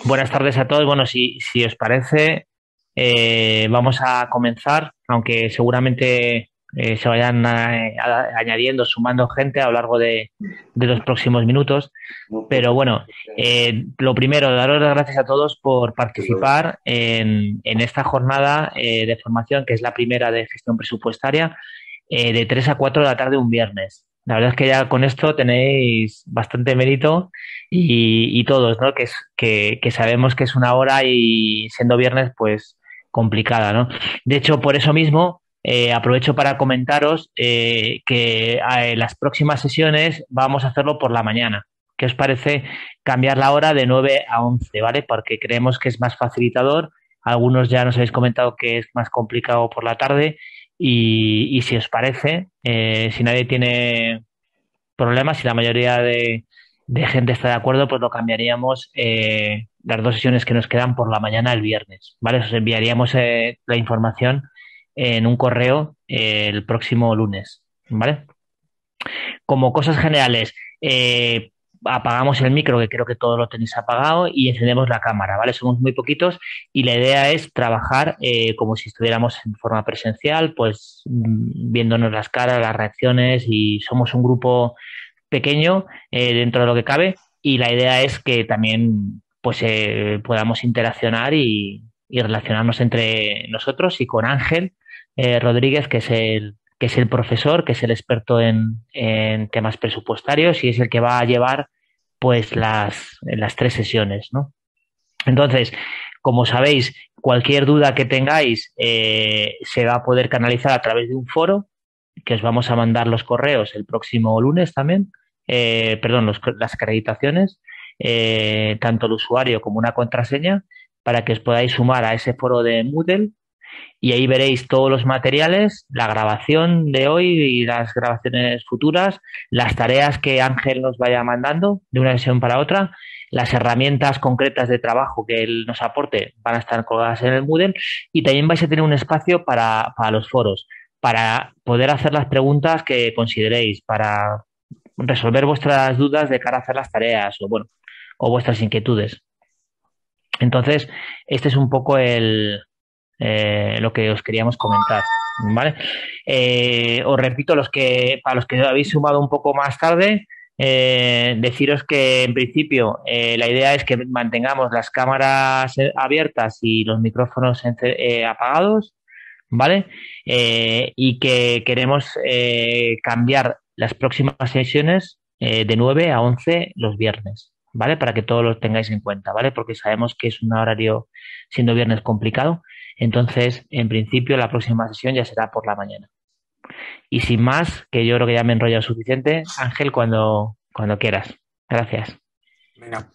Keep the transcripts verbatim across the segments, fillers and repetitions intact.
Buenas tardes a todos. Bueno, si, si os parece, eh, vamos a comenzar, aunque seguramente eh, se vayan eh, a- añadiendo, sumando gente a lo largo de, de los próximos minutos. Pero bueno, eh, lo primero, daros las gracias a todos por participar en, en esta jornada eh, de formación, que es la primera de gestión presupuestaria, eh, de tres a cuatro de la tarde un viernes. La verdad es que ya con esto tenéis bastante mérito y, y todos, ¿no? Que, es, que, que sabemos que es una hora y siendo viernes, pues complicada, ¿no? De hecho, por eso mismo, eh, aprovecho para comentaros eh, que eh, las próximas sesiones vamos a hacerlo por la mañana. ¿Qué os parece cambiar la hora de nueve a once, ¿vale? Porque creemos que es más facilitador. Algunos ya nos habéis comentado que es más complicado por la tarde y, y si os parece, eh, si nadie tiene problemas, si la mayoría de, de gente está de acuerdo, pues lo cambiaríamos eh, las dos sesiones que nos quedan por la mañana el viernes, ¿vale? Os enviaríamos eh, la información en un correo eh, el próximo lunes, ¿vale? Como cosas generales, eh, apagamos el micro, que creo que todos lo tenéis apagado, y encendemos la cámara, ¿vale? Somos muy poquitos y la idea es trabajar eh, como si estuviéramos en forma presencial, pues mm, viéndonos las caras, las reacciones, y somos un grupo pequeño eh, dentro de lo que cabe, y la idea es que también pues eh, podamos interaccionar y, y relacionarnos entre nosotros y con Ángel eh, Rodríguez, que es el que es el profesor, que es el experto en, en temas presupuestarios y es el que va a llevar pues las, las tres sesiones, ¿no? Entonces, como sabéis, cualquier duda que tengáis eh, se va a poder canalizar a través de un foro que os vamos a mandar los correos el próximo lunes también, eh, perdón, los, las acreditaciones, eh, tanto el usuario como una contraseña, para que os podáis sumar a ese foro de Moodle y ahí veréis todos los materiales, la grabación de hoy y las grabaciones futuras, las tareas que Ángel nos vaya mandando de una sesión para otra, las herramientas concretas de trabajo que él nos aporte van a estar colgadas en el Moodle y también vais a tener un espacio para, para los foros, para poder hacer las preguntas que consideréis, para resolver vuestras dudas de cara a hacer las tareas o, bueno, o vuestras inquietudes. Entonces, este es un poco el, eh, lo que os queríamos comentar, ¿vale? Eh, os repito, los que, para los que habéis sumado un poco más tarde, eh, deciros que en principio eh, la idea es que mantengamos las cámaras eh, abiertas y los micrófonos eh, apagados, ¿vale? Eh, y que queremos eh, cambiar las próximas sesiones eh, de nueve a once los viernes, ¿vale? Para que todos los tengáis en cuenta, ¿vale? Porque sabemos que es un horario, siendo viernes, complicado. Entonces, en principio, la próxima sesión ya será por la mañana. Y sin más, que yo creo que ya me he enrollado suficiente, Ángel, cuando, cuando quieras. Gracias. Venga.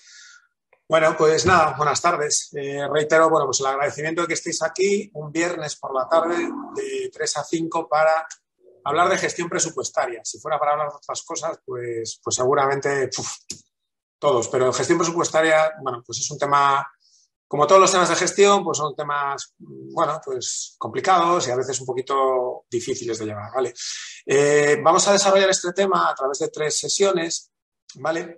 Bueno, pues nada, buenas tardes. Eh, reitero, bueno, pues el agradecimiento de que estéis aquí un viernes por la tarde de tres a cinco para hablar de gestión presupuestaria. Si fuera para hablar de otras cosas, pues, pues seguramente uf, todos. Pero gestión presupuestaria, bueno, pues es un tema, como todos los temas de gestión, pues son temas, bueno, pues complicados y a veces un poquito difíciles de llevar, ¿vale? Eh, vamos a desarrollar este tema a través de tres sesiones, ¿vale?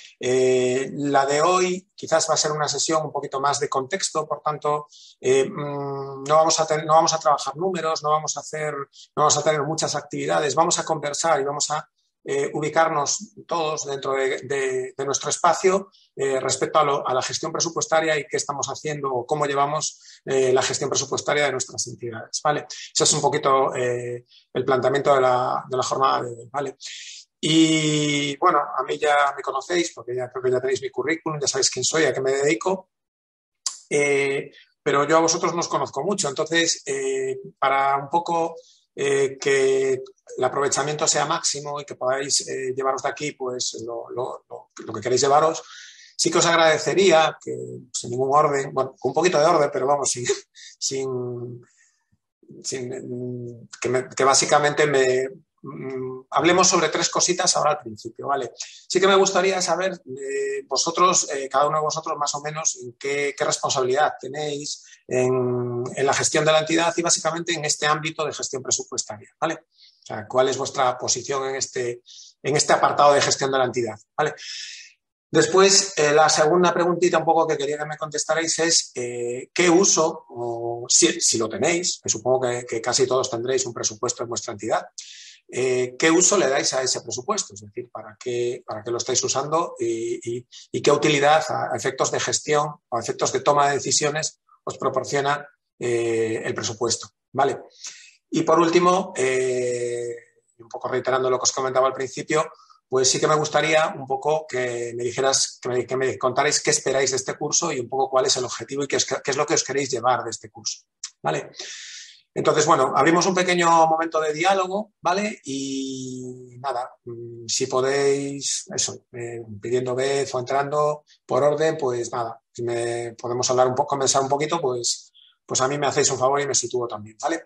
Eh, la de hoy quizás va a ser una sesión un poquito más de contexto, por tanto, eh, mmm, no, vamos a ten, no vamos a trabajar números, no vamos a, hacer, no vamos a tener muchas actividades, vamos a conversar y vamos a eh, ubicarnos todos dentro de, de, de nuestro espacio eh, respecto a, lo, a la gestión presupuestaria y qué estamos haciendo o cómo llevamos eh, la gestión presupuestaria de nuestras entidades, ¿vale? Eso es un poquito eh, el planteamiento de la, de la jornada de hoy, ¿vale? Y bueno, a mí ya me conocéis porque ya creo que ya tenéis mi currículum, ya sabéis quién soy, a qué me dedico, eh, pero yo a vosotros no os conozco mucho, entonces eh, para un poco eh, que el aprovechamiento sea máximo y que podáis eh, llevaros de aquí pues lo, lo, lo, lo que queréis llevaros, sí que os agradecería que sin ningún orden, bueno, con un poquito de orden, pero vamos, sin, sin, sin que, me, que básicamente me hablemos sobre tres cositas ahora al principio, ¿vale? Sí que me gustaría saber eh, vosotros, eh, cada uno de vosotros más o menos, en qué, qué responsabilidad tenéis en, en la gestión de la entidad y básicamente en este ámbito de gestión presupuestaria, ¿vale? O sea, cuál es vuestra posición en este, en este apartado de gestión de la entidad, ¿vale? Después, eh, la segunda preguntita un poco que quería que me contestarais es eh, ¿qué uso, o si, si lo tenéis, que supongo que, que casi todos tendréis un presupuesto en vuestra entidad, eh, qué uso le dais a ese presupuesto? Es decir, ¿para qué, para qué lo estáis usando y, y, y qué utilidad a, a efectos de gestión o a efectos de toma de decisiones os proporciona eh, el presupuesto? ¿Vale? Y por último, eh, un poco reiterando lo que os comentaba al principio, pues sí que me gustaría un poco que me dijeras, que me, que me contarais qué esperáis de este curso y un poco cuál es el objetivo y qué es, qué es lo que os queréis llevar de este curso, ¿vale? Entonces, bueno, abrimos un pequeño momento de diálogo, ¿vale? Y nada, si podéis, eso, eh, pidiendo vez o entrando por orden, pues nada, si me podemos hablar un poco, conversar un poquito, pues, pues a mí me hacéis un favor y me sitúo también, ¿vale?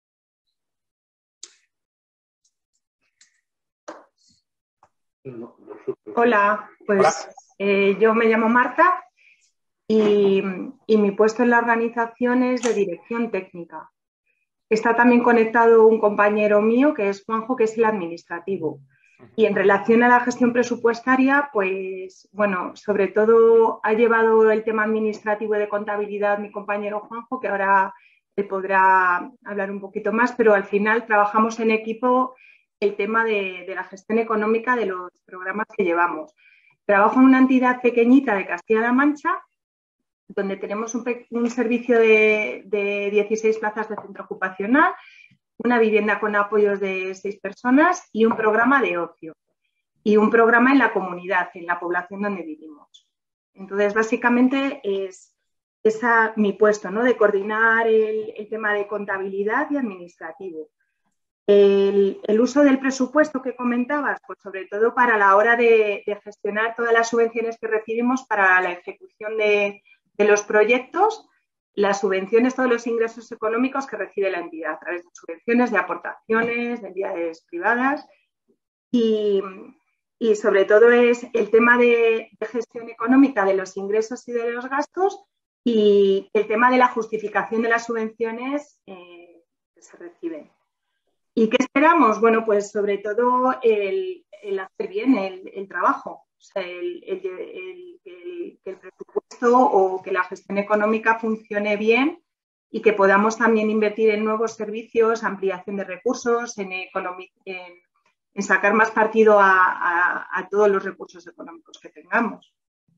Hola, pues Hola. eh, yo me llamo Marta y, y mi puesto en la organización es de dirección técnica. Está también conectado un compañero mío que es Juanjo, que es el administrativo. Y en relación a la gestión presupuestaria, pues bueno, sobre todo ha llevado el tema administrativo y de contabilidad mi compañero Juanjo, que ahora le podrá hablar un poquito más, pero al final trabajamos en equipo el tema de, de la gestión económica de los programas que llevamos. Trabajo en una entidad pequeñita de Castilla-La Mancha, donde tenemos un, un servicio de, de dieciséis plazas de centro ocupacional, una vivienda con apoyos de seis personas y un programa de ocio. Y un programa en la comunidad, en la población donde vivimos. Entonces, básicamente es esa, mi puesto, ¿no? De coordinar el, el tema de contabilidad y administrativo. El, el uso del presupuesto que comentabas, pues sobre todo para la hora de, de gestionar todas las subvenciones que recibimos para la ejecución de, de los proyectos, las subvenciones, todos los ingresos económicos que recibe la entidad a través de subvenciones, de aportaciones, de entidades privadas y, y sobre todo es el tema de, de gestión económica de los ingresos y de los gastos y el tema de la justificación de las subvenciones eh, que se reciben. ¿Y qué esperamos? Bueno, pues sobre todo el, el hacer bien el, el trabajo, o sea, el, el, el, el, que el presupuesto o que la gestión económica funcione bien y que podamos también invertir en nuevos servicios, ampliación de recursos, en, en, en sacar más partido a, a, a todos los recursos económicos que tengamos.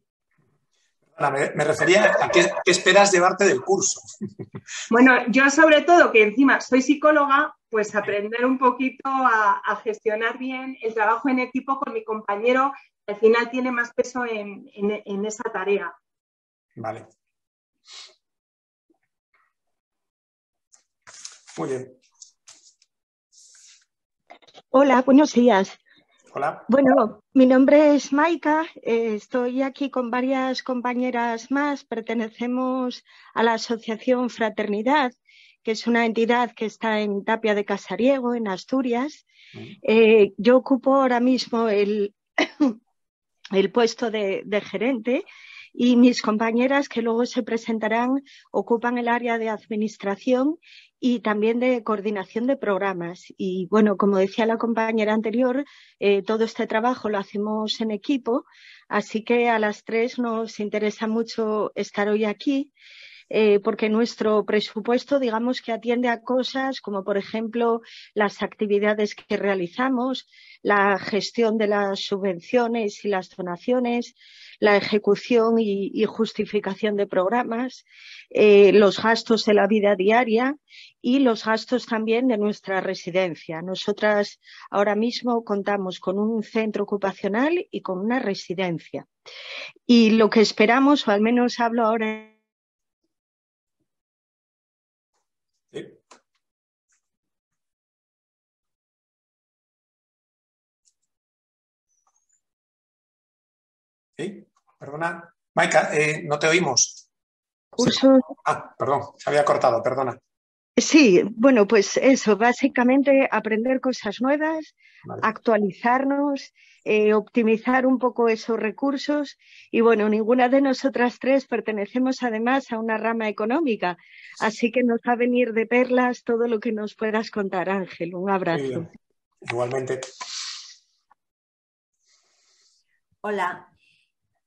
Me, me refería a qué, qué esperas llevarte del curso. Bueno, yo sobre todo, que encima soy psicóloga, pues aprender un poquito a, a gestionar bien el trabajo en equipo con mi compañero, al final tiene más peso en, en, en esa tarea. Vale. Muy bien. Hola, buenos días. Hola. Bueno, mi nombre es Maika, eh, estoy aquí con varias compañeras más, pertenecemos a la Asociación Fraternidad, que es una entidad que está en Tapia de Casariego, en Asturias. Eh, yo ocupo ahora mismo el, el puesto de, de gerente y mis compañeras que luego se presentarán ocupan el área de administración y también de coordinación de programas. Y bueno, como decía la compañera anterior, eh, todo este trabajo lo hacemos en equipo, así que a las tres nos interesa mucho estar hoy aquí. Eh, porque nuestro presupuesto, digamos que atiende a cosas como, por ejemplo, las actividades que realizamos, la gestión de las subvenciones y las donaciones, la ejecución y, y justificación de programas, eh, los gastos de la vida diaria y los gastos también de nuestra residencia. Nosotras ahora mismo contamos con un centro ocupacional y con una residencia. Y lo que esperamos, o al menos hablo ahora Sí. Sí, perdona. Maika, eh, no te oímos. cursos. Ah, perdón, se había cortado, perdona. Sí, bueno, pues eso, básicamente aprender cosas nuevas, Vale. actualizarnos, eh, optimizar un poco esos recursos y bueno, ninguna de nosotras tres pertenecemos además a una rama económica, así que nos va a venir de perlas todo lo que nos puedas contar, Ángel. Un abrazo. Muy bien. Igualmente. Hola,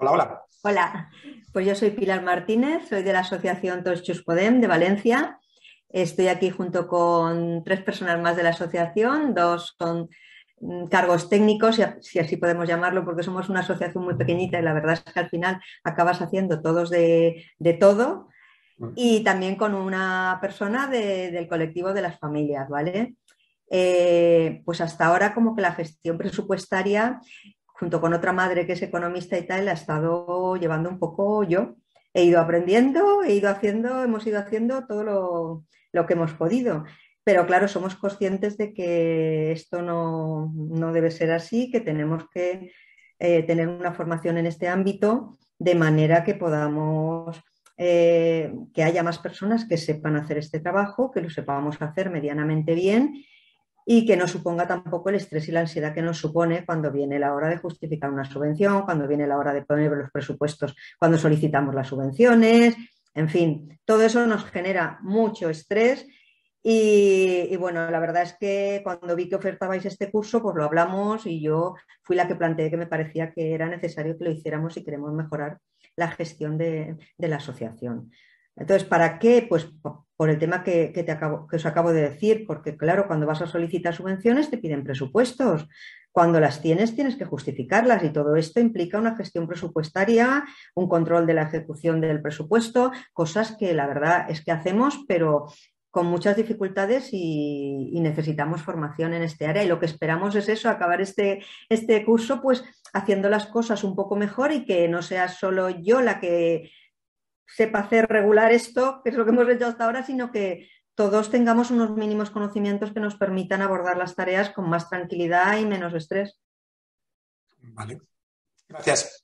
Hola, hola. Hola, pues yo soy Pilar Martínez, soy de la Asociación Tots Junts Podem de Valencia. Estoy aquí junto con tres personas más de la asociación, dos son cargos técnicos, si así podemos llamarlo, porque somos una asociación muy pequeñita y la verdad es que al final acabas haciendo todos de, de todo, y también con una persona de, del colectivo de las familias, ¿vale? Eh, pues hasta ahora como que la gestión presupuestaria, junto con otra madre que es economista y tal, la he estado llevando un poco yo. He ido aprendiendo, he ido haciendo, hemos ido haciendo todo lo, lo que hemos podido. Pero claro, somos conscientes de que esto no, no debe ser así, que tenemos que eh, tener una formación en este ámbito de manera que podamos, eh, que haya más personas que sepan hacer este trabajo, que lo sepamos hacer medianamente bien y que no suponga tampoco el estrés y la ansiedad que nos supone cuando viene la hora de justificar una subvención, cuando viene la hora de poner los presupuestos, cuando solicitamos las subvenciones, en fin, todo eso nos genera mucho estrés. Y, y bueno, la verdad es que cuando vi que ofertabais este curso, pues lo hablamos y yo fui la que planteé que me parecía que era necesario que lo hiciéramos si queremos mejorar la gestión de, de la asociación. Entonces, ¿para qué? Pues por el tema que, que, te acabo, que os acabo de decir, porque claro, cuando vas a solicitar subvenciones te piden presupuestos. Cuando las tienes, tienes que justificarlas y todo esto implica una gestión presupuestaria, un control de la ejecución del presupuesto, cosas que la verdad es que hacemos, pero con muchas dificultades y, y necesitamos formación en este área. Y lo que esperamos es eso, acabar este, este curso pues haciendo las cosas un poco mejor y que no sea solo yo la que sepa hacer regular esto, que es lo que hemos hecho hasta ahora, sino que todos tengamos unos mínimos conocimientos que nos permitan abordar las tareas con más tranquilidad y menos estrés. Vale, gracias.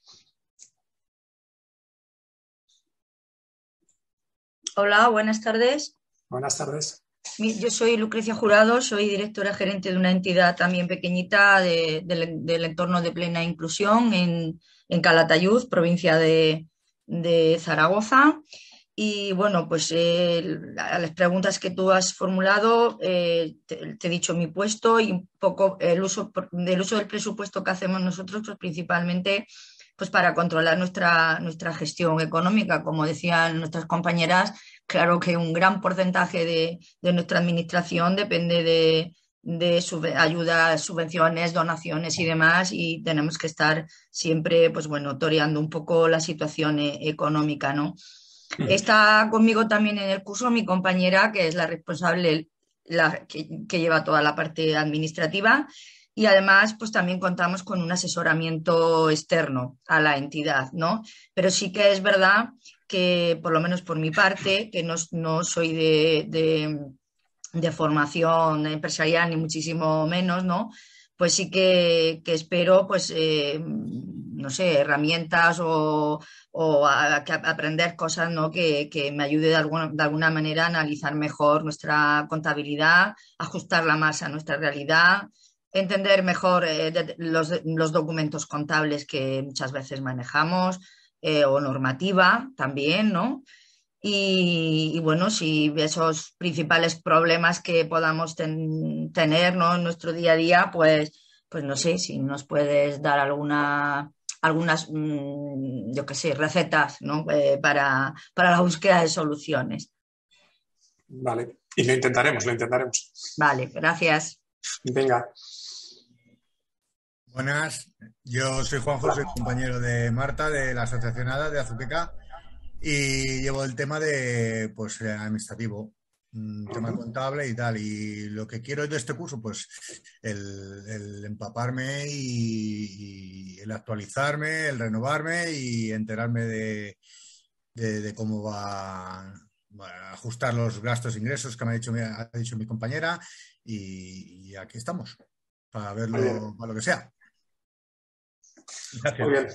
Hola, buenas tardes. Buenas tardes. Yo soy Lucrecia Jurado, soy directora gerente de una entidad también pequeñita de, de, del entorno de plena inclusión en, en Calatayud, provincia de, de Zaragoza. Y bueno, pues eh, a las preguntas que tú has formulado, eh, te, te he dicho mi puesto y un poco el uso del uso del presupuesto que hacemos nosotros, pues principalmente pues para controlar nuestra, nuestra gestión económica. Como decían nuestras compañeras, claro que un gran porcentaje de, de nuestra administración depende de, de sub, ayudas, subvenciones, donaciones y demás, y tenemos que estar siempre, pues bueno, toreando un poco la situación económica, ¿no? Está conmigo también en el curso mi compañera, que es la responsable, la, que, que lleva toda la parte administrativa, y además pues también contamos con un asesoramiento externo a la entidad, ¿no? Pero sí que es verdad que, por lo menos por mi parte, que no, no soy de, de, de formación empresarial ni muchísimo menos, ¿no? Pues sí que, que espero, pues, eh, no sé, herramientas o, o a, a aprender cosas, ¿no? que, que me ayude de alguna, de alguna manera a analizar mejor nuestra contabilidad, ajustarla más a nuestra realidad, entender mejor eh, de, los, los documentos contables que muchas veces manejamos, eh, o normativa también, ¿no? Y, y bueno, si esos principales problemas que podamos ten, tener, ¿no? en nuestro día a día, pues, pues no sé, si nos puedes dar alguna, algunas, mmm, yo qué sé, recetas, ¿no? eh, para, para la búsqueda de soluciones. Vale, y lo intentaremos, lo intentaremos. Vale, gracias. Venga. Buenas, yo soy Juanjo, soy compañero de Marta de la Asociación ADA de Azuqueca. Y llevo el tema de, pues, administrativo, un tema contable y tal. Y lo que quiero de este curso, pues, el, el empaparme y, y el actualizarme, el renovarme y enterarme de, de, de cómo va, va a ajustar los gastos e ingresos que me ha dicho, me ha dicho mi compañera. Y, y aquí estamos, para verlo, para lo que sea. Gracias. Muy bien.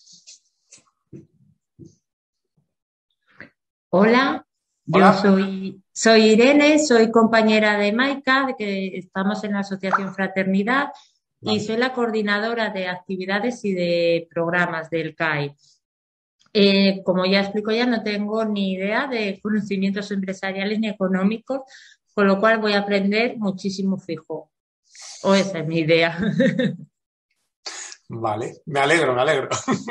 Hola, Hola. yo soy, soy Irene, soy compañera de Maika, de que estamos en la Asociación Fraternidad, vale. Y soy la coordinadora de actividades y de programas del C A I. Eh, como ya explico ya, no tengo ni idea de conocimientos empresariales ni económicos, con lo cual voy a aprender muchísimo fijo. O esa es mi idea. Vale, me alegro, me alegro.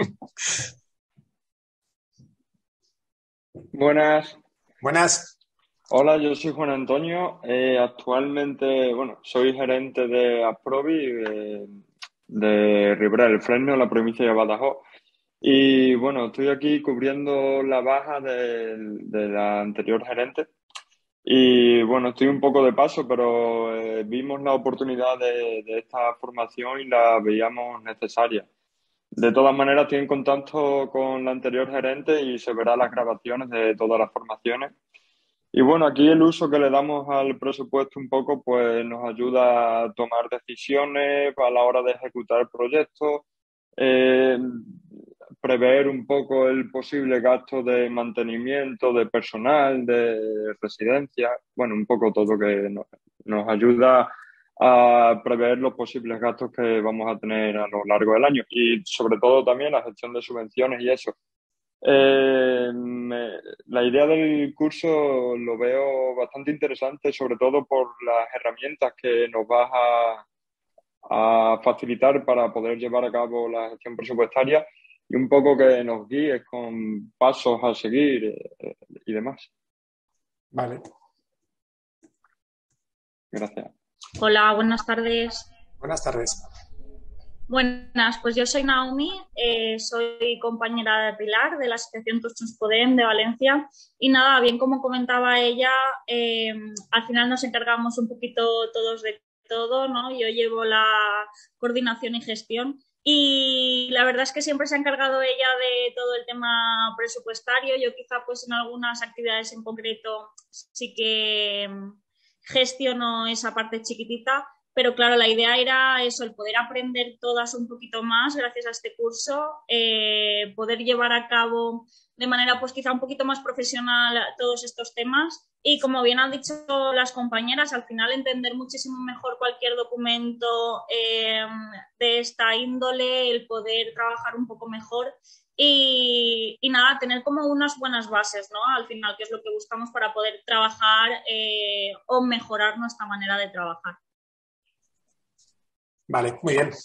Buenas. Buenas. Hola, yo soy Juan Antonio. Eh, actualmente, bueno, soy gerente de Asprovi de, de Ribera del Fresno, la provincia de Badajoz. Y bueno, estoy aquí cubriendo la baja de, de la anterior gerente. Y bueno, estoy un poco de paso, pero eh, vimos la oportunidad de, de esta formación y la veíamos necesaria. De todas maneras, estoy en contacto con la anterior gerente y se verán las grabaciones de todas las formaciones. Y bueno, aquí el uso que le damos al presupuesto un poco, pues nos ayuda a tomar decisiones a la hora de ejecutar proyectos, eh, prever un poco el posible gasto de mantenimiento, de personal, de residencia, bueno, un poco todo que nos, nos ayuda a prever los posibles gastos que vamos a tener a lo largo del año y sobre todo también la gestión de subvenciones y eso. Eh, me, la idea del curso lo veo bastante interesante, sobre todo por las herramientas que nos vas a, a facilitar para poder llevar a cabo la gestión presupuestaria y un poco que nos guíes con pasos a seguir eh, y demás. Vale. Gracias. Hola, buenas tardes. Buenas tardes. Buenas, pues yo soy Naomi, eh, soy compañera de Pilar de la Asociación Tots Junts Podem de Valencia y nada, bien como comentaba ella, eh, al final nos encargamos un poquito todos de todo, ¿no? Yo llevo la coordinación y gestión y la verdad es que siempre se ha encargado ella de todo el tema presupuestario. Yo quizá pues en algunas actividades en concreto sí que gestiono esa parte chiquitita. Pero claro, la idea era eso, el poder aprender todas un poquito más gracias a este curso, eh, poder llevar a cabo de manera pues quizá un poquito más profesional todos estos temas y como bien han dicho las compañeras, al final entender muchísimo mejor cualquier documento eh, de esta índole, el poder trabajar un poco mejor y, y nada, tener como unas buenas bases, ¿no? Al final, que es lo que buscamos para poder trabajar eh, o mejorar nuestra manera de trabajar. Vale, muy bien.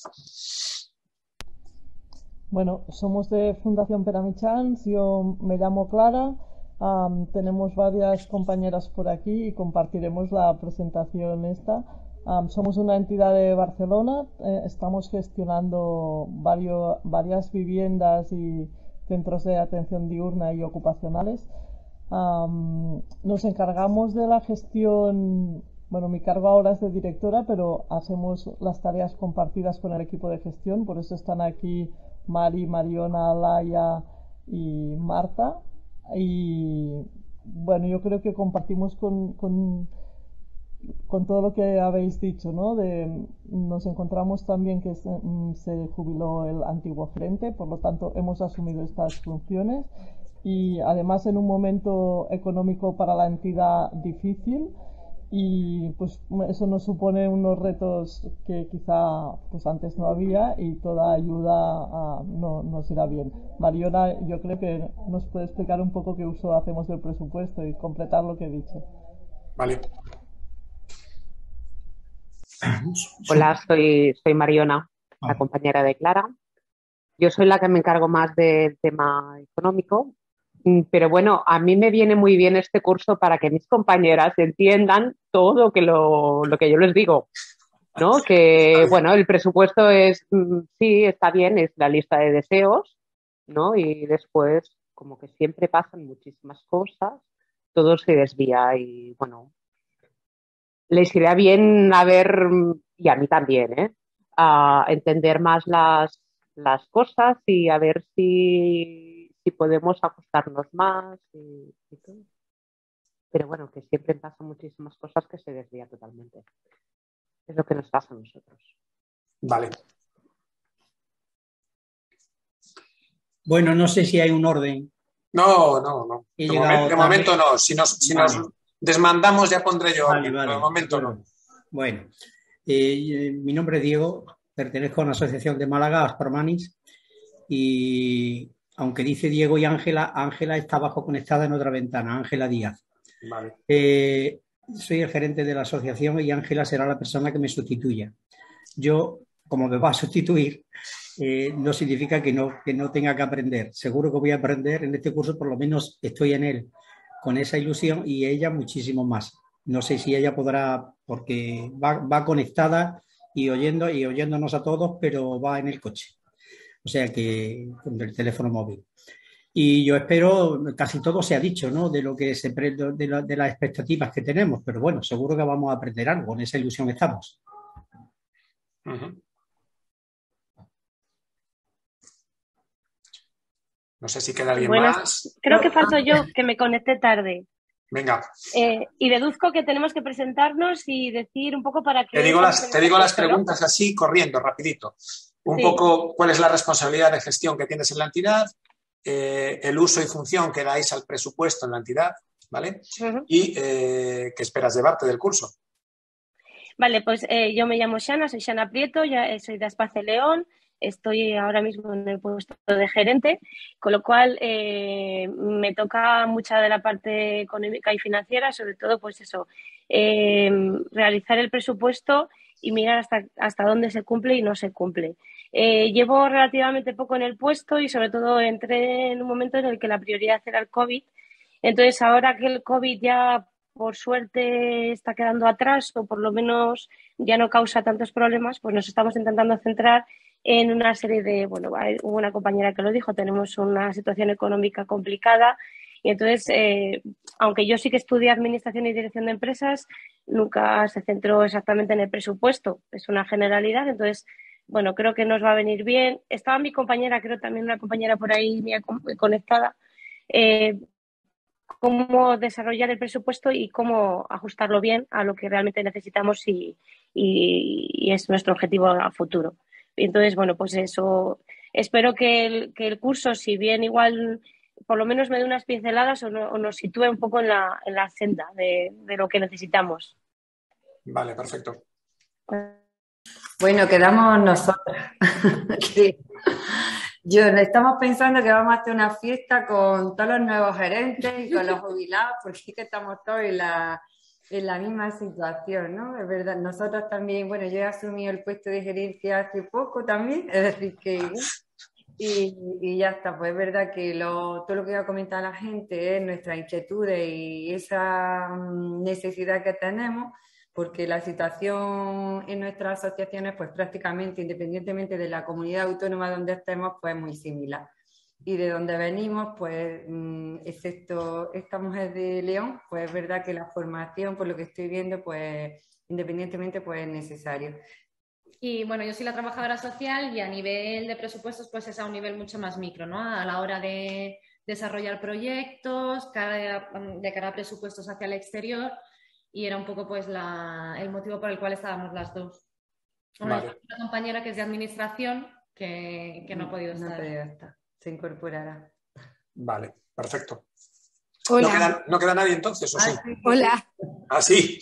Bueno, somos de Fundación Peramichans, yo me llamo Clara, um, tenemos varias compañeras por aquí y compartiremos la presentación esta. Um, somos una entidad de Barcelona, eh, estamos gestionando varios, varias viviendas y centros de atención diurna y ocupacionales. Um, nos encargamos de la gestión. Bueno, mi cargo ahora es de directora, pero hacemos las tareas compartidas con el equipo de gestión, por eso están aquí Mari, Mariona, Laia y Marta. Y bueno, yo creo que compartimos con, con, con todo lo que habéis dicho, ¿no? De, nos encontramos también que se, se jubiló el antiguo gerente, por lo tanto hemos asumido estas funciones y además en un momento económico para la entidad difícil. Y pues eso nos supone unos retos que quizá pues antes no había y toda ayuda a, no, nos irá bien. Mariona, yo creo que nos puede explicar un poco qué uso hacemos del presupuesto y completar lo que he dicho. Vale. Hola, soy, soy Mariona, la compañera de Clara. Yo soy la que me encargo más del tema económico. Pero bueno, a mí me viene muy bien este curso para que mis compañeras entiendan todo que lo, lo que yo les digo, ¿no? Que, bueno, el presupuesto es, sí, está bien, es la lista de deseos, ¿no? Y después, como que siempre pasan muchísimas cosas, todo se desvía y, bueno, les irá bien a ver, y a mí también, ¿eh? A entender más las, las cosas y a ver si... si podemos ajustarnos más y, y todo. Pero bueno, que siempre pasan muchísimas cosas que se desvían totalmente. Es lo que nos pasa a nosotros. Vale. Bueno, no sé si hay un orden. No, no, no. De, momen, de momento no. Si nos, si vale. nos desmandamos ya pondré yo. Vale, vale. De momento no. Bueno, eh, mi nombre es Diego, pertenezco a una asociación de Málaga, Aspromanis, y aunque dice Diego y Ángela, Ángela está abajo conectada en otra ventana, Ángela Díaz. Vale. Eh, soy el gerente de la asociación y Ángela será la persona que me sustituya. Yo, como me va a sustituir, eh, no significa que no, que no tenga que aprender. Seguro que voy a aprender en este curso, por lo menos estoy en él con esa ilusión y ella muchísimo más. No sé si ella podrá, porque va, va conectada y oyendo y oyéndonos a todos, pero va en el coche. O sea que con el teléfono móvil. Y yo espero, casi todo se ha dicho, ¿no? De lo que se pre, de, la, de las expectativas que tenemos, pero bueno, seguro que vamos a aprender algo, en esa ilusión estamos. Uh-huh. No sé si queda alguien Buenas. más. Creo que falto yo, que me conecté tarde. Venga. Eh, y deduzco que tenemos que presentarnos y decir un poco para qué... Te digo las, te digo las preguntas, ¿no? Así, corriendo, rapidito. Un sí. poco, ¿cuál es la responsabilidad de gestión que tienes en la entidad? Eh, el uso y función que dais al presupuesto en la entidad, ¿vale? Uh-huh. Y eh, ¿qué esperas llevarte del curso? Vale, pues eh, yo me llamo Shana, soy Shana Prieto, ya soy de Aspace León. Estoy ahora mismo en el puesto de gerente, con lo cual eh, me toca mucha de la parte económica y financiera, sobre todo pues eso, eh, realizar el presupuesto y mirar hasta, hasta dónde se cumple y no se cumple. Eh, llevo relativamente poco en el puesto y sobre todo entré en un momento en el que la prioridad era el COVID. Entonces ahora que el COVID ya por suerte está quedando atrás o por lo menos ya no causa tantos problemas, pues nos estamos intentando centrar en una serie de, bueno, hubo una compañera que lo dijo, tenemos una situación económica complicada y entonces, eh, aunque yo sí que estudié Administración y Dirección de Empresas, nunca se centró exactamente en el presupuesto, es una generalidad, entonces, bueno, creo que nos va a venir bien. Estaba mi compañera, creo también una compañera por ahí mía conectada, eh, cómo desarrollar el presupuesto y cómo ajustarlo bien a lo que realmente necesitamos y, y, y es nuestro objetivo a futuro. Entonces, bueno, pues eso, espero que el, que el curso, si bien igual por lo menos me dé unas pinceladas o, no, o nos sitúe un poco en la, en la senda de, de lo que necesitamos. Vale, perfecto. Bueno, quedamos nosotras. Sí. Yo estamos pensando que vamos a hacer una fiesta con todos los nuevos gerentes y con los jubilados, porque sí que estamos todos en la... en la misma situación, ¿no? Es verdad, nosotros también, bueno, yo he asumido el puesto de gerencia hace poco también, es decir, que y, y ya está, pues es verdad que lo, todo lo que va a comentar la gente es nuestras inquietudes y esa necesidad que tenemos, porque la situación en nuestras asociaciones, pues prácticamente, independientemente de la comunidad autónoma donde estemos, pues es muy similar. Y de donde venimos, pues, excepto esta mujer de León, pues es verdad que la formación, por lo que estoy viendo, pues, independientemente, pues es necesario. Y bueno, yo soy la trabajadora social y a nivel de presupuestos, pues es a un nivel mucho más micro, ¿no? A la hora de desarrollar proyectos, de cara a presupuestos hacia el exterior, y era un poco, pues, la, el motivo por el cual estábamos las dos. Una, vale. Una compañera que es de administración, que, que no ha podido estar. No ha podido estar. Se incorporará. Vale, perfecto. Hola. ¿No queda, ¿no queda nadie entonces? ¿O sí? Hola. ¿Ah, sí?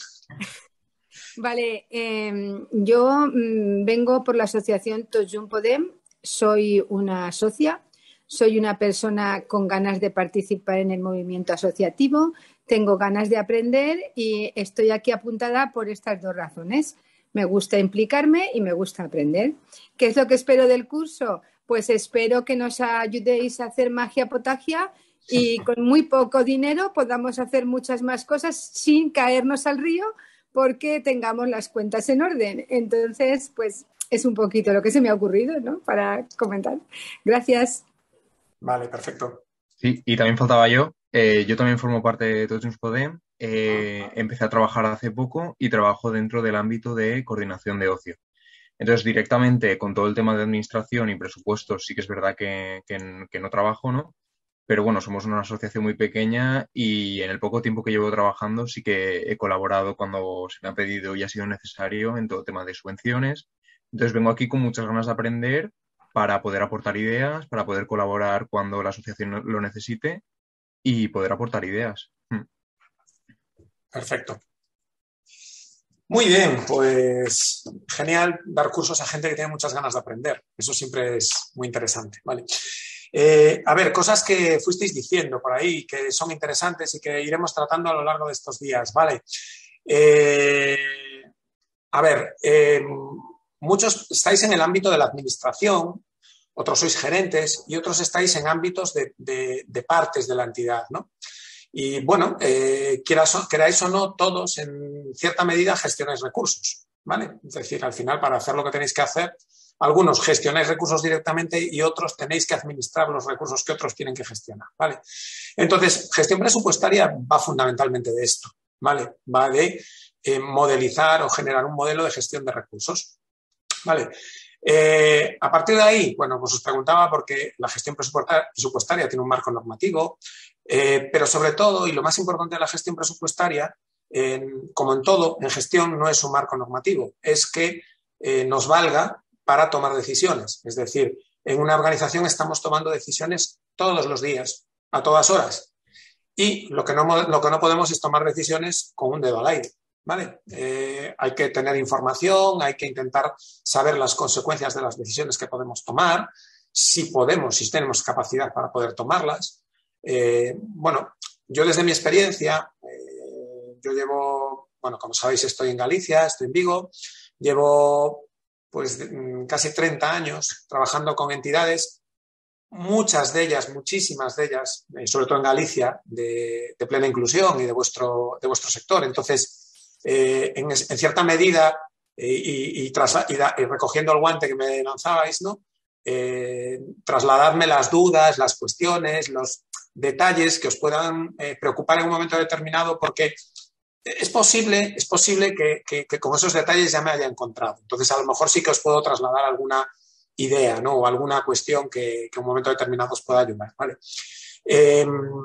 Vale, eh, yo mmm, vengo por la asociación Tots Junts Podem, soy una socia, soy una persona con ganas de participar en el movimiento asociativo, tengo ganas de aprender y estoy aquí apuntada por estas dos razones. Me gusta implicarme y me gusta aprender. ¿Qué es lo que espero del curso? Pues espero que nos ayudéis a hacer magia potagia y con muy poco dinero podamos hacer muchas más cosas sin caernos al río porque tengamos las cuentas en orden. Entonces, pues es un poquito lo que se me ha ocurrido, ¿no? Para comentar. Gracias. Vale, perfecto. Sí, y también faltaba yo. Eh, yo también formo parte de Tots Junts Podem. Eh, empecé a trabajar hace poco y trabajo dentro del ámbito de coordinación de ocio. Entonces, directamente con todo el tema de administración y presupuestos sí que es verdad que, que, que no trabajo, ¿no? Pero bueno, somos una asociación muy pequeña y en el poco tiempo que llevo trabajando sí que he colaborado cuando se me ha pedido y ha sido necesario en todo el tema de subvenciones. Entonces, vengo aquí con muchas ganas de aprender para poder aportar ideas, para poder colaborar cuando la asociación lo necesite y poder aportar ideas. Perfecto. Muy bien, pues genial dar cursos a gente que tiene muchas ganas de aprender. Eso siempre es muy interesante, ¿vale? Eh, a ver, cosas que fuisteis diciendo por ahí que son interesantes y que iremos tratando a lo largo de estos días, ¿vale? Eh, a ver, eh, muchos estáis en el ámbito de la administración, otros sois gerentes y otros estáis en ámbitos de, de, de partes de la entidad, ¿no? Y bueno, eh, quieras, queráis o no, todos en cierta medida gestionáis recursos, ¿vale? Es decir, al final, para hacer lo que tenéis que hacer, algunos gestionáis recursos directamente y otros tenéis que administrar los recursos que otros tienen que gestionar, ¿vale? Entonces, gestión presupuestaria va fundamentalmente de esto, ¿vale? Va de eh, modelizar o generar un modelo de gestión de recursos, ¿vale? Eh, a partir de ahí, bueno, pues os preguntaba porque la gestión presupuestaria, presupuestaria tiene un marco normativo, eh, pero sobre todo, y lo más importante de la gestión presupuestaria, eh, como en todo, en gestión no es un marco normativo, es que eh, nos valga para tomar decisiones. Es decir, en una organización estamos tomando decisiones todos los días, a todas horas, y lo que no, lo que no podemos es tomar decisiones con un dedo al aire. ¿Vale? Eh, hay que tener información, hay que intentar saber las consecuencias de las decisiones que podemos tomar, si podemos, si tenemos capacidad para poder tomarlas. Eh, bueno, yo desde mi experiencia, eh, yo llevo, bueno, como sabéis, estoy en Galicia, estoy en Vigo, llevo pues casi treinta años trabajando con entidades, muchas de ellas, muchísimas de ellas, eh, sobre todo en Galicia, de, de plena inclusión y de vuestro, de vuestro sector. Entonces, Eh, en, en cierta medida eh, y, y, tras, y, da, y recogiendo el guante que me lanzabais, ¿no? Eh, trasladadme las dudas, las cuestiones, los detalles que os puedan eh, preocupar en un momento determinado, porque es posible, es posible que, que, que con esos detalles ya me haya encontrado. Entonces, a lo mejor sí que os puedo trasladar alguna idea, ¿no? O alguna cuestión que, que en un momento determinado os pueda ayudar, ¿vale? Eh,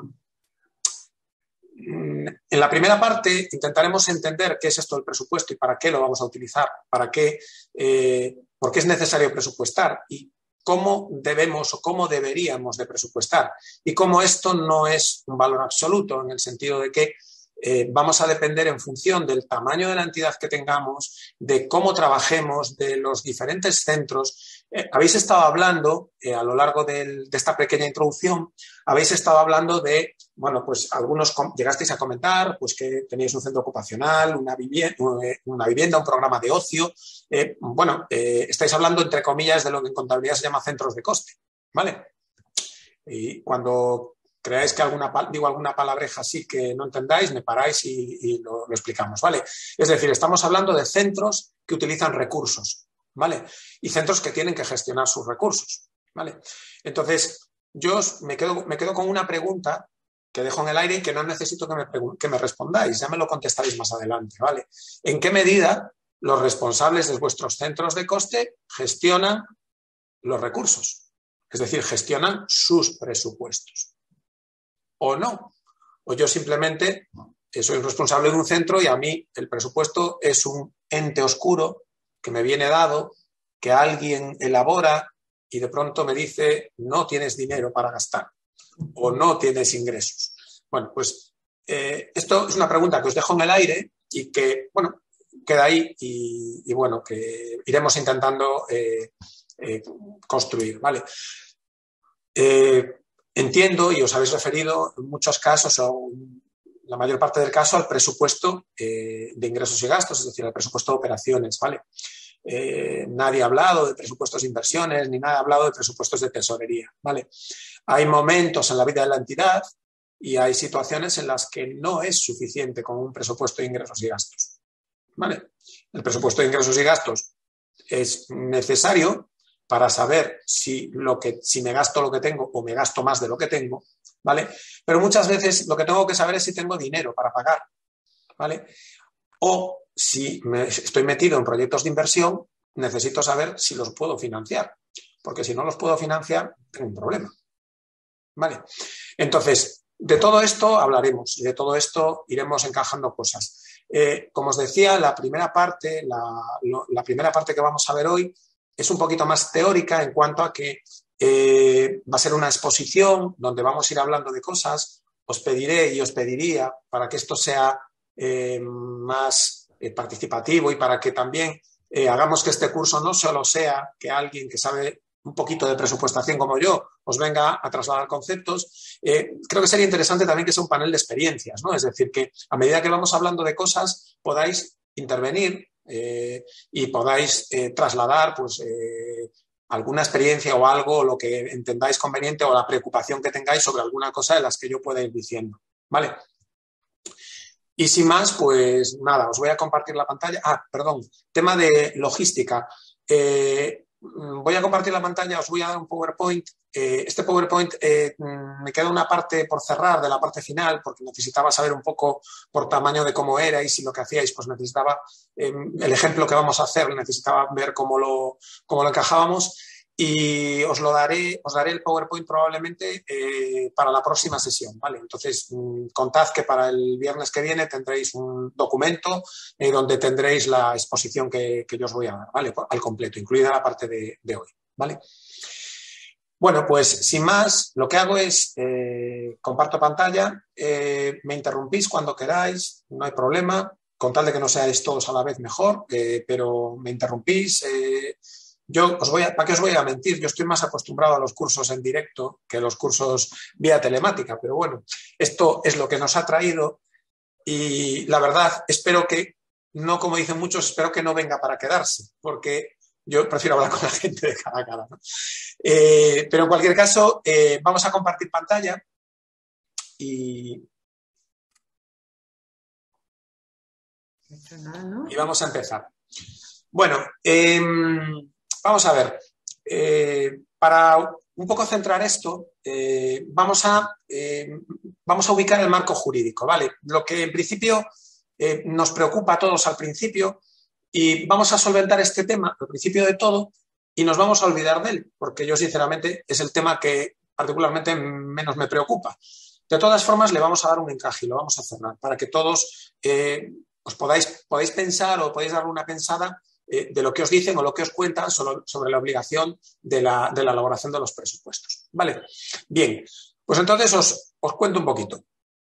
En la primera parte intentaremos entender qué es esto del presupuesto y para qué lo vamos a utilizar, para qué, eh, por qué es necesario presupuestar y cómo debemos o cómo deberíamos de presupuestar y cómo esto no es un valor absoluto en el sentido de que eh, vamos a depender en función del tamaño de la entidad que tengamos, de cómo trabajemos, de los diferentes centros. Eh, habéis estado hablando eh, a lo largo del, de esta pequeña introducción, habéis estado hablando de, bueno, pues algunos llegasteis a comentar pues que teníais un centro ocupacional, una vivienda, una vivienda un programa de ocio. Eh, bueno, eh, estáis hablando, entre comillas, de lo que en contabilidad se llama centros de coste, ¿vale? Y cuando creáis que alguna, digo alguna palabreja así que no entendáis, me paráis y, y lo, lo explicamos, ¿vale? Es decir, estamos hablando de centros que utilizan recursos, ¿vale? Y centros que tienen que gestionar sus recursos, ¿vale? Entonces, yo me quedo, me quedo con una pregunta que dejo en el aire y que no necesito que me, que me respondáis, ya me lo contestaréis más adelante, ¿vale? ¿En qué medida los responsables de vuestros centros de coste gestionan los recursos? Es decir, gestionan sus presupuestos. ¿O no? O yo simplemente soy responsable de un centro y a mí el presupuesto es un ente oscuro que me viene dado, que alguien elabora y de pronto me dice no tienes dinero para gastar o no tienes ingresos. Bueno, pues eh, esto es una pregunta que os dejo en el aire y que, bueno, queda ahí y, y bueno, que iremos intentando eh, eh, construir, ¿vale? Eh, entiendo y os habéis referido en muchos casos o la mayor parte del caso al presupuesto eh, de ingresos y gastos, es decir, al presupuesto de operaciones, ¿vale? Eh, nadie ha hablado de presupuestos de inversiones ni nadie ha hablado de presupuestos de tesorería, ¿vale? Hay momentos en la vida de la entidad y hay situaciones en las que no es suficiente con un presupuesto de ingresos y gastos, ¿vale? El presupuesto de ingresos y gastos es necesario para saber si, lo que, si me gasto lo que tengo o me gasto más de lo que tengo, ¿vale? Pero muchas veces lo que tengo que saber es si tengo dinero para pagar, ¿vale? O si me, estoy metido en proyectos de inversión, necesito saber si los puedo financiar, porque si no los puedo financiar, tengo un problema, ¿vale? Entonces, de todo esto hablaremos y de todo esto iremos encajando cosas. Eh, como os decía, la primera parte, la, lo, la primera parte que vamos a ver hoy es un poquito más teórica en cuanto a que eh, va a ser una exposición donde vamos a ir hablando de cosas. Os pediré y os pediría para que esto sea eh, más eh, participativo y para que también eh, hagamos que este curso no solo sea que alguien que sabe un poquito de presupuestación como yo os venga a trasladar conceptos. Eh, creo que sería interesante también que sea un panel de experiencias, ¿no? Es decir, que a medida que vamos hablando de cosas podáis intervenir Eh, y podáis eh, trasladar pues, eh, alguna experiencia o algo, o lo que entendáis conveniente o la preocupación que tengáis sobre alguna cosa de las que yo pueda ir diciendo, ¿vale? Y sin más, pues nada, os voy a compartir la pantalla. Ah, perdón, tema de logística. Eh, voy a compartir la pantalla, os voy a dar un PowerPoint. Eh, este PowerPoint eh, me queda una parte por cerrar de la parte final porque necesitaba saber un poco por tamaño de cómo erais y lo que hacíais, pues necesitaba eh, el ejemplo que vamos a hacer, necesitaba ver cómo lo, cómo lo encajábamos. Y os lo daré, os daré el PowerPoint probablemente eh, para la próxima sesión, ¿vale? Entonces, mmm, contad que para el viernes que viene tendréis un documento eh, donde tendréis la exposición que, que yo os voy a dar, ¿vale? Al completo, incluida la parte de, de hoy, ¿vale? Bueno, pues sin más, lo que hago es, eh, comparto pantalla, eh, me interrumpís cuando queráis, no hay problema, con tal de que no seáis todos a la vez mejor, eh, pero me interrumpís, eh, Yo os voy a, ¿para qué os voy a mentir? Yo estoy más acostumbrado a los cursos en directo que a los cursos vía telemática, pero bueno, esto es lo que nos ha traído y la verdad espero que, no como dicen muchos, espero que no venga para quedarse, porque yo prefiero hablar con la gente de cara a cara, ¿no? Eh, pero en cualquier caso, eh, vamos a compartir pantalla y, y vamos a empezar. Bueno, eh, vamos a ver, eh, para un poco centrar esto, eh, vamos, a, eh, vamos a ubicar el marco jurídico, ¿vale? Lo que en principio eh, nos preocupa a todos al principio y vamos a solventar este tema al principio de todo y nos vamos a olvidar de él, porque yo sinceramente es el tema que particularmente menos me preocupa. De todas formas, le vamos a dar un encaje y lo vamos a cerrar para que todos eh, os podáis, podáis pensar o podéis darle una pensada de lo que os dicen o lo que os cuentan sobre la obligación de la, de la elaboración de los presupuestos. ¿Vale? Bien, pues entonces os, os cuento un poquito.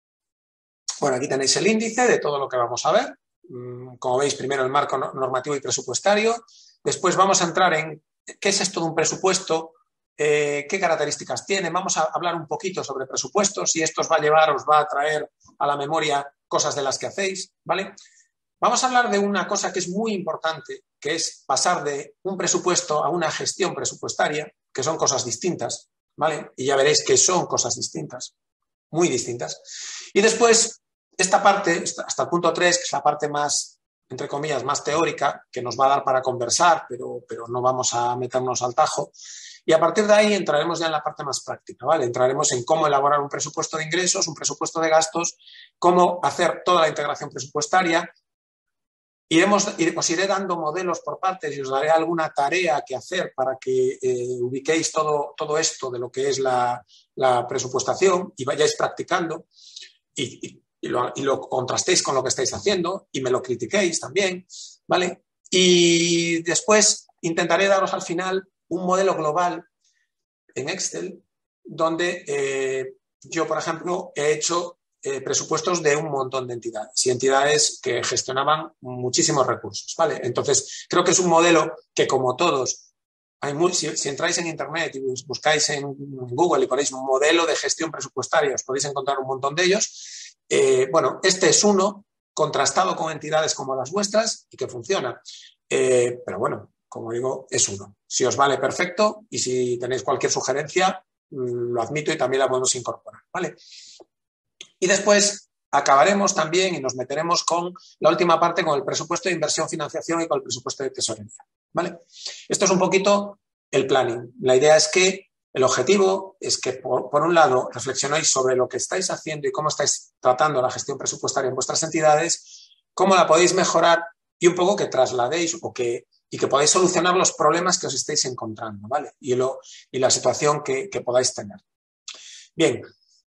Bueno, aquí tenéis el índice de todo lo que vamos a ver. Como veis, primero el marco normativo y presupuestario. Después vamos a entrar en qué es esto de un presupuesto, eh, qué características tiene. Vamos a hablar un poquito sobre presupuestos y esto os va a llevar, os va a traer a la memoria cosas de las que hacéis, ¿vale? Vamos a hablar de una cosa que es muy importante, que es pasar de un presupuesto a una gestión presupuestaria, que son cosas distintas, ¿vale? Y ya veréis que son cosas distintas, muy distintas. Y después, esta parte, hasta el punto tres, que es la parte más, entre comillas, más teórica, que nos va a dar para conversar, pero, pero no vamos a meternos al tajo. Y a partir de ahí entraremos ya en la parte más práctica, ¿vale? Entraremos en cómo elaborar un presupuesto de ingresos, un presupuesto de gastos, cómo hacer toda la integración presupuestaria. Iremos, os iré dando modelos por partes y os daré alguna tarea que hacer para que eh, ubiquéis todo, todo esto de lo que es la, la presupuestación y vayáis practicando y, y, y, lo, y lo contrastéis con lo que estáis haciendo y me lo critiquéis también, ¿vale? Y después intentaré daros al final un modelo global en Excel donde eh, yo, por ejemplo, he hecho Eh, presupuestos de un montón de entidades y entidades que gestionaban muchísimos recursos, ¿vale? Entonces, creo que es un modelo que, como todos, hay muy, si, si entráis en Internet y buscáis en Google y ponéis un modelo de gestión presupuestaria, os podéis encontrar un montón de ellos. Eh, bueno, este es uno contrastado con entidades como las vuestras y que funciona. Eh, pero bueno, como digo, es uno. Si os vale, perfecto, y si tenéis cualquier sugerencia, lo admito y también la podemos incorporar, ¿vale? Y después acabaremos también y nos meteremos con la última parte, con el presupuesto de inversión, financiación y con el presupuesto de tesorería, ¿vale? Esto es un poquito el planning. La idea es que el objetivo es que, por, por un lado, reflexionéis sobre lo que estáis haciendo y cómo estáis tratando la gestión presupuestaria en vuestras entidades, cómo la podéis mejorar y un poco que trasladéis o que, y que podáis solucionar los problemas que os estéis encontrando, ¿vale? Y, lo, y la situación que, que podáis tener. Bien.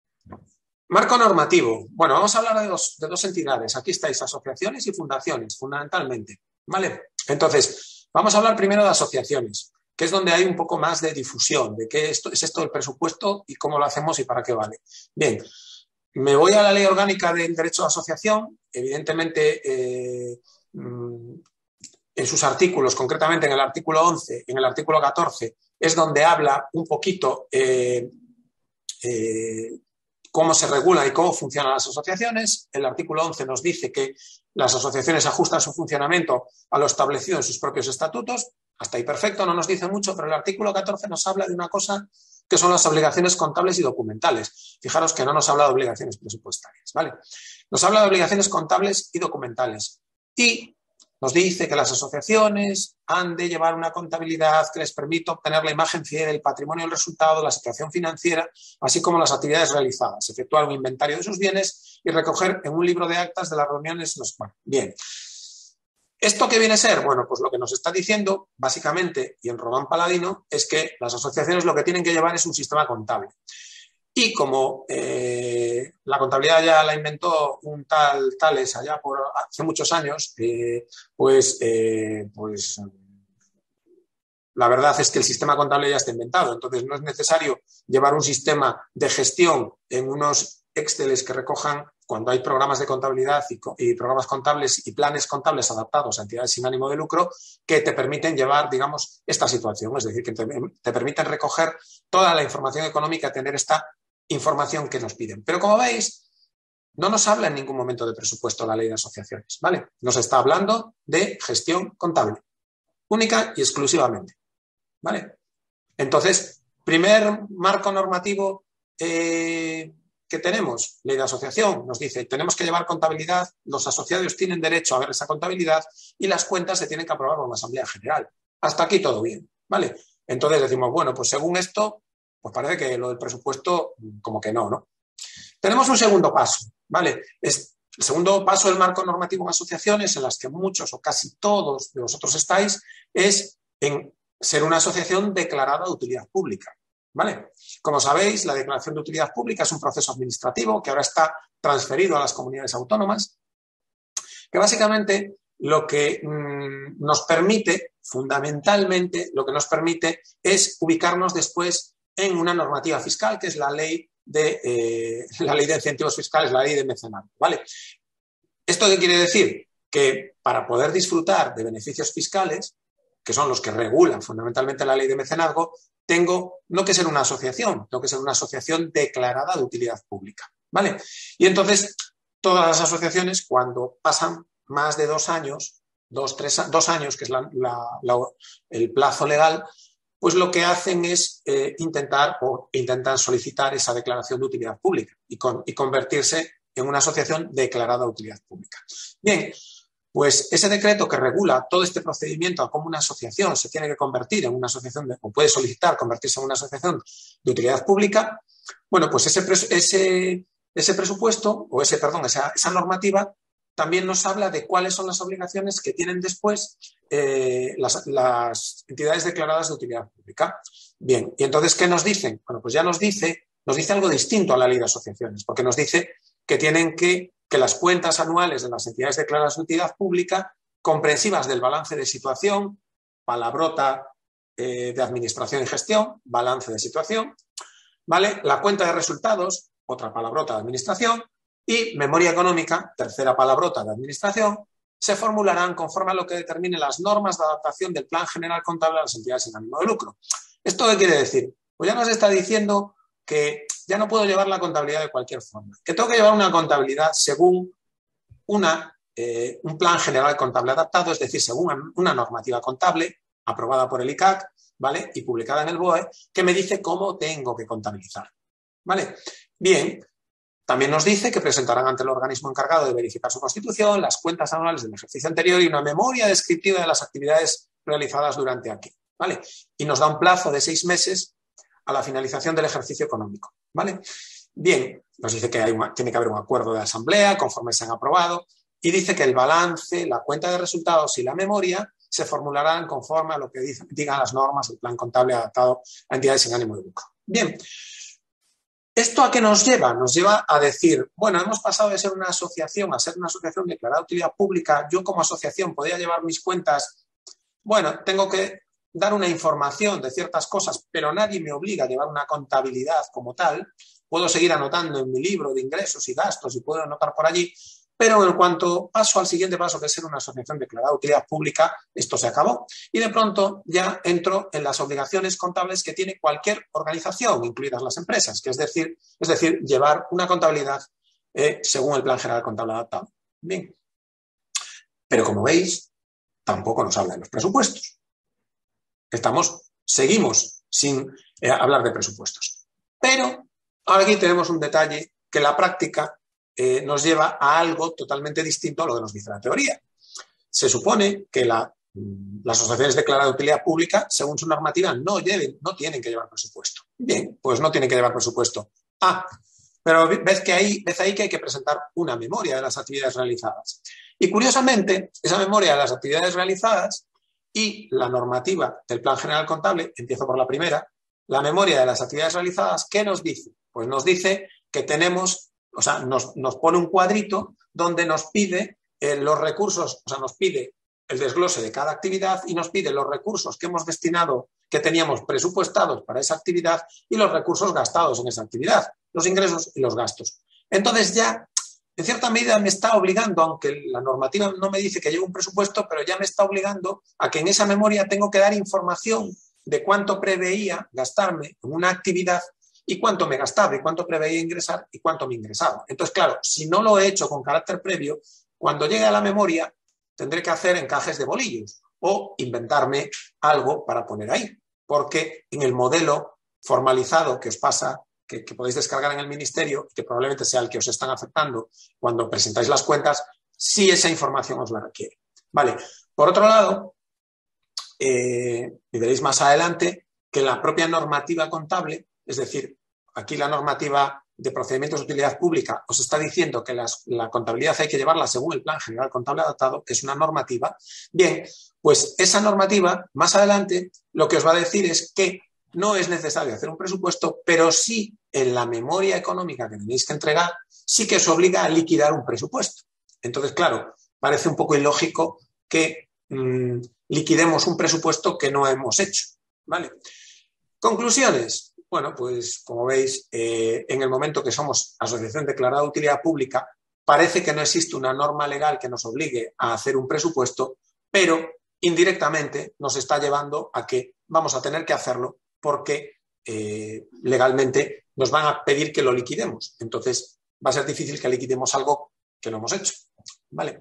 Marco normativo. Bueno, vamos a hablar de dos, de dos entidades. Aquí estáis, asociaciones y fundaciones, fundamentalmente, ¿vale? Entonces, vamos a hablar primero de asociaciones, que es donde hay un poco más de difusión, de qué esto, es esto del presupuesto y cómo lo hacemos y para qué vale. Bien, me voy a la Ley Orgánica del Derecho de Asociación. Evidentemente, eh, en sus artículos, concretamente en el artículo once, en el artículo catorce, es donde habla un poquito eh, eh, cómo se regula y cómo funcionan las asociaciones. El artículo once nos dice que las asociaciones ajustan su funcionamiento a lo establecido en sus propios estatutos. hasta ahí perfecto, no nos dice mucho, pero el artículo catorce nos habla de una cosa que son las obligaciones contables y documentales. Fijaros que no nos habla de obligaciones presupuestarias, ¿vale? Nos habla de obligaciones contables y documentales. Y nos dice que las asociaciones han de llevar una contabilidad que les permita obtener la imagen fiel del patrimonio, el resultado, la situación financiera, así como las actividades realizadas, efectuar un inventario de sus bienes y recoger en un libro de actas de las reuniones. Bueno, bien. ¿Esto qué viene a ser? Bueno, pues lo que nos está diciendo, básicamente, y en Román Paladino, es que las asociaciones lo que tienen que llevar es un sistema contable. Y como eh, la contabilidad ya la inventó un tal Tales allá por hace muchos años, eh, pues, eh, pues la verdad es que el sistema contable ya está inventado. Entonces no es necesario llevar un sistema de gestión en unos Exceles que recojan cuando hay programas de contabilidad y, y programas contables y planes contables adaptados a entidades sin ánimo de lucro que te permiten llevar, digamos, esta situación. Es decir, que te, te permiten recoger toda la información económica, tener esta información que nos piden. Pero como veis, no nos habla en ningún momento de presupuesto la ley de asociaciones, ¿vale? Nos está hablando de gestión contable, única y exclusivamente, ¿vale? Entonces, primer marco normativo eh, que tenemos, ley de asociación, nos dice tenemos que llevar contabilidad, los asociados tienen derecho a ver esa contabilidad y las cuentas se tienen que aprobar por una asamblea general. Hasta aquí todo bien, ¿vale? Entonces decimos, bueno, pues según esto, pues parece que lo del presupuesto como que no, ¿no? Tenemos un segundo paso, ¿vale? Es el segundo paso del marco normativo en asociaciones, en las que muchos o casi todos de vosotros estáis, es en ser una asociación declarada de utilidad pública, ¿vale? Como sabéis, la declaración de utilidad pública es un proceso administrativo que ahora está transferido a las comunidades autónomas, que básicamente lo que mmm, nos permite, fundamentalmente, lo que nos permite es ubicarnos después en una normativa fiscal, que es la ley de, eh, la ley de incentivos fiscales, la ley de mecenazgo, ¿vale? ¿Esto qué quiere decir? Que para poder disfrutar de beneficios fiscales, que son los que regulan fundamentalmente la ley de mecenazgo, tengo no que ser una asociación, tengo que ser una asociación declarada de utilidad pública, ¿vale? Y entonces, todas las asociaciones, cuando pasan más de dos años, dos, tres, dos años, que es la, la, la, el plazo legal, pues lo que hacen es eh, intentar o intentan solicitar esa declaración de utilidad pública y, con, y convertirse en una asociación declarada de utilidad pública. Bien, pues ese decreto que regula todo este procedimiento a cómo una asociación se tiene que convertir en una asociación, de, o puede solicitar convertirse en una asociación de utilidad pública, bueno, pues ese, ese, ese presupuesto, o ese, perdón, esa, esa normativa también nos habla de cuáles son las obligaciones que tienen después eh, las, las entidades declaradas de utilidad pública. Bien, y entonces, ¿qué nos dicen? Bueno, pues ya nos dice, nos dice algo distinto a la ley de asociaciones, porque nos dice que tienen que, que las cuentas anuales de las entidades declaradas de utilidad pública, comprensivas del balance de situación, palabrota eh, de administración y gestión, balance de situación, ¿vale? La cuenta de resultados, otra palabrota de administración, y memoria económica, tercera palabrota de administración, se formularán conforme a lo que determine las normas de adaptación del Plan General Contable a las entidades sin ánimo de lucro. ¿Esto qué quiere decir? Pues ya nos está diciendo que ya no puedo llevar la contabilidad de cualquier forma, que tengo que llevar una contabilidad según una, eh, un Plan General Contable adaptado, es decir, según una normativa contable aprobada por el I C A C, ¿vale? Y publicada en el B O E, que me dice cómo tengo que contabilizar, ¿vale? Bien. También nos dice que presentarán ante el organismo encargado de verificar su constitución las cuentas anuales del ejercicio anterior y una memoria descriptiva de las actividades realizadas durante aquí, ¿vale? Y nos da un plazo de seis meses a la finalización del ejercicio económico, ¿vale? Bien, nos dice que hay una, tiene que haber un acuerdo de asamblea conforme se han aprobado y dice que el balance, la cuenta de resultados y la memoria se formularán conforme a lo que dice, digan las normas del plan contable adaptado a entidades sin ánimo de lucro. Bien. ¿Esto a qué nos lleva? Nos lleva a decir, bueno, hemos pasado de ser una asociación a ser una asociación declarada de utilidad pública. Yo como asociación podría llevar mis cuentas. Bueno, tengo que dar una información de ciertas cosas, pero nadie me obliga a llevar una contabilidad como tal. Puedo seguir anotando en mi libro de ingresos y gastos y puedo anotar por allí, pero en cuanto paso al siguiente paso, que es ser una asociación declarada de utilidad pública, esto se acabó. Y de pronto ya entro en las obligaciones contables que tiene cualquier organización, incluidas las empresas, que es decir, es decir llevar una contabilidad eh, según el Plan General Contable adaptado. Bien. Pero como veis, tampoco nos habla de los presupuestos. Estamos, seguimos sin eh, hablar de presupuestos. Pero ahora aquí tenemos un detalle que en la práctica eh, nos lleva a algo totalmente distinto a lo que nos dice la teoría. Se supone que la, las asociaciones declaradas de utilidad pública, según su normativa, no, lleven, no tienen que llevar presupuesto. Bien, pues no tienen que llevar presupuesto. Ah, pero ves que ahí, ves ahí que hay que presentar una memoria de las actividades realizadas. Y curiosamente, esa memoria de las actividades realizadas y la normativa del Plan General Contable, empiezo por la primera, la memoria de las actividades realizadas, ¿qué nos dice? Pues nos dice que tenemos, o sea, nos, nos pone un cuadrito donde nos pide eh, los recursos, o sea, nos pide el desglose de cada actividad y nos pide los recursos que hemos destinado, que teníamos presupuestados para esa actividad y los recursos gastados en esa actividad, los ingresos y los gastos. Entonces ya, en cierta medida me está obligando, aunque la normativa no me dice que lleve un presupuesto, pero ya me está obligando a que en esa memoria tengo que dar información de cuánto preveía gastarme en una actividad y cuánto me gastaba y cuánto preveía ingresar y cuánto me ingresaba. Entonces, claro, si no lo he hecho con carácter previo, cuando llegue a la memoria tendré que hacer encajes de bolillos o inventarme algo para poner ahí, porque en el modelo formalizado que os pasa, que, que podéis descargar en el ministerio, que probablemente sea el que os están afectando cuando presentáis las cuentas, sí esa información os la requiere. Vale. Por otro lado, eh, y veréis más adelante que la propia normativa contable, es decir, aquí la normativa de procedimientos de utilidad pública os está diciendo que las, la contabilidad hay que llevarla según el Plan General Contable Adaptado, que es una normativa. Bien, pues esa normativa, más adelante, lo que os va a decir es que no es necesario hacer un presupuesto, pero sí en la memoria económica que tenéis que entregar, sí que os obliga a liquidar un presupuesto. Entonces, claro, parece un poco ilógico que mmm, liquidemos un presupuesto que no hemos hecho, ¿vale? Conclusiones. Bueno, pues como veis, eh, en el momento que somos asociación declarada de utilidad pública, parece que no existe una norma legal que nos obligue a hacer un presupuesto, pero indirectamente nos está llevando a que vamos a tener que hacerlo porque eh, legalmente nos van a pedir que lo liquidemos. Entonces va a ser difícil que liquidemos algo que no hemos hecho, ¿vale?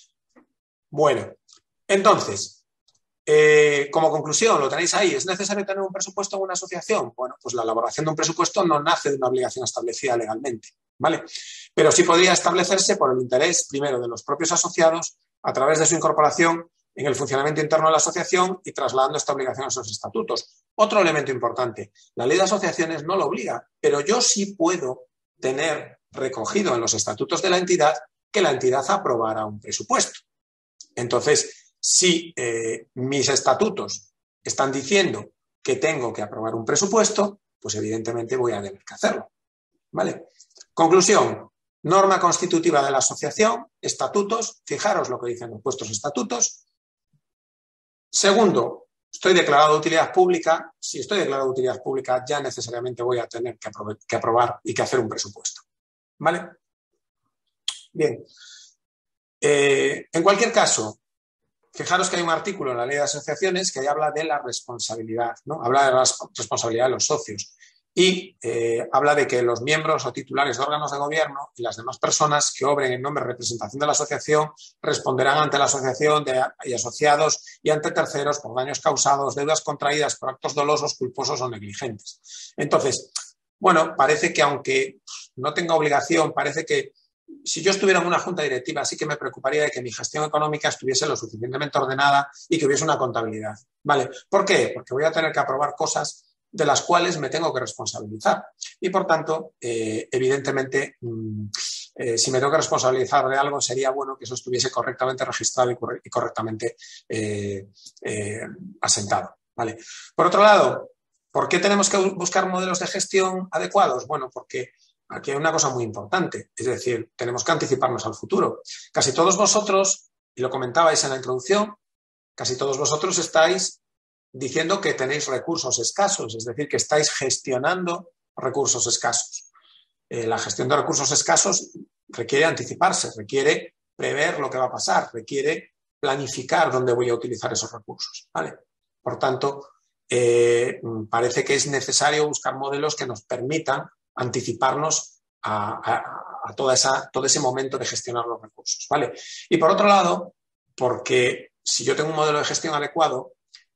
Bueno, entonces... Eh, como conclusión, lo tenéis ahí, ¿es necesario tener un presupuesto en una asociación? Bueno, pues la elaboración de un presupuesto no nace de una obligación establecida legalmente, ¿vale? Pero sí podría establecerse por el interés, primero, de los propios asociados a través de su incorporación en el funcionamiento interno de la asociación y trasladando esta obligación a sus estatutos. Otro elemento importante, la ley de asociaciones no lo obliga, pero yo sí puedo tener recogido en los estatutos de la entidad que la entidad aprobara un presupuesto. Entonces, si eh, mis estatutos están diciendo que tengo que aprobar un presupuesto, pues evidentemente voy a tener que hacerlo, ¿vale? Conclusión, norma constitutiva de la asociación, estatutos, fijaros lo que dicen los puestos estatutos. Segundo, estoy declarado de utilidad pública. Si estoy declarado de utilidad pública, ya necesariamente voy a tener que, aprove- que aprobar y que hacer un presupuesto, ¿vale? Bien. Eh, en cualquier caso, fijaros que hay un artículo en la ley de asociaciones que ahí habla de la responsabilidad, ¿no? Habla de la responsabilidad de los socios y eh, habla de que los miembros o titulares de órganos de gobierno y las demás personas que obren en nombre de representación de la asociación responderán ante la asociación de, y asociados y ante terceros por daños causados, deudas contraídas por actos dolosos, culposos o negligentes. Entonces, bueno, parece que aunque no tenga obligación, parece que si yo estuviera en una junta directiva, sí que me preocuparía de que mi gestión económica estuviese lo suficientemente ordenada y que hubiese una contabilidad, ¿vale? ¿Por qué? Porque voy a tener que aprobar cosas de las cuales me tengo que responsabilizar. Y, por tanto, eh, evidentemente, mmm, eh, si me tengo que responsabilizar de algo, sería bueno que eso estuviese correctamente registrado y, corre- y correctamente eh, eh, asentado, ¿vale? Por otro lado, ¿por qué tenemos que buscar modelos de gestión adecuados? Bueno, porque aquí hay una cosa muy importante, es decir, tenemos que anticiparnos al futuro. Casi todos vosotros, y lo comentabais en la introducción, casi todos vosotros estáis diciendo que tenéis recursos escasos, es decir, que estáis gestionando recursos escasos. Eh, la gestión de recursos escasos requiere anticiparse, requiere prever lo que va a pasar, requiere planificar dónde voy a utilizar esos recursos, ¿vale? Por tanto, eh, parece que es necesario buscar modelos que nos permitan anticiparnos a, a, a toda esa, todo ese momento de gestionar los recursos, ¿vale? Y por otro lado, porque si yo tengo un modelo de gestión adecuado,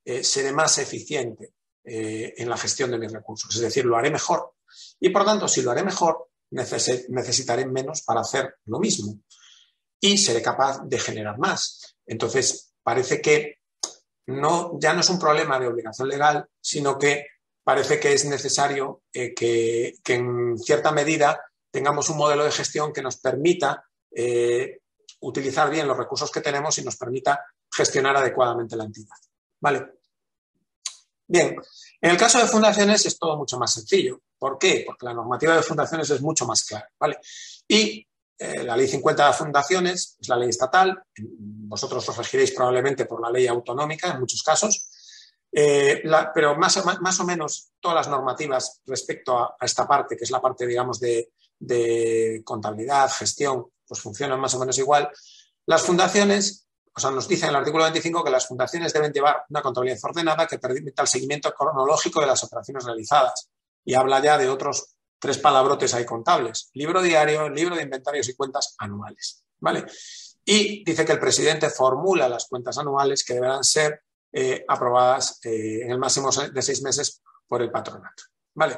eh, seré más eficiente eh, en la gestión de mis recursos. Es decir, lo haré mejor. Y por tanto, si lo haré mejor, neces- necesitaré menos para hacer lo mismo. Y seré capaz de generar más. Entonces, parece que no, ya no es un problema de obligación legal, sino que parece que es necesario eh, que, que en cierta medida tengamos un modelo de gestión que nos permita eh, utilizar bien los recursos que tenemos y nos permita gestionar adecuadamente la entidad. ¿Vale? Bien, en el caso de fundaciones es todo mucho más sencillo. ¿Por qué? Porque la normativa de fundaciones es mucho más clara. ¿Vale? Y eh, la ley cincuenta de fundaciones es la ley estatal. Vosotros os regiréis probablemente por la ley autonómica en muchos casos. Eh, la, pero más, más, más o menos todas las normativas respecto a, a esta parte, que es la parte, digamos, de, de contabilidad, gestión, pues funcionan más o menos igual. Las fundaciones, o sea, nos dice en el artículo veinticinco que las fundaciones deben llevar una contabilidad ordenada que permita el seguimiento cronológico de las operaciones realizadas. Y habla ya de otros tres palabrotes ahí contables: libro diario, libro de inventarios y cuentas anuales. ¿Vale? Y dice que el presidente formula las cuentas anuales que deberán ser Eh, aprobadas eh, en el máximo de seis meses por el patronato. ¿Vale?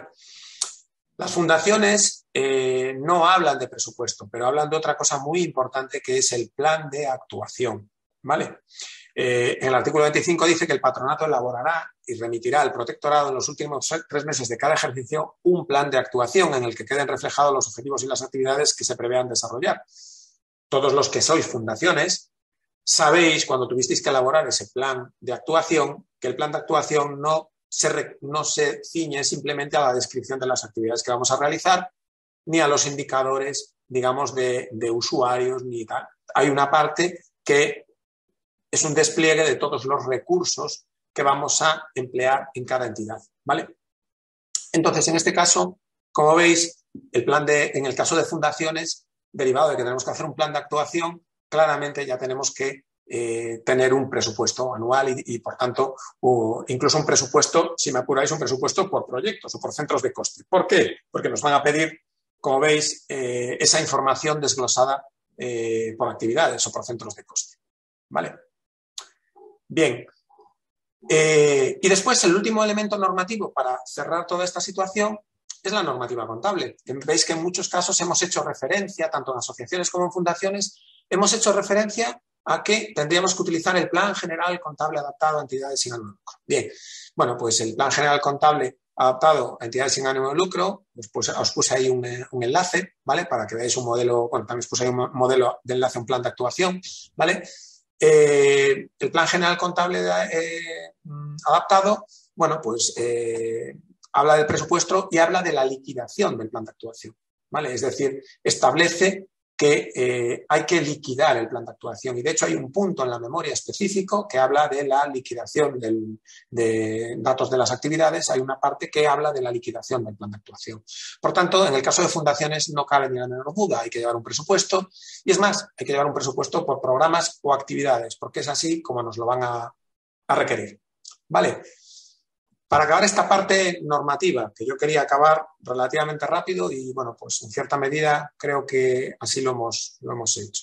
Las fundaciones eh, no hablan de presupuesto, pero hablan de otra cosa muy importante, que es el plan de actuación. ¿Vale? Eh, en el artículo veinticinco dice que el patronato elaborará y remitirá al protectorado en los últimos tres meses de cada ejercicio un plan de actuación en el que queden reflejados los objetivos y las actividades que se prevean desarrollar. Todos los que sois fundaciones sabéis, cuando tuvisteis que elaborar ese plan de actuación, que el plan de actuación no se, re, no se ciñe simplemente a la descripción de las actividades que vamos a realizar, ni a los indicadores, digamos, de, de usuarios, ni tal. Hay una parte que es un despliegue de todos los recursos que vamos a emplear en cada entidad, ¿vale? Entonces, en este caso, como veis, el plan de, en el caso de fundaciones, derivado de que tenemos que hacer un plan de actuación, claramente ya tenemos que eh, tener un presupuesto anual y, y por tanto, uh, incluso un presupuesto, si me apuráis, un presupuesto por proyectos o por centros de coste. ¿Por qué? Porque nos van a pedir, como veis, eh, esa información desglosada eh, por actividades o por centros de coste. ¿Vale? Bien. Eh, y después, el último elemento normativo para cerrar toda esta situación es la normativa contable. Veis que en muchos casos hemos hecho referencia, tanto en asociaciones como en fundaciones, hemos hecho referencia a que tendríamos que utilizar el Plan General Contable adaptado a entidades sin ánimo de lucro. Bien, bueno, pues el Plan General Contable adaptado a entidades sin ánimo de lucro, pues, pues os puse ahí un, un enlace, ¿vale? Para que veáis un modelo, bueno, también os puse ahí un modelo de enlace a un plan de actuación, ¿vale? Eh, el Plan General Contable eh, adaptado, bueno, pues eh, habla del presupuesto y habla de la liquidación del plan de actuación, ¿vale? Es decir, establece que eh, hay que liquidar el plan de actuación y de hecho hay un punto en la memoria específico que habla de la liquidación del, de datos de las actividades, hay una parte que habla de la liquidación del plan de actuación. Por tanto, en el caso de fundaciones no cabe ni la menor duda, hay que llevar un presupuesto y es más, hay que llevar un presupuesto por programas o actividades, porque es así como nos lo van a, a requerir. ¿Vale? Para acabar esta parte normativa, que yo quería acabar relativamente rápido y, bueno, pues en cierta medida creo que así lo hemos, lo hemos hecho.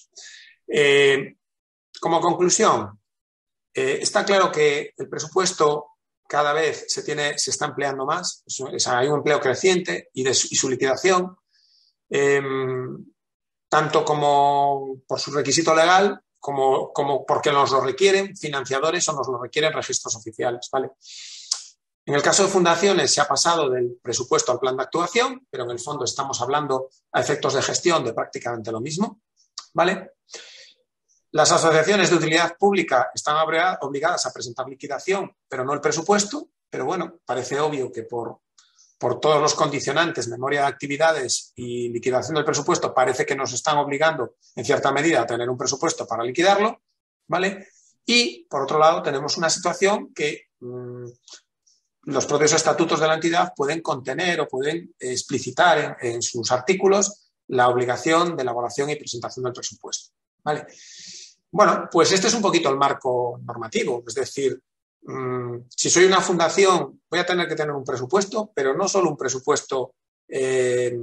Eh, como conclusión, eh, está claro que el presupuesto cada vez se, tiene, se está empleando más, o sea, hay un empleo creciente y, de, y su liquidación, eh, tanto como por su requisito legal, como, como porque nos lo requieren financiadores o nos lo requieren registros oficiales, ¿vale? En el caso de fundaciones se ha pasado del presupuesto al plan de actuación, pero en el fondo estamos hablando a efectos de gestión de prácticamente lo mismo, ¿vale? Las asociaciones de utilidad pública están obligadas a presentar liquidación, pero no el presupuesto, pero bueno, parece obvio que por, por todos los condicionantes, memoria de actividades y liquidación del presupuesto, parece que nos están obligando en cierta medida a tener un presupuesto para liquidarlo, ¿vale? Y por otro lado tenemos una situación que mmm, los propios estatutos de la entidad pueden contener o pueden explicitar en, en sus artículos la obligación de elaboración y presentación del presupuesto, ¿vale? Bueno, pues este es un poquito el marco normativo, es decir, mmm, si soy una fundación voy a tener que tener un presupuesto, pero no solo un presupuesto eh,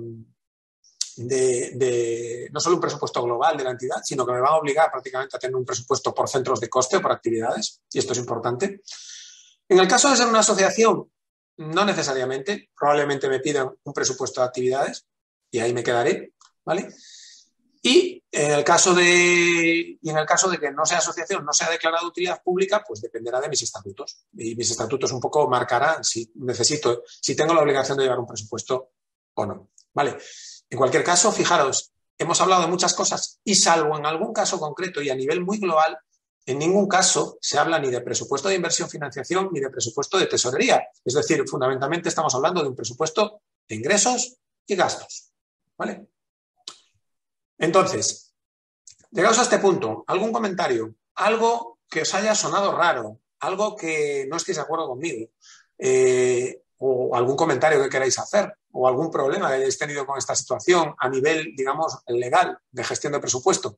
de, de, no solo un presupuesto global de la entidad, sino que me va a obligar prácticamente a tener un presupuesto por centros de coste o por actividades, y esto es importante. En el caso de ser una asociación, no necesariamente, probablemente me pidan un presupuesto de actividades y ahí me quedaré, ¿vale? Y en el caso de, y en el caso de que no sea asociación, no sea declarada de utilidad pública, pues dependerá de mis estatutos. Y mis estatutos un poco marcarán si necesito, si tengo la obligación de llevar un presupuesto o no, ¿vale? En cualquier caso, fijaros, hemos hablado de muchas cosas y salvo en algún caso concreto y a nivel muy global, en ningún caso se habla ni de presupuesto de inversión financiación ni de presupuesto de tesorería. Es decir, fundamentalmente estamos hablando de un presupuesto de ingresos y gastos, ¿vale? Entonces, llegados a este punto, ¿algún comentario? Algo que os haya sonado raro, algo que no estéis de acuerdo conmigo, eh, o algún comentario que queráis hacer, o algún problema que hayáis tenido con esta situación a nivel, digamos, legal de gestión de presupuesto.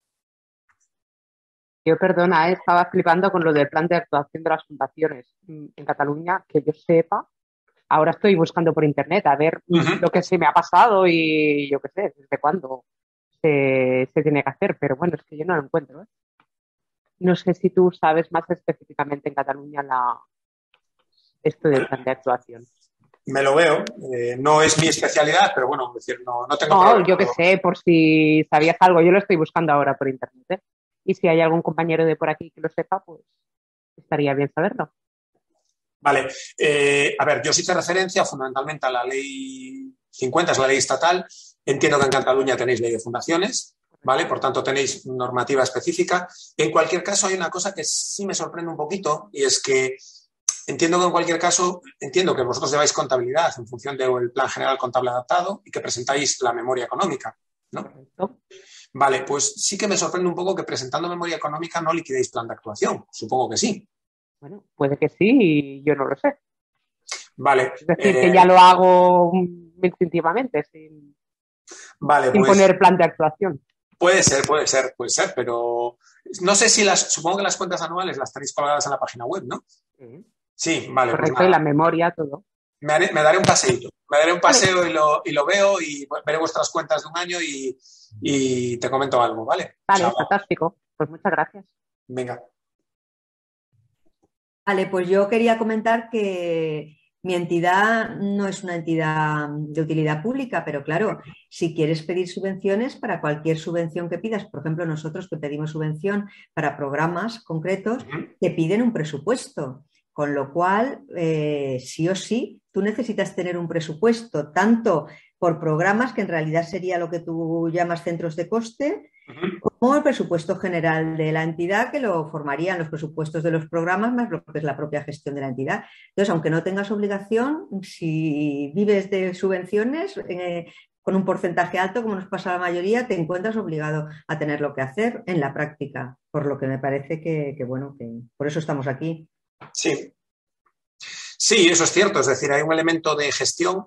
Yo, perdona, eh, estaba flipando con lo del plan de actuación de las fundaciones en Cataluña, que yo sepa. Ahora estoy buscando por internet a ver uh-huh. lo que se me ha pasado y yo qué sé, desde cuándo se, se tiene que hacer, pero bueno, es que yo no lo encuentro. ¿eh? No sé si tú sabes más específicamente en Cataluña la, esto del plan de actuación. Me lo veo, eh, no es mi especialidad, pero bueno, es decir, no, no tengo No, problema, yo qué pero... sé, por si sabías algo, yo lo estoy buscando ahora por internet. ¿eh? Y si hay algún compañero de por aquí que lo sepa, pues estaría bien saberlo. Vale, eh, a ver, yo sí hice referencia fundamentalmente a la ley cincuenta, es la ley estatal. Entiendo que en Cataluña tenéis ley de fundaciones, ¿vale? Por tanto, tenéis normativa específica. En cualquier caso, hay una cosa que sí me sorprende un poquito y es que entiendo que en cualquier caso, entiendo que vosotros lleváis contabilidad en función del Plan General Contable Adaptado y que presentáis la memoria económica, ¿no? Vale, pues sí que me sorprende un poco que presentando memoria económica no liquidéis plan de actuación. Supongo que sí. Bueno, puede que sí y yo no lo sé. Vale. Es decir, eh, que ya lo hago instintivamente, sin, vale, sin pues, poner plan de actuación. Puede ser, puede ser, puede ser, pero no sé si las, supongo que las cuentas anuales las tenéis colgadas en la página web, ¿no? Sí, sí vale. Correcto, pues y la memoria, todo. Me, haré, me daré un paseíto, me daré un paseo vale. y, lo, y lo veo y veré vuestras cuentas de un año y, y te comento algo, ¿vale? Vale, Chao. Fantástico. Pues muchas gracias. Venga. Vale, pues yo quería comentar que mi entidad no es una entidad de utilidad pública, pero claro, si quieres pedir subvenciones, para cualquier subvención que pidas, por ejemplo, nosotros que pedimos subvención para programas concretos, te piden un presupuesto, con lo cual, eh, sí o sí, tú necesitas tener un presupuesto, tanto por programas, que en realidad sería lo que tú llamas centros de coste, como el presupuesto general de la entidad, que lo formarían los presupuestos de los programas más lo que es la propia gestión de la entidad. Entonces, aunque no tengas obligación, si vives de subvenciones eh, con un porcentaje alto, como nos pasa a la mayoría, te encuentras obligado a tener lo que hacer en la práctica, por lo que me parece que, que bueno, que por eso estamos aquí. Sí. Sí, eso es cierto. Es decir, hay un elemento de gestión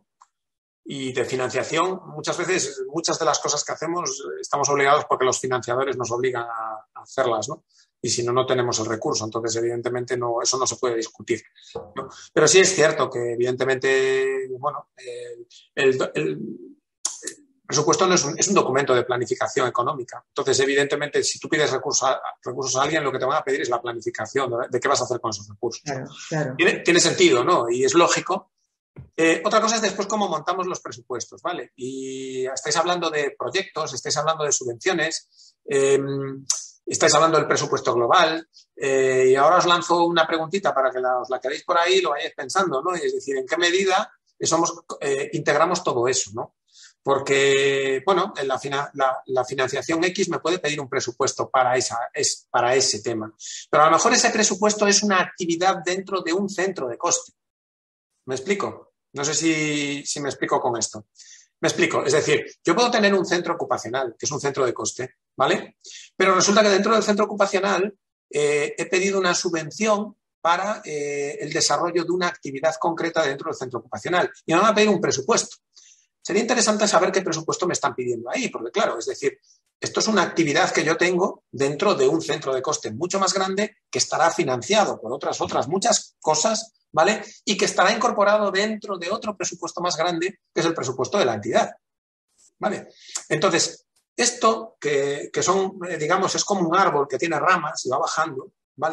y de financiación. Muchas veces, muchas de las cosas que hacemos estamos obligados porque los financiadores nos obligan a hacerlas, ¿no? Y si no, no tenemos el recurso. Entonces, evidentemente, no, eso no se puede discutir, ¿no? Pero sí es cierto que, evidentemente, bueno, el, el, el presupuesto no es un, es un documento de planificación económica. Entonces, evidentemente, si tú pides recursos a, recursos a alguien, lo que te van a pedir es la planificación de, de qué vas a hacer con esos recursos. Claro, claro. Tiene, tiene sentido, ¿no? Y es lógico. Eh, otra cosa es después cómo montamos los presupuestos, ¿vale? Y estáis hablando de proyectos, estáis hablando de subvenciones, eh, estáis hablando del presupuesto global, eh, y ahora os lanzo una preguntita para que la, os la quedéis por ahí y lo vayáis pensando, ¿no? Y es decir, ¿en qué medida somos, eh, integramos todo eso, ¿no? Porque, bueno, la, la, la financiación X me puede pedir un presupuesto para, esa, es, para ese tema, pero a lo mejor ese presupuesto es una actividad dentro de un centro de coste. ¿Me explico? No sé si, si me explico con esto. Me explico. Es decir, yo puedo tener un centro ocupacional, que es un centro de coste, ¿vale? Pero resulta que dentro del centro ocupacional eh, he pedido una subvención para eh, el desarrollo de una actividad concreta dentro del centro ocupacional y me van a pedir un presupuesto. Sería interesante saber qué presupuesto me están pidiendo ahí, porque claro, es decir, esto es una actividad que yo tengo dentro de un centro de coste mucho más grande que estará financiado por otras, otras muchas cosas, ¿vale? Y que estará incorporado dentro de otro presupuesto más grande, que es el presupuesto de la entidad, ¿vale? Entonces, esto que, que son, digamos, es como un árbol que tiene ramas y va bajando, ¿vale?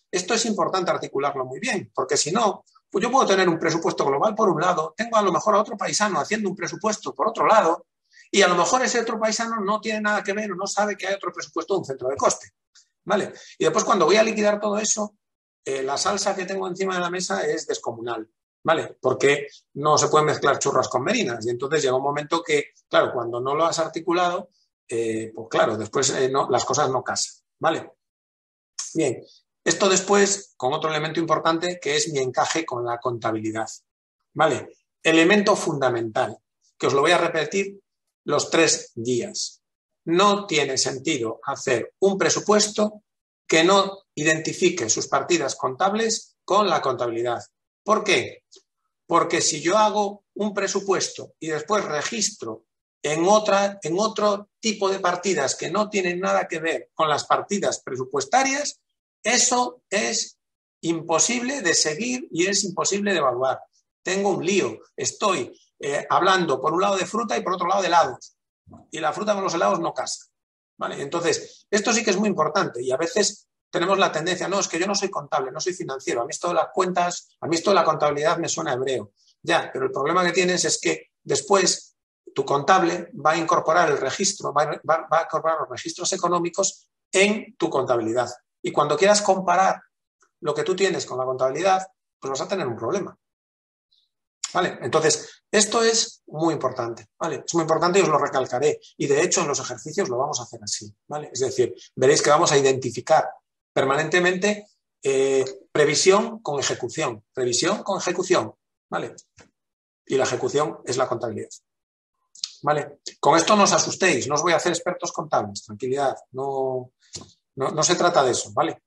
esto es importante articularlo muy bien, porque si no, pues yo puedo tener un presupuesto global por un lado, tengo a lo mejor a otro paisano haciendo un presupuesto por otro lado, y a lo mejor ese otro paisano no tiene nada que ver o no sabe que hay otro presupuesto de un centro de coste, ¿vale? Y después cuando voy a liquidar todo eso, eh, la salsa que tengo encima de la mesa es descomunal, ¿vale? Porque no se pueden mezclar churras con merinas, y entonces llega un momento que, claro, cuando no lo has articulado, eh, pues claro, después eh, no, las cosas no casan, ¿vale? Bien, esto después con otro elemento importante que es mi encaje con la contabilidad, ¿vale? Elemento fundamental, que os lo voy a repetir los tres días. No tiene sentido hacer un presupuesto que no identifique sus partidas contables con la contabilidad. ¿Por qué? Porque si yo hago un presupuesto y después registro en, otra, en otro tipo de partidas que no tienen nada que ver con las partidas presupuestarias, eso es imposible de seguir y es imposible de evaluar. Tengo un lío, estoy eh, hablando por un lado de fruta y por otro lado de helados, y la fruta con los helados no casa, ¿vale? Entonces, esto sí que es muy importante y a veces tenemos la tendencia, no, es que yo no soy contable, no soy financiero, a mí esto de las cuentas, a mí esto de la contabilidad me suena hebreo. Ya, pero el problema que tienes es que después tu contable va a incorporar el registro, va a, va, va a incorporar los registros económicos en tu contabilidad. Y cuando quieras comparar lo que tú tienes con la contabilidad, pues vas a tener un problema. ¿Vale? Entonces, esto es muy importante, ¿vale? Es muy importante y os lo recalcaré. Y de hecho, en los ejercicios lo vamos a hacer así, ¿vale? Es decir, veréis que vamos a identificar permanentemente eh, previsión con ejecución, previsión con ejecución, ¿vale? Y la ejecución es la contabilidad, ¿vale? Con esto no os asustéis, no os voy a hacer expertos contables, tranquilidad, no, no, no se trata de eso, ¿vale?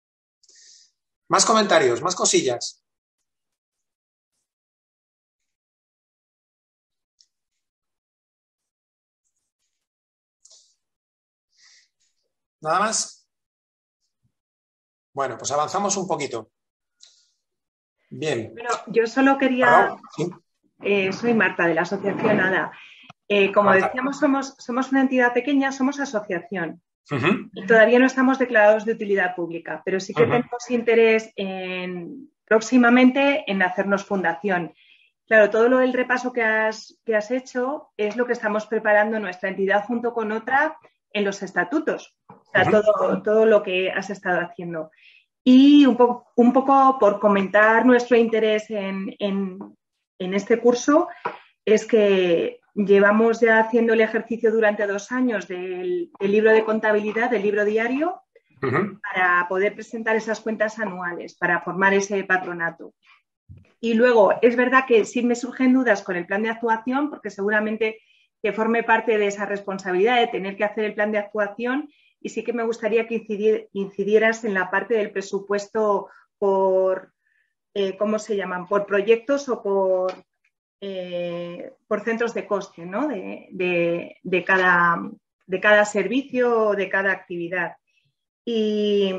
Más comentarios, más cosillas. ¿Nada más? Bueno, pues avanzamos un poquito. Bien. Bueno, yo solo quería... ¿Sí? Eh, soy Marta, de la Asociación ADA. Eh, como Marta. decíamos, somos, somos una entidad pequeña, somos asociación. Uh-huh. Y todavía no estamos declarados de utilidad pública, pero sí que uh-huh. tenemos interés en, próximamente en hacernos fundación. Claro, todo lo, el repaso que has, que has hecho es lo que estamos preparando nuestra entidad junto con otra en los estatutos. O sea, uh-huh. todo, todo lo que has estado haciendo. Y un, po un poco por comentar nuestro interés en, en, en este curso, es que llevamos ya haciendo el ejercicio durante dos años del, del libro de contabilidad, del libro diario, uh-huh. para poder presentar esas cuentas anuales, para formar ese patronato. Y luego, es verdad que sí me surgen dudas con el plan de actuación, porque seguramente que forme parte de esa responsabilidad de tener que hacer el plan de actuación, y sí que me gustaría que incidir, incidieras en la parte del presupuesto por, eh, ¿cómo se llaman? Por proyectos o por, eh, por centros de coste, ¿no? De, de, de, cada, de cada servicio o de cada actividad. Y,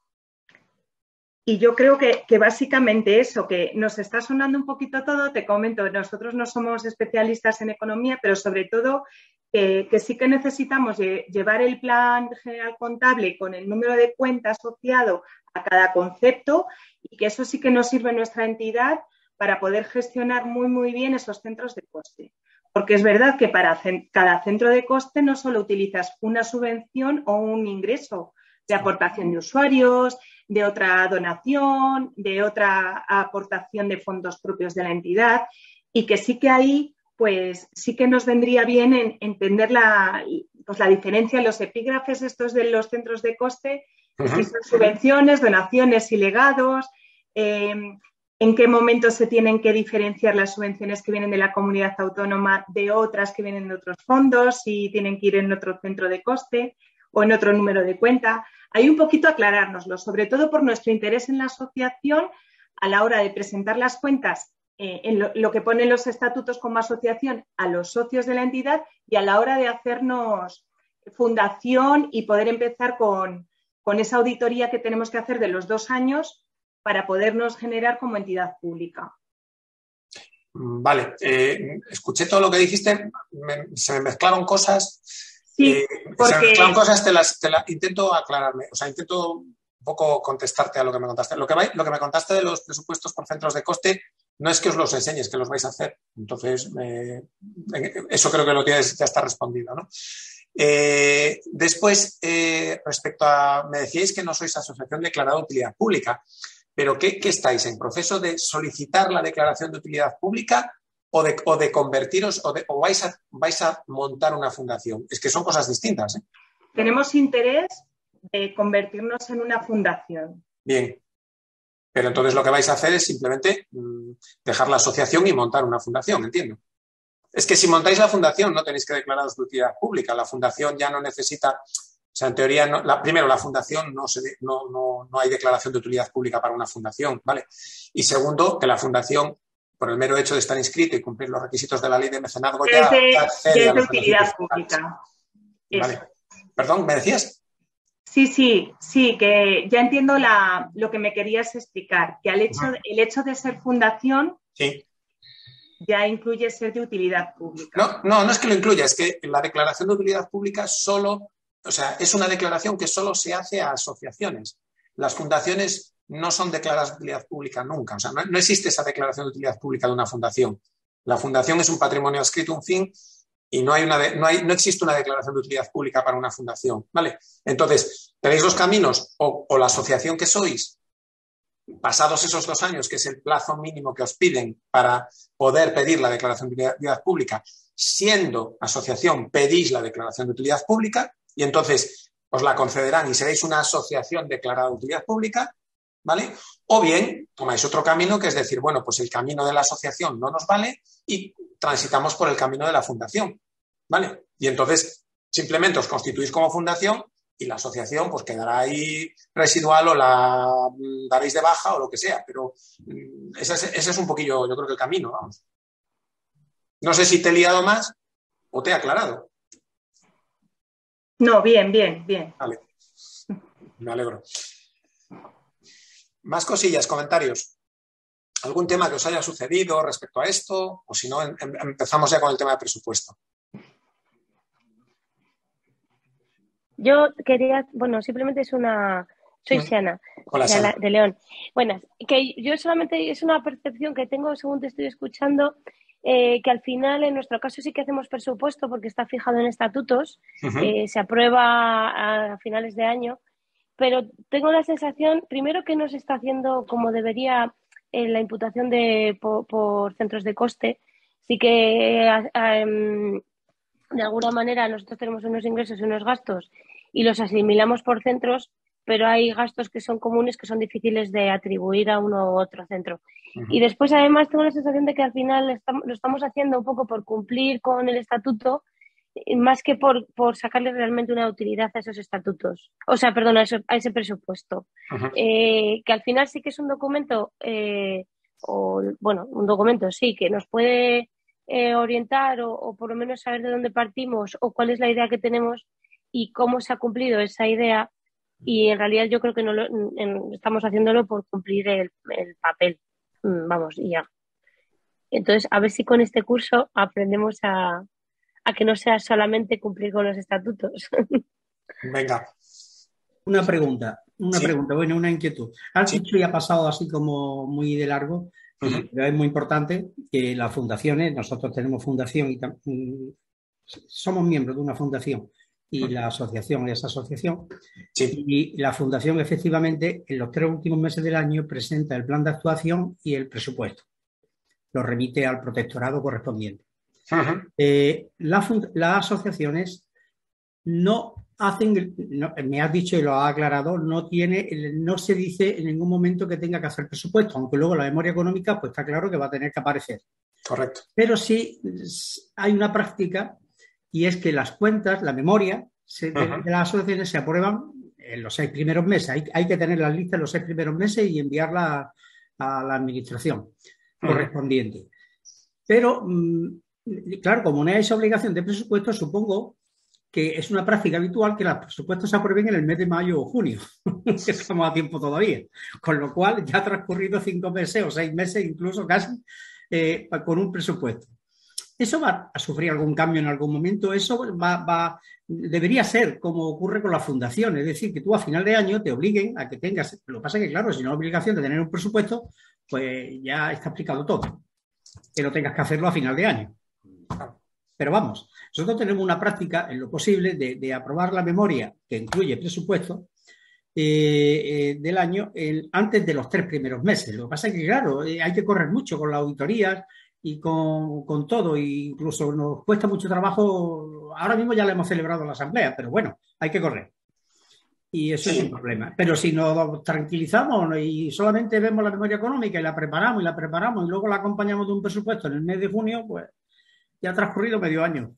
y yo creo que, que básicamente eso, que nos está sonando un poquito todo, te comento, nosotros no somos especialistas en economía, pero sobre todo que, que sí que necesitamos llevar el plan general contable con el número de cuenta asociado a cada concepto y que eso sí que nos sirve en nuestra entidad para poder gestionar muy, muy bien esos centros de coste. Porque es verdad que para cada centro de coste no solo utilizas una subvención o un ingreso de aportación de usuarios, de otra donación, de otra aportación de fondos propios de la entidad, y que sí que ahí, pues sí que nos vendría bien en, entender la, pues, la diferencia en los epígrafes estos de los centros de coste, uh-huh. si son subvenciones, donaciones y legados, eh, en qué momento se tienen que diferenciar las subvenciones que vienen de la comunidad autónoma de otras que vienen de otros fondos, si tienen que ir en otro centro de coste o en otro número de cuenta. Hay un poquito aclarárnoslo, sobre todo por nuestro interés en la asociación a la hora de presentar las cuentas, eh, en lo, lo que ponen los estatutos como asociación a los socios de la entidad y a la hora de hacernos fundación y poder empezar con, con esa auditoría que tenemos que hacer de los dos años para podernos generar como entidad pública. Vale, eh, escuché todo lo que dijiste, me, se me mezclaron cosas. Sí, eh, porque... se me mezclaron cosas, te las, te las intento aclararme, o sea, intento un poco contestarte a lo que me contaste. Lo que, va, lo que me contaste de los presupuestos por centros de coste no es que os los enseñes, que los vais a hacer. Entonces, eh, eso creo que lo tienes, ya está respondido, ¿no? Eh, después, eh, respecto a, me decíais que no sois asociación declarada de utilidad pública, pero ¿qué, qué estáis? ¿En proceso de solicitar la declaración de utilidad pública o de, o de convertiros o, de, o vais, a, vais a montar una fundación? Es que son cosas distintas, ¿eh? Tenemos interés de convertirnos en una fundación. Bien. Pero entonces lo que vais a hacer es simplemente mmm, dejar la asociación y montar una fundación, entiendo. Es que si montáis la fundación no tenéis que declararos de utilidad pública. La fundación ya no necesita, o sea, en teoría, no, la, primero, la fundación no, se, no, no, no hay declaración de utilidad pública para una fundación, ¿vale? Y segundo, que la fundación, por el mero hecho de estar inscrito y cumplir los requisitos de la ley de mecenazgo, ya accede a de utilidad pública. Vale. Perdón, ¿me decías? Sí, sí, sí, que ya entiendo la, lo que me querías explicar, que al hecho, el hecho de ser fundación sí. ya incluye ser de utilidad pública. No, no, no es que lo incluya, es que la declaración de utilidad pública solo, o sea, es una declaración que solo se hace a asociaciones. Las fundaciones no son declaradas de utilidad pública nunca, o sea, no, no existe esa declaración de utilidad pública de una fundación. La fundación es un patrimonio adscrito, un fin, y no, hay una de, no, hay, no existe una declaración de utilidad pública para una fundación, ¿vale? Entonces, tenéis dos caminos, o, o la asociación que sois, pasados esos dos años, que es el plazo mínimo que os piden para poder pedir la declaración de utilidad pública, siendo asociación pedís la declaración de utilidad pública y entonces os la concederán y seréis una asociación declarada de utilidad pública, ¿vale? O bien tomáis otro camino, que es decir, bueno, pues el camino de la asociación no nos vale y transitamos por el camino de la fundación, ¿vale? Y entonces simplemente os constituís como fundación y la asociación pues quedará ahí residual o la daréis de baja o lo que sea, pero ese es, ese es un poquillo, yo creo que el camino, vamos. No sé si te he liado más o te he aclarado. No, bien, bien, bien. Vale, me alegro. Más cosillas, comentarios. ¿Algún tema que os haya sucedido respecto a esto? O si no, em, empezamos ya con el tema de presupuesto. Yo quería, bueno, simplemente es una... Soy Siana, Hola, Siana de León. Buenas, que yo solamente es una percepción que tengo según te estoy escuchando, eh, que al final en nuestro caso sí que hacemos presupuesto porque está fijado en estatutos, uh-huh. eh, se aprueba a, a finales de año, pero tengo la sensación, primero, que no se está haciendo como debería eh, la imputación de por, por centros de coste. Sí que a, a, um, de alguna manera nosotros tenemos unos ingresos y unos gastos y los asimilamos por centros, pero hay gastos que son comunes que son difíciles de atribuir a uno u otro centro. Uh-huh. Y después, además, tengo la sensación de que al final estamos, lo estamos haciendo un poco por cumplir con el estatuto, más que por, por sacarle realmente una utilidad a esos estatutos. O sea, perdón, a, eso, a ese presupuesto. Uh-huh. Eh, que al final sí que es un documento, eh, o bueno, un documento sí, que nos puede eh, orientar o, o por lo menos saber de dónde partimos o cuál es la idea que tenemos y cómo se ha cumplido esa idea. Y en realidad yo creo que no lo, en, estamos haciéndolo por cumplir el, el papel. Vamos, y ya. Entonces, a ver si con este curso aprendemos a, a que no sea solamente cumplir con los estatutos. Venga. Una pregunta, una sí. pregunta, bueno, una inquietud. Has sí. dicho y ha pasado así como muy de largo, uh-huh. pero es muy importante que las fundaciones, nosotros tenemos fundación y somos miembros de una fundación. Y la asociación es asociación. Sí. Y la fundación, efectivamente, en los tres últimos meses del año presenta el plan de actuación y el presupuesto. Lo remite al protectorado correspondiente. Uh-huh. Eh, la fund- las asociaciones no hacen, no, me has dicho y lo has aclarado, no tiene, no se dice en ningún momento que tenga que hacer presupuesto, aunque luego la memoria económica, pues está claro que va a tener que aparecer. Correcto. Pero sí hay una práctica. Y es que las cuentas, la memoria se, de, uh-huh. de las asociaciones se aprueban en los seis primeros meses. Hay, hay que tener la lista en los seis primeros meses y enviarla a, a la administración uh-huh. correspondiente. Pero, mmm, claro, como no hay esa obligación de presupuesto, supongo que es una práctica habitual que los presupuestos se aprueben en el mes de mayo o junio, que estamos a tiempo todavía. Con lo cual ya ha transcurrido cinco meses o seis meses, incluso casi, eh, con un presupuesto. eso va a sufrir algún cambio en algún momento, eso va, va, debería ser como ocurre con la fundación, es decir, que tú a final de año te obliguen a que tengas, lo que pasa es que claro, si no hay obligación de tener un presupuesto, pues ya está explicado todo, que no tengas que hacerlo a final de año. Pero vamos, nosotros tenemos una práctica en lo posible de, de aprobar la memoria que incluye presupuesto eh, eh, del año el, antes de los tres primeros meses. Lo que pasa es que, claro, eh, hay que correr mucho con las auditorías y con, con todo, e incluso nos cuesta mucho trabajo. Ahora mismo ya le hemos celebrado la asamblea, pero bueno, hay que correr. Y eso sí es un problema. Pero si nos tranquilizamos y solamente vemos la memoria económica y la preparamos y la preparamos y luego la acompañamos de un presupuesto en el mes de junio, pues ya ha transcurrido medio año.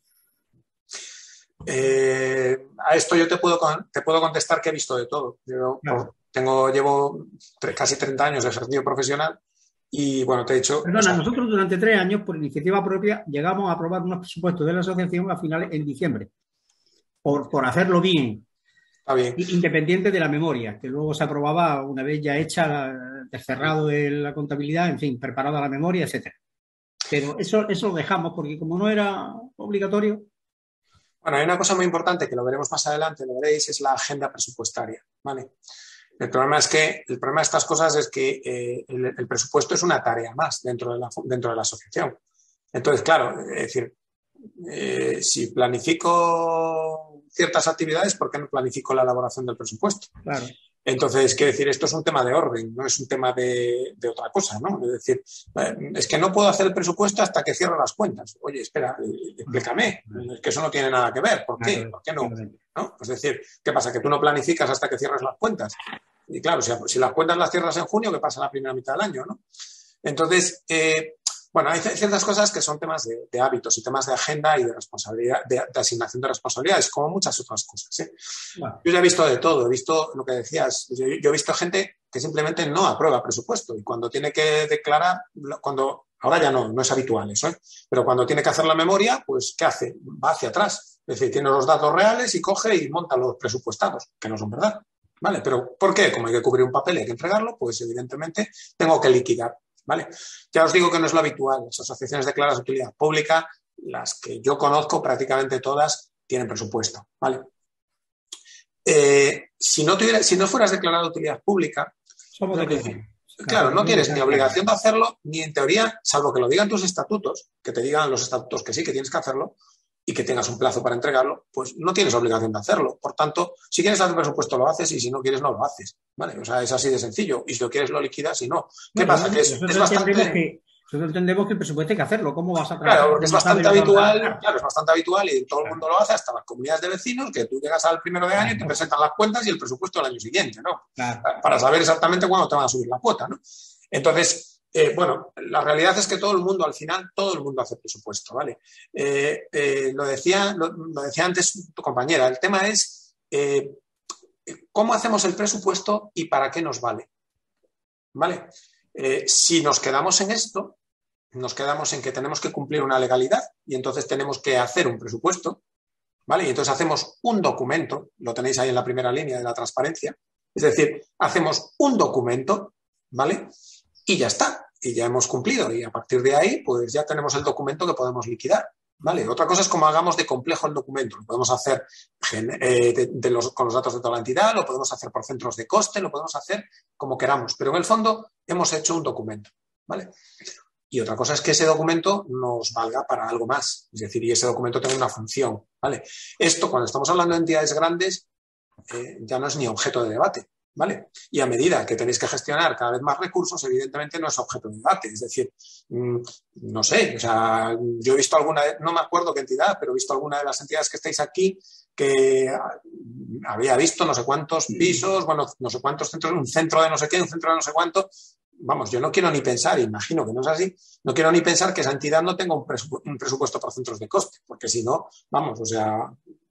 Eh, a esto yo te puedo, te puedo contestar que he visto de todo. Yo claro. tengo, llevo tre- casi treinta años de ejercicio profesional y, bueno, te he dicho... Perdona, o sea, nosotros durante tres años, por iniciativa propia, llegamos a aprobar unos presupuestos de la asociación a finales en diciembre, por, por hacerlo bien. Está bien. Independiente de la memoria, que luego se aprobaba una vez ya hecha, cerrado la contabilidad, en fin, preparada la memoria, etcétera. Pero eso, eso lo dejamos porque como no era obligatorio... Bueno, hay una cosa muy importante que lo veremos más adelante, lo veréis, es la agenda presupuestaria, ¿vale? El problema es que, el problema de estas cosas es que eh, el, el presupuesto es una tarea más dentro de la, dentro de la asociación. Entonces, claro, es decir, eh, si planifico ciertas actividades, ¿por qué no planifico la elaboración del presupuesto? Claro. Entonces, quiero decir, esto es un tema de orden, no es un tema de, de otra cosa, ¿no? Es decir, es que no puedo hacer el presupuesto hasta que cierro las cuentas. Oye, espera, explícame, es que eso no tiene nada que ver. ¿Por qué? ¿Por qué no? ¿No? Es decir, ¿qué pasa? ¿Que tú no planificas hasta que cierres las cuentas? Y claro, si, si las cuentas las cierras en junio, ¿qué pasa la primera mitad del año, no? Entonces, eh, bueno, hay ciertas cosas que son temas de, de hábitos y temas de agenda y de responsabilidad, de, de asignación de responsabilidades, como muchas otras cosas, ¿eh? Bueno. Yo ya he visto de todo, he visto lo que decías, yo, yo he visto gente que simplemente no aprueba presupuesto y cuando tiene que declarar, cuando ahora ya no, no es habitual eso, ¿eh? Pero cuando tiene que hacer la memoria, pues ¿qué hace? Va hacia atrás, es decir, tiene los datos reales y coge y monta los presupuestados, que no son verdad, ¿vale? Pero ¿por qué? Como hay que cubrir un papel y hay que entregarlo, pues evidentemente tengo que liquidar. ¿Vale? Ya os digo que no es lo habitual. Las asociaciones declaradas de utilidad pública, las que yo conozco, prácticamente todas tienen presupuesto. ¿Vale? Eh, si, no tuviera, si no fueras declarada de utilidad pública, somos de decir, claro, no tienes ni obligación de hacerlo, ni en teoría, salvo que lo digan tus estatutos, que te digan los estatutos que sí, que tienes que hacerlo, y que tengas un plazo para entregarlo, pues no tienes obligación de hacerlo. Por tanto, si quieres hacer presupuesto lo haces y si no quieres no lo haces, ¿vale? O sea, es así de sencillo. Y si lo quieres lo liquidas y no. ¿Qué bueno, pasa? Que es, es bastante... Que, nosotros entendemos que el presupuesto hay que hacerlo. ¿Cómo vas a trabajar? Claro, porque es bastante habitual, claro. claro, es bastante habitual y todo el mundo lo hace, hasta las comunidades de vecinos, que tú llegas al primero de año y te presentan las cuentas y el presupuesto del año siguiente, ¿no? Claro. Para saber exactamente cuándo te van a subir la cuota, ¿no? Entonces... Eh, bueno, la realidad es que todo el mundo, al final, todo el mundo hace presupuesto, ¿vale? Eh, eh, lo, decía, lo, lo decía antes tu compañera, el tema es eh, cómo hacemos el presupuesto y para qué nos vale, ¿vale? Eh, si nos quedamos en esto, nos quedamos en que tenemos que cumplir una legalidad y entonces tenemos que hacer un presupuesto, ¿vale? Y entonces hacemos un documento, lo tenéis ahí en la primera línea de la transparencia, es decir, hacemos un documento, ¿vale? Y ya está, y ya hemos cumplido. Y a partir de ahí, pues ya tenemos el documento que podemos liquidar, ¿vale? Otra cosa es cómo hagamos de complejo el documento. Lo podemos hacer eh, de, de los, con los datos de toda la entidad, lo podemos hacer por centros de coste, lo podemos hacer como queramos. Pero en el fondo hemos hecho un documento, ¿vale? Y otra cosa es que ese documento nos valga para algo más. Es decir, y ese documento tenga una función, ¿vale? Esto, cuando estamos hablando de entidades grandes, eh, ya no es ni objeto de debate. ¿Vale? Y a medida que tenéis que gestionar cada vez más recursos, evidentemente no es objeto de debate. Es decir, mmm, no sé, o sea, yo he visto alguna, no me acuerdo qué entidad, pero he visto alguna de las entidades que estáis aquí que había visto no sé cuántos pisos, bueno, no sé cuántos centros, un centro de no sé qué, un centro de no sé cuánto. Vamos, yo no quiero ni pensar, imagino que no es así, no quiero ni pensar que esa entidad no tenga un, presupu- un presupuesto por centros de coste, porque si no, vamos, o sea...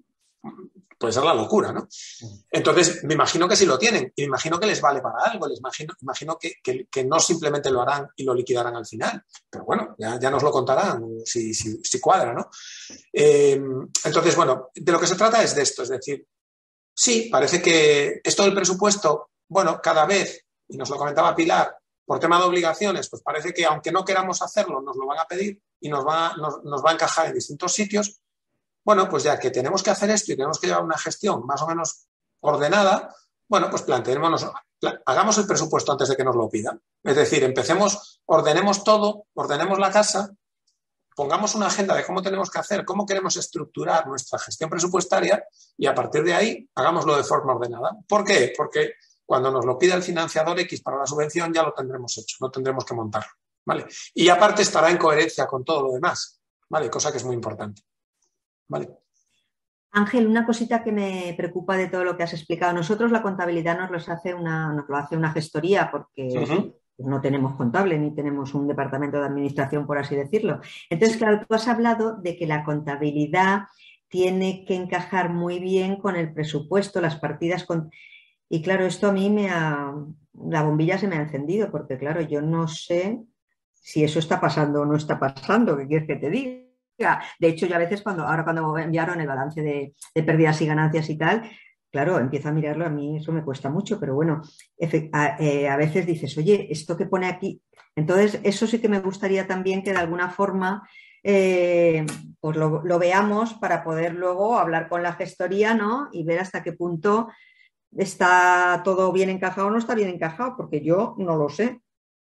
puede ser la locura, ¿no? Entonces, me imagino que sí lo tienen, y me imagino que les vale para algo, les imagino, imagino que, que, que no simplemente lo harán y lo liquidarán al final, pero bueno, ya, ya nos lo contarán si, si, si cuadra, ¿no? Eh, entonces, bueno, de lo que se trata es de esto, es decir, sí, parece que esto del presupuesto, bueno, cada vez, y nos lo comentaba Pilar, por tema de obligaciones, pues parece que aunque no queramos hacerlo, nos lo van a pedir y nos va, nos, nos va a encajar en distintos sitios. Bueno, pues ya que tenemos que hacer esto y tenemos que llevar una gestión más o menos ordenada, bueno, pues planteémonos, hagamos el presupuesto antes de que nos lo pidan. Es decir, empecemos, ordenemos todo, ordenemos la casa, pongamos una agenda de cómo tenemos que hacer, cómo queremos estructurar nuestra gestión presupuestaria y a partir de ahí hagámoslo de forma ordenada. ¿Por qué? Porque cuando nos lo pida el financiador X para la subvención ya lo tendremos hecho, no tendremos que montarlo, ¿vale? Y aparte estará en coherencia con todo lo demás, ¿vale? Cosa que es muy importante, ¿vale? Ángel, una cosita que me preocupa de todo lo que has explicado. Nosotros la contabilidad nos, los hace una, nos lo hace una gestoría porque uh-huh. no tenemos contable ni tenemos un departamento de administración, por así decirlo. Entonces, claro, tú has hablado de que la contabilidad tiene que encajar muy bien con el presupuesto, las partidas. Con... Y claro, esto a mí me ha... La bombilla se me ha encendido porque, claro, yo no sé si eso está pasando o no está pasando. ¿Qué quieres que te diga? De hecho, yo a veces, cuando ahora cuando me enviaron el balance de, de pérdidas y ganancias y tal, claro, empiezo a mirarlo, a mí eso me cuesta mucho, pero bueno, a, eh, a veces dices, oye, esto que pone aquí, entonces eso sí que me gustaría también que de alguna forma eh, pues lo, lo veamos para poder luego hablar con la gestoría, ¿no? Y ver hasta qué punto está todo bien encajado o no está bien encajado, porque yo no lo sé.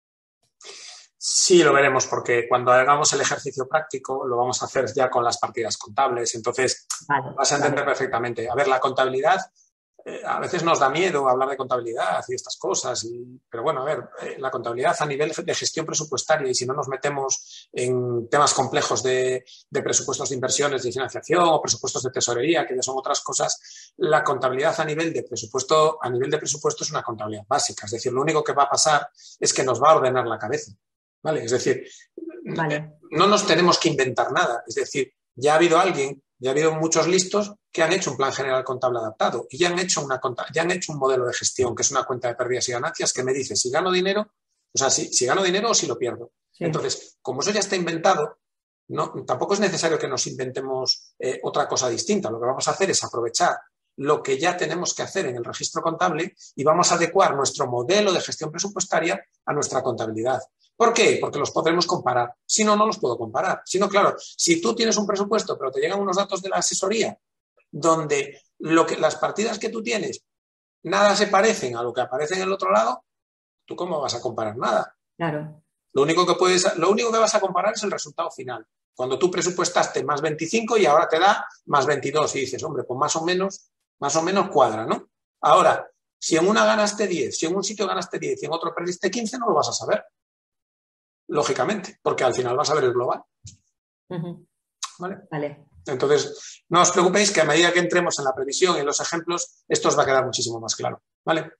Sí, lo veremos, porque cuando hagamos el ejercicio práctico lo vamos a hacer ya con las partidas contables. Entonces, vale, vas a entender vale. perfectamente. A ver, la contabilidad, eh, a veces nos da miedo hablar de contabilidad y estas cosas. Y, pero bueno, a ver, eh, la contabilidad a nivel de gestión presupuestaria, y si no nos metemos en temas complejos de, de presupuestos de inversiones, de financiación o presupuestos de tesorería, que ya son otras cosas, la contabilidad a nivel de presupuesto, a nivel de presupuesto es una contabilidad básica. Es decir, lo único que va a pasar es que nos va a ordenar la cabeza. ¿Vale? Es decir, vale. no nos tenemos que inventar nada. Es decir, ya ha habido alguien, ya ha habido muchos listos que han hecho un plan general contable adaptado y ya han hecho, una, ya han hecho un modelo de gestión, que es una cuenta de pérdidas y ganancias, que me dice si gano dinero, o sea, si, si gano dinero o si lo pierdo. Sí. Entonces, como eso ya está inventado, no, tampoco es necesario que nos inventemos eh, otra cosa distinta. Lo que vamos a hacer es aprovechar lo que ya tenemos que hacer en el registro contable y vamos a adecuar nuestro modelo de gestión presupuestaria a nuestra contabilidad. ¿Por qué? Porque los podremos comparar. Si no, no los puedo comparar. Si no, claro, si tú tienes un presupuesto, pero te llegan unos datos de la asesoría donde lo que, las partidas que tú tienes nada se parecen a lo que aparece en el otro lado, ¿tú cómo vas a comparar nada? Claro. Lo único que puedes, lo único que vas a comparar es el resultado final. Cuando tú presupuestaste más veinticinco y ahora te da más veintidós y dices, hombre, pues más o menos, más o menos cuadra, ¿no? Ahora, si en una ganaste diez, si en un sitio ganaste diez y en otro perdiste quince, no lo vas a saber. Lógicamente, porque al final vas a ver el global. Uh-huh. ¿Vale? Vale. Entonces, no os preocupéis que a medida que entremos en la previsión y en los ejemplos, esto os va a quedar muchísimo más claro. ¿Vale?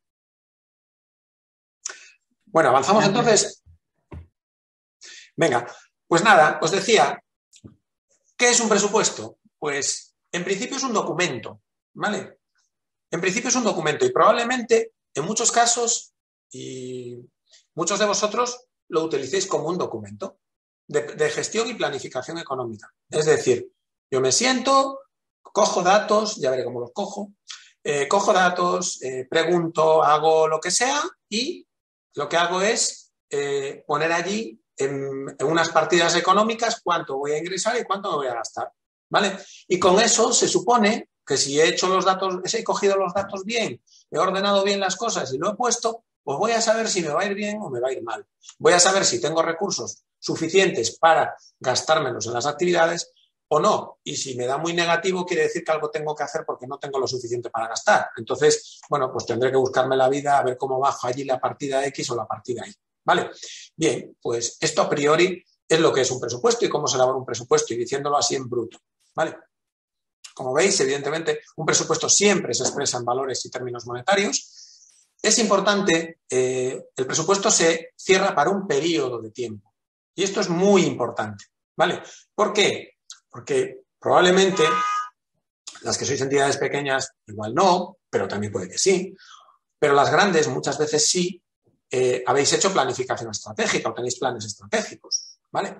Bueno, avanzamos entonces. Venga, pues nada, os decía, ¿qué es un presupuesto? Pues en principio es un documento, ¿vale? En principio es un documento y probablemente en muchos casos y muchos de vosotros lo utilicéis como un documento de, de gestión y planificación económica. Es decir, yo me siento, cojo datos, ya veré cómo los cojo, eh, cojo datos, eh, pregunto, hago lo que sea y lo que hago es eh, poner allí en, en unas partidas económicas cuánto voy a ingresar y cuánto me voy a gastar, ¿vale? Y con eso se supone que si he hecho los datos, he cogido los datos bien, he ordenado bien las cosas y lo he puesto, pues voy a saber si me va a ir bien o me va a ir mal. Voy a saber si tengo recursos suficientes para gastármelos en las actividades o no. Y si me da muy negativo, quiere decir que algo tengo que hacer porque no tengo lo suficiente para gastar. Entonces, bueno, pues tendré que buscarme la vida a ver cómo bajo allí la partida X o la partida Y. ¿Vale? Bien, pues esto a priori es lo que es un presupuesto y cómo se elabora un presupuesto, y diciéndolo así en bruto. ¿Vale? Como veis, evidentemente, un presupuesto siempre se expresa en valores y términos monetarios. Es importante, eh, el presupuesto se cierra para un periodo de tiempo. Y esto es muy importante, ¿vale? ¿Por qué? Porque probablemente las que sois entidades pequeñas igual no, pero también puede que sí. Pero las grandes muchas veces sí eh, habéis hecho planificación estratégica o tenéis planes estratégicos, ¿vale?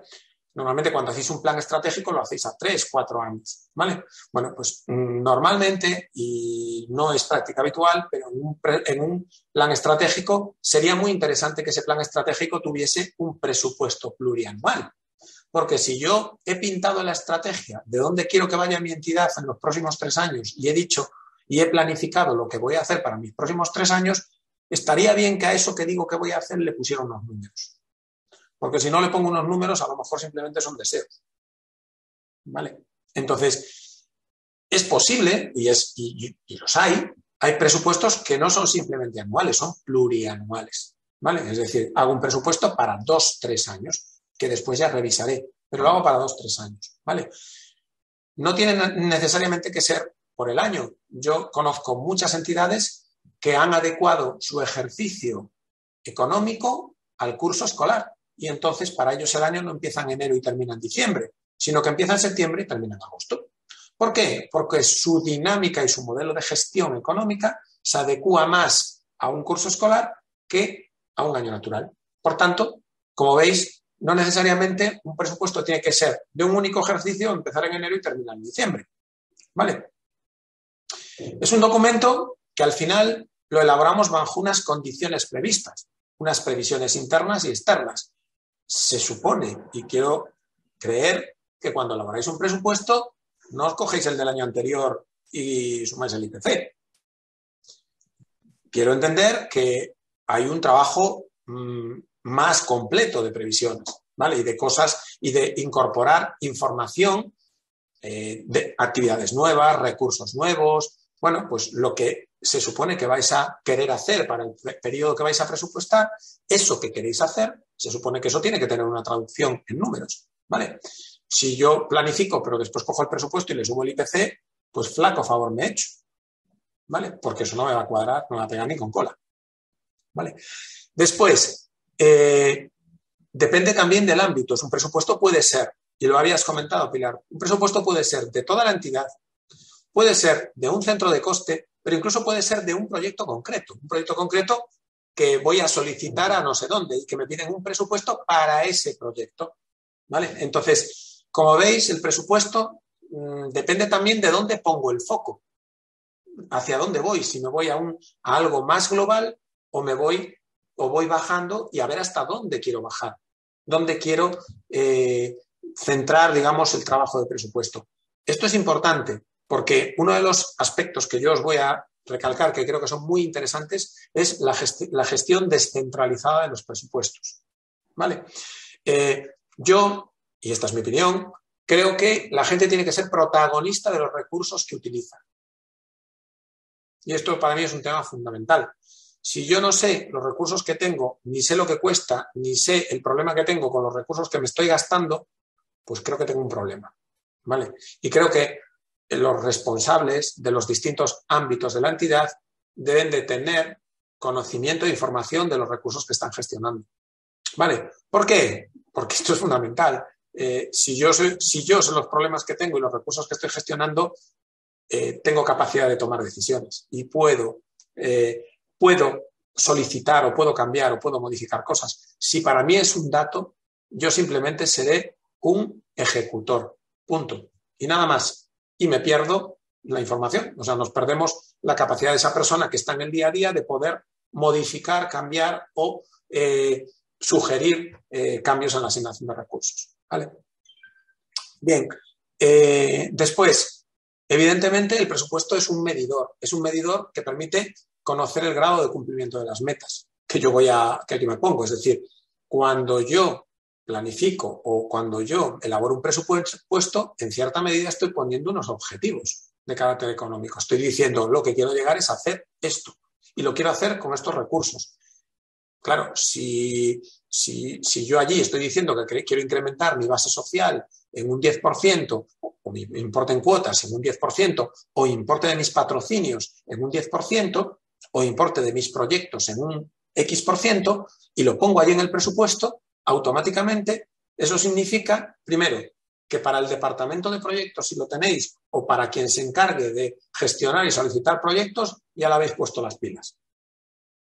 Normalmente cuando hacéis un plan estratégico lo hacéis a tres, cuatro años, ¿vale? Bueno, pues normalmente, y no es práctica habitual, pero en un, en un plan estratégico sería muy interesante que ese plan estratégico tuviese un presupuesto plurianual. Porque si yo he pintado la estrategia de dónde quiero que vaya mi entidad en los próximos tres años y he dicho y he planificado lo que voy a hacer para mis próximos tres años, estaría bien que a eso que digo que voy a hacer le pusiera unos números. Porque si no le pongo unos números, a lo mejor simplemente son deseos. ¿Vale? Entonces, es posible, y, es, y, y los hay, hay presupuestos que no son simplemente anuales, son plurianuales. ¿Vale? Es decir, hago un presupuesto para dos, tres años, que después ya revisaré, pero lo hago para dos, tres años. ¿Vale? No tiene necesariamente que ser por el año. Yo conozco muchas entidades que han adecuado su ejercicio económico al curso escolar. Y entonces para ellos el año no empieza en enero y termina en diciembre, sino que empieza en septiembre y termina en agosto. ¿Por qué? Porque su dinámica y su modelo de gestión económica se adecúa más a un curso escolar que a un año natural. Por tanto, como veis, no necesariamente un presupuesto tiene que ser de un único ejercicio, empezar en enero y terminar en diciembre. ¿Vale? Es un documento que al final lo elaboramos bajo unas condiciones previstas, unas previsiones internas y externas. Se supone, y quiero creer, que cuando elaboráis un presupuesto no os cogéis el del año anterior y sumáis el I P C. Quiero entender que hay un trabajo mmm, más completo de previsiones, ¿vale? Y de cosas, y de incorporar información eh, de actividades nuevas, recursos nuevos, bueno, pues lo que se supone que vais a querer hacer para el periodo que vais a presupuestar, eso que queréis hacer, se supone que eso tiene que tener una traducción en números, ¿vale? Si yo planifico, pero después cojo el presupuesto y le subo el I P C, pues flaco favor me he hecho, ¿vale? Porque eso no me va a cuadrar, no me va a pegar ni con cola, ¿vale? Después, eh, depende también del ámbito. Un presupuesto puede ser, y lo habías comentado, Pilar, un presupuesto puede ser de toda la entidad, puede ser de un centro de coste, pero incluso puede ser de un proyecto concreto. Un proyecto concreto que voy a solicitar a no sé dónde y que me piden un presupuesto para ese proyecto, ¿vale? Entonces, como veis, el presupuesto mmm, depende también de dónde pongo el foco, hacia dónde voy, si me voy a, un, a algo más global o me voy, o voy bajando y a ver hasta dónde quiero bajar, dónde quiero eh, centrar, digamos, el trabajo de presupuesto. Esto es importante porque uno de los aspectos que yo os voy a recalcar, que creo que son muy interesantes, es la, gesti- la gestión descentralizada de los presupuestos, ¿vale? Eh, yo, y esta es mi opinión, creo que la gente tiene que ser protagonista de los recursos que utiliza. Y esto para mí es un tema fundamental. Si yo no sé los recursos que tengo, ni sé lo que cuesta, ni sé el problema que tengo con los recursos que me estoy gastando, pues creo que tengo un problema, ¿vale? Y creo que los responsables de los distintos ámbitos de la entidad deben de tener conocimiento e información de los recursos que están gestionando, ¿vale? ¿Por qué? Porque esto es fundamental. Eh, si yo soy, si yo sé los problemas que tengo y los recursos que estoy gestionando, eh, tengo capacidad de tomar decisiones y puedo, eh, puedo solicitar o puedo cambiar o puedo modificar cosas. Si para mí es un dato, yo simplemente seré un ejecutor, punto. Y nada más. Y me pierdo la información. O sea, nos perdemos la capacidad de esa persona que está en el día a día de poder modificar, cambiar o eh, sugerir eh, cambios en la asignación de recursos, ¿vale? Bien. Eh, después, evidentemente, el presupuesto es un medidor. Es un medidor que permite conocer el grado de cumplimiento de las metas que yo voy a, que yo me pongo. Es decir, cuando yo planifico o cuando yo elaboro un presupuesto, en cierta medida estoy poniendo unos objetivos de carácter económico. Estoy diciendo, lo que quiero llegar es a hacer esto y lo quiero hacer con estos recursos. Claro, si, si, si yo allí estoy diciendo que quiero incrementar mi base social en un diez por ciento o mi importe en cuotas en un diez por ciento o importe de mis patrocinios en un diez por ciento o importe de mis proyectos en un X por ciento y lo pongo allí en el presupuesto, automáticamente eso significa, primero, que para el departamento de proyectos, si lo tenéis, o para quien se encargue de gestionar y solicitar proyectos, ya le habéis puesto las pilas.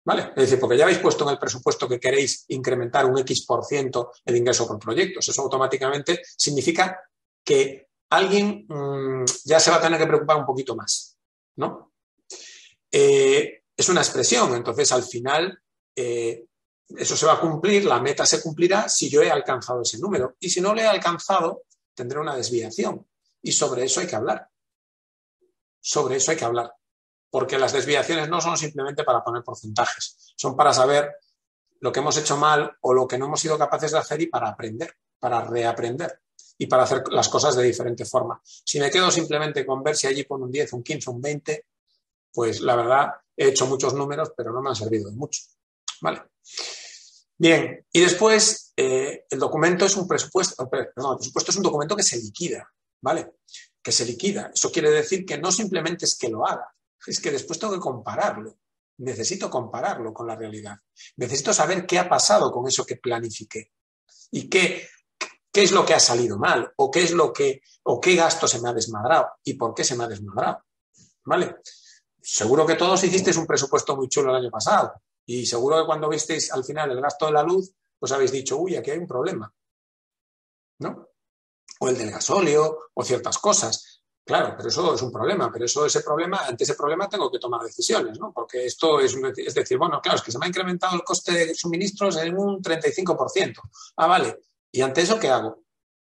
¿Vale? Es decir, porque ya habéis puesto en el presupuesto que queréis incrementar un X por ciento el ingreso por proyectos. Eso automáticamente significa que alguien mmm, ya se va a tener que preocupar un poquito más, ¿no? Eh, es una expresión, entonces al final eh, eso se va a cumplir, la meta se cumplirá si yo he alcanzado ese número. Y si no lo he alcanzado, tendré una desviación. Y sobre eso hay que hablar. Sobre eso hay que hablar. Porque las desviaciones no son simplemente para poner porcentajes, son para saber lo que hemos hecho mal o lo que no hemos sido capaces de hacer y para aprender, para reaprender y para hacer las cosas de diferente forma. Si me quedo simplemente con ver si allí pone un diez, un quince, un veinte, pues la verdad he hecho muchos números, pero no me han servido de mucho. ¿Vale? Bien, y después eh, el documento es un presupuesto, perdón, el presupuesto es un documento que se liquida, ¿vale? Que se liquida. Eso quiere decir que no simplemente es que lo haga, es que después tengo que compararlo. Necesito compararlo con la realidad. Necesito saber qué ha pasado con eso que planifiqué y qué, qué es lo que ha salido mal o qué es lo que, o qué gasto se me ha desmadrado y por qué se me ha desmadrado. ¿Vale? Seguro que todos hicisteis un presupuesto muy chulo el año pasado y seguro que cuando visteis al final el gasto de la luz, pues habéis dicho, uy, aquí hay un problema, ¿no? O el del gasóleo o ciertas cosas. Claro, pero eso es un problema, pero eso, ese problema, ante ese problema tengo que tomar decisiones, ¿no? Porque esto es, es decir, bueno, claro, es que se me ha incrementado el coste de suministros en un treinta y cinco por ciento. Ah, vale. ¿Y ante eso qué hago?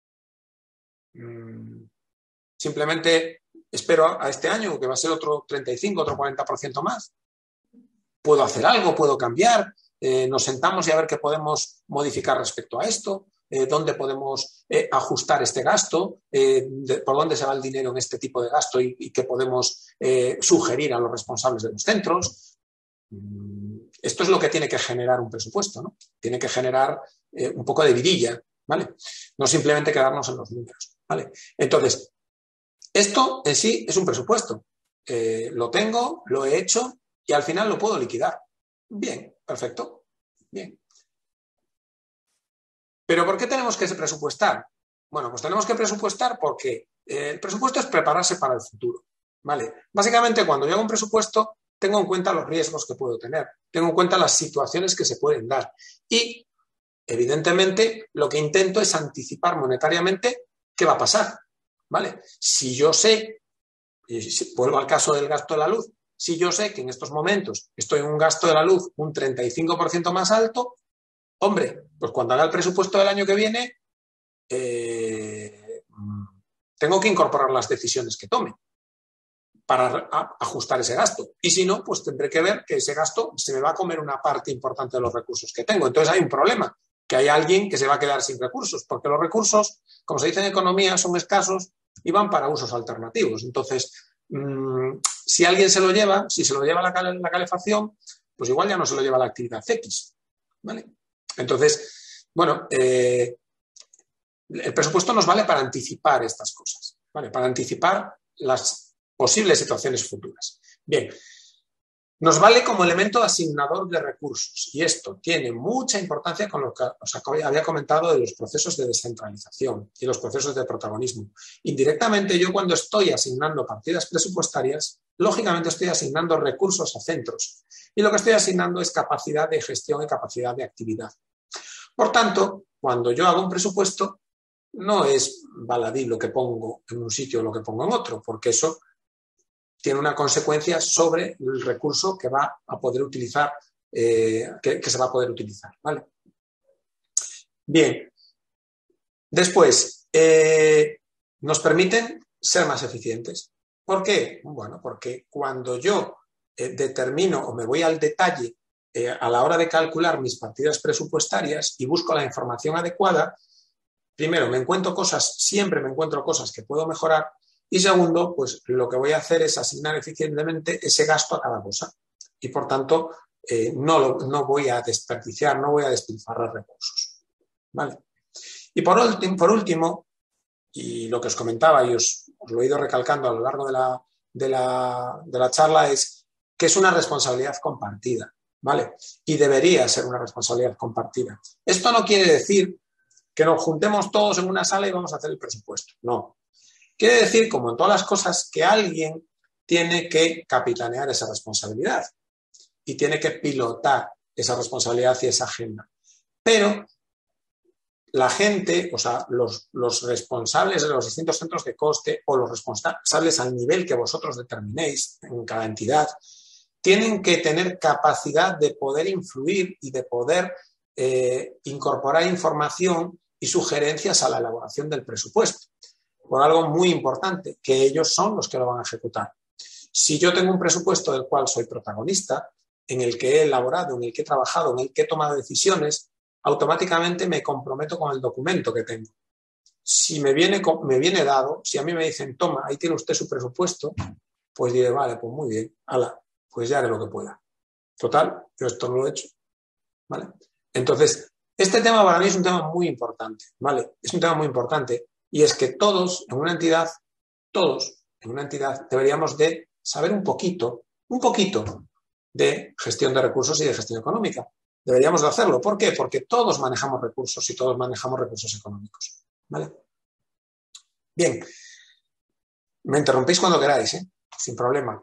Mm, simplemente espero a este año, que va a ser otro treinta y cinco, otro cuarenta por ciento más. ¿Puedo hacer algo? ¿Puedo cambiar? Eh, nos sentamos y a ver qué podemos modificar respecto a esto. Eh, dónde podemos eh, ajustar este gasto, eh, de, por dónde se va el dinero en este tipo de gasto y, y qué podemos eh, sugerir a los responsables de los centros. Mm, esto es lo que tiene que generar un presupuesto, ¿no? Tiene que generar eh, un poco de vidilla, ¿vale? No simplemente quedarnos en los números, ¿vale? Entonces, esto en sí es un presupuesto. Eh, lo tengo, lo he hecho y al final lo puedo liquidar. Bien, perfecto, bien. ¿Pero por qué tenemos que presupuestar? Bueno, pues tenemos que presupuestar porque eh, el presupuesto es prepararse para el futuro, ¿vale? Básicamente, cuando yo hago un presupuesto, tengo en cuenta los riesgos que puedo tener, tengo en cuenta las situaciones que se pueden dar y, evidentemente, lo que intento es anticipar monetariamente qué va a pasar, ¿vale? Si yo sé, y si vuelvo al caso del gasto de la luz, si yo sé que en estos momentos estoy en un gasto de la luz un treinta y cinco por ciento más alto, hombre, pues cuando haga el presupuesto del año que viene, eh, tengo que incorporar las decisiones que tome para ajustar ese gasto. Y si no, pues tendré que ver que ese gasto se me va a comer una parte importante de los recursos que tengo. Entonces hay un problema, que hay alguien que se va a quedar sin recursos, porque los recursos, como se dice en economía, son escasos y van para usos alternativos. Entonces, mmm, si alguien se lo lleva, si se lo lleva la, cal la calefacción, pues igual ya no se lo lleva la actividad X, ¿vale? Entonces, bueno, eh, el presupuesto nos vale para anticipar estas cosas, ¿vale? Para anticipar las posibles situaciones futuras. Bien, nos vale como elemento asignador de recursos y esto tiene mucha importancia con lo que os había comentado de los procesos de descentralización y los procesos de protagonismo. Indirectamente, yo cuando estoy asignando partidas presupuestarias, lógicamente estoy asignando recursos a centros y lo que estoy asignando es capacidad de gestión y capacidad de actividad. Por tanto, cuando yo hago un presupuesto, no es baladí lo que pongo en un sitio o lo que pongo en otro, porque eso tiene una consecuencia sobre el recurso que va a poder utilizar, eh, que, que se va a poder utilizar, ¿vale? Bien. Después, eh, nos permiten ser más eficientes. ¿Por qué? Bueno, porque cuando yo eh, determino o me voy al detalle eh, a la hora de calcular mis partidas presupuestarias y busco la información adecuada, primero, me encuentro cosas, siempre me encuentro cosas que puedo mejorar. Y segundo, pues lo que voy a hacer es asignar eficientemente ese gasto a cada cosa. Y por tanto, eh, no, lo, no voy a desperdiciar, no voy a despilfarrar recursos. ¿Vale? Y por último, por último, y lo que os comentaba y os, os lo he ido recalcando a lo largo de la, de, la, de la charla, es que es una responsabilidad compartida. ¿Vale? Y debería ser una responsabilidad compartida. Esto no quiere decir que nos juntemos todos en una sala y vamos a hacer el presupuesto. No. Quiere decir, como en todas las cosas, que alguien tiene que capitanear esa responsabilidad. y tiene que pilotar esa responsabilidad y esa agenda. Pero la gente, o sea, los, los responsables de los distintos centros de coste o los responsables al nivel que vosotros determinéis en cada entidad, tienen que tener capacidad de poder influir y de poder eh, incorporar información y sugerencias a la elaboración del presupuesto. Por algo muy importante, que ellos son los que lo van a ejecutar. Si yo tengo un presupuesto del cual soy protagonista, en el que he elaborado, en el que he trabajado, en el que he tomado decisiones, automáticamente me comprometo con el documento que tengo. Si me viene, me viene dado, si a mí me dicen, toma, ahí tiene usted su presupuesto, pues diré, vale, pues muy bien, ala, pues ya haré lo que pueda. Total, yo esto no lo he hecho. ¿Vale? Entonces, este tema para mí es un tema muy importante, ¿vale? Es un tema muy importante y es que todos en una entidad, todos en una entidad deberíamos de saber un poquito, un poquito de gestión de recursos y de gestión económica. Deberíamos de hacerlo. ¿Por qué? Porque todos manejamos recursos y todos manejamos recursos económicos. ¿Vale? Bien. Me interrumpís cuando queráis, ¿eh? Sin problema.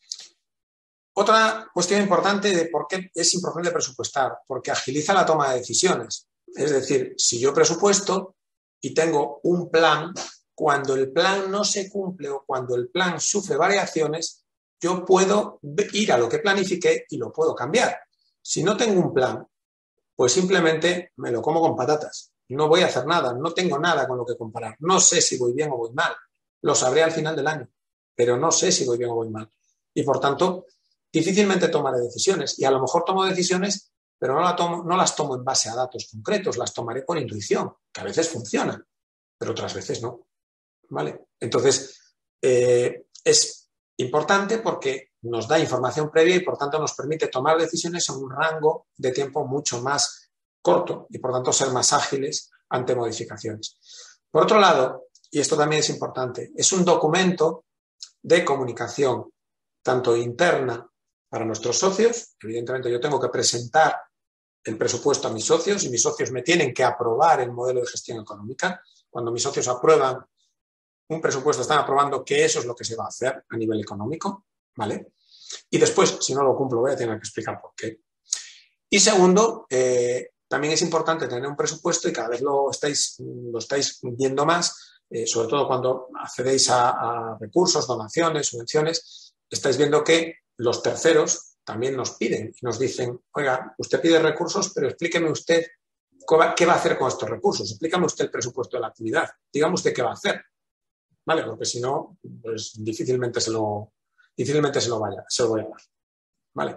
Otra cuestión importante de por qué es importante presupuestar, porque agiliza la toma de decisiones. Es decir, si yo presupuesto y tengo un plan, cuando el plan no se cumple o cuando el plan sufre variaciones, yo puedo ir a lo que planifiqué y lo puedo cambiar. Si no tengo un plan, pues simplemente me lo como con patatas. No voy a hacer nada, no tengo nada con lo que comparar. No sé si voy bien o voy mal. Lo sabré al final del año, pero no sé si voy bien o voy mal. Y por tanto, difícilmente tomaré decisiones. Y a lo mejor tomo decisiones, pero no, la tomo, no las tomo en base a datos concretos, las tomaré por intuición, que a veces funcionan, pero otras veces no. ¿Vale? Entonces, eh, es importante porque nos da información previa y por tanto nos permite tomar decisiones en un rango de tiempo mucho más corto y por tanto ser más ágiles ante modificaciones. Por otro lado, y esto también es importante, es un documento de comunicación tanto interna para nuestros socios. Evidentemente yo tengo que presentar el presupuesto a mis socios y mis socios me tienen que aprobar el modelo de gestión económica. Cuando mis socios aprueban un presupuesto, están aprobando que eso es lo que se va a hacer a nivel económico, ¿vale? Y después, si no lo cumplo, voy a tener que explicar por qué. Y segundo, eh, también es importante tener un presupuesto y cada vez lo estáis, lo estáis viendo más, eh, sobre todo cuando accedéis a, a recursos, donaciones, subvenciones, estáis viendo que los terceros también nos piden y nos dicen, oiga, usted pide recursos, pero explíqueme usted qué va a hacer con estos recursos, explícame usted el presupuesto de la actividad, dígame usted qué va a hacer. ¿Vale? Porque si no, pues difícilmente se lo, difícilmente se lo vaya, se lo voy a dar. ¿Vale?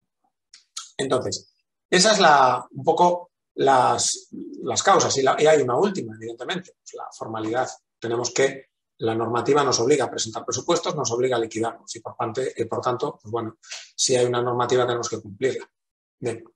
Entonces, esa es la, un poco las, las causas. Y, la, y hay una última, evidentemente, pues la formalidad. Tenemos que, la normativa nos obliga a presentar presupuestos, nos obliga a liquidarlos. Y por, parte, y por tanto, pues bueno, si hay una normativa tenemos que cumplirla. Bien.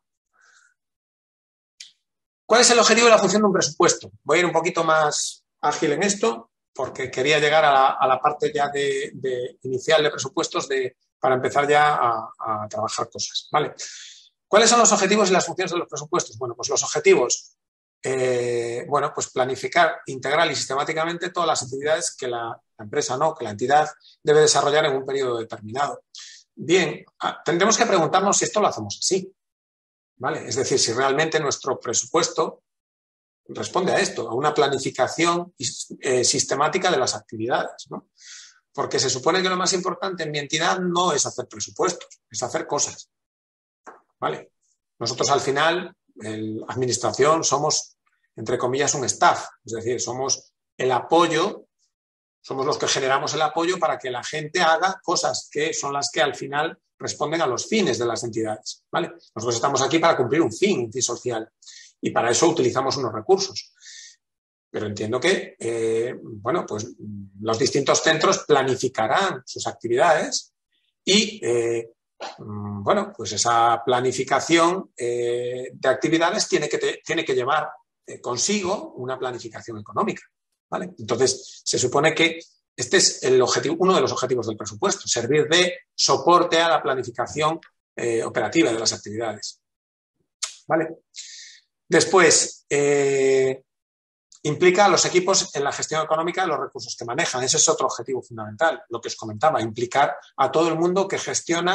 ¿Cuál es el objetivo y la función de un presupuesto? Voy a ir un poquito más ágil en esto, porque quería llegar a la, a la parte ya de, de inicial de presupuestos de, para empezar ya a, a trabajar cosas, ¿vale? ¿Cuáles son los objetivos y las funciones de los presupuestos? Bueno, pues los objetivos, eh, bueno, pues planificar integral y sistemáticamente todas las actividades que la, la empresa, no, que la entidad debe desarrollar en un periodo determinado. Bien, tendremos que preguntarnos si esto lo hacemos así, ¿vale? Es decir, si realmente nuestro presupuesto responde a esto, a una planificación eh, sistemática de las actividades, ¿no? Porque se supone que lo más importante en mi entidad no es hacer presupuestos, es hacer cosas, ¿vale? Nosotros al final, la administración, somos, entre comillas, un staff, es decir, somos el apoyo, somos los que generamos el apoyo para que la gente haga cosas que son las que al final responden a los fines de las entidades, ¿vale? Nosotros estamos aquí para cumplir un fin, un fin social. Y para eso utilizamos unos recursos. Pero entiendo que, eh, bueno, pues los distintos centros planificarán sus actividades y, eh, bueno, pues esa planificación eh, de actividades tiene que, te, tiene que llevar eh, consigo una planificación económica, ¿vale? Entonces, se supone que este es el objetivo, uno de los objetivos del presupuesto, servir de soporte a la planificación eh, operativa de las actividades, ¿vale? Después, eh, implica a los equipos en la gestión económica de los recursos que manejan. Ese es otro objetivo fundamental, lo que os comentaba, implicar a todo el mundo que gestiona,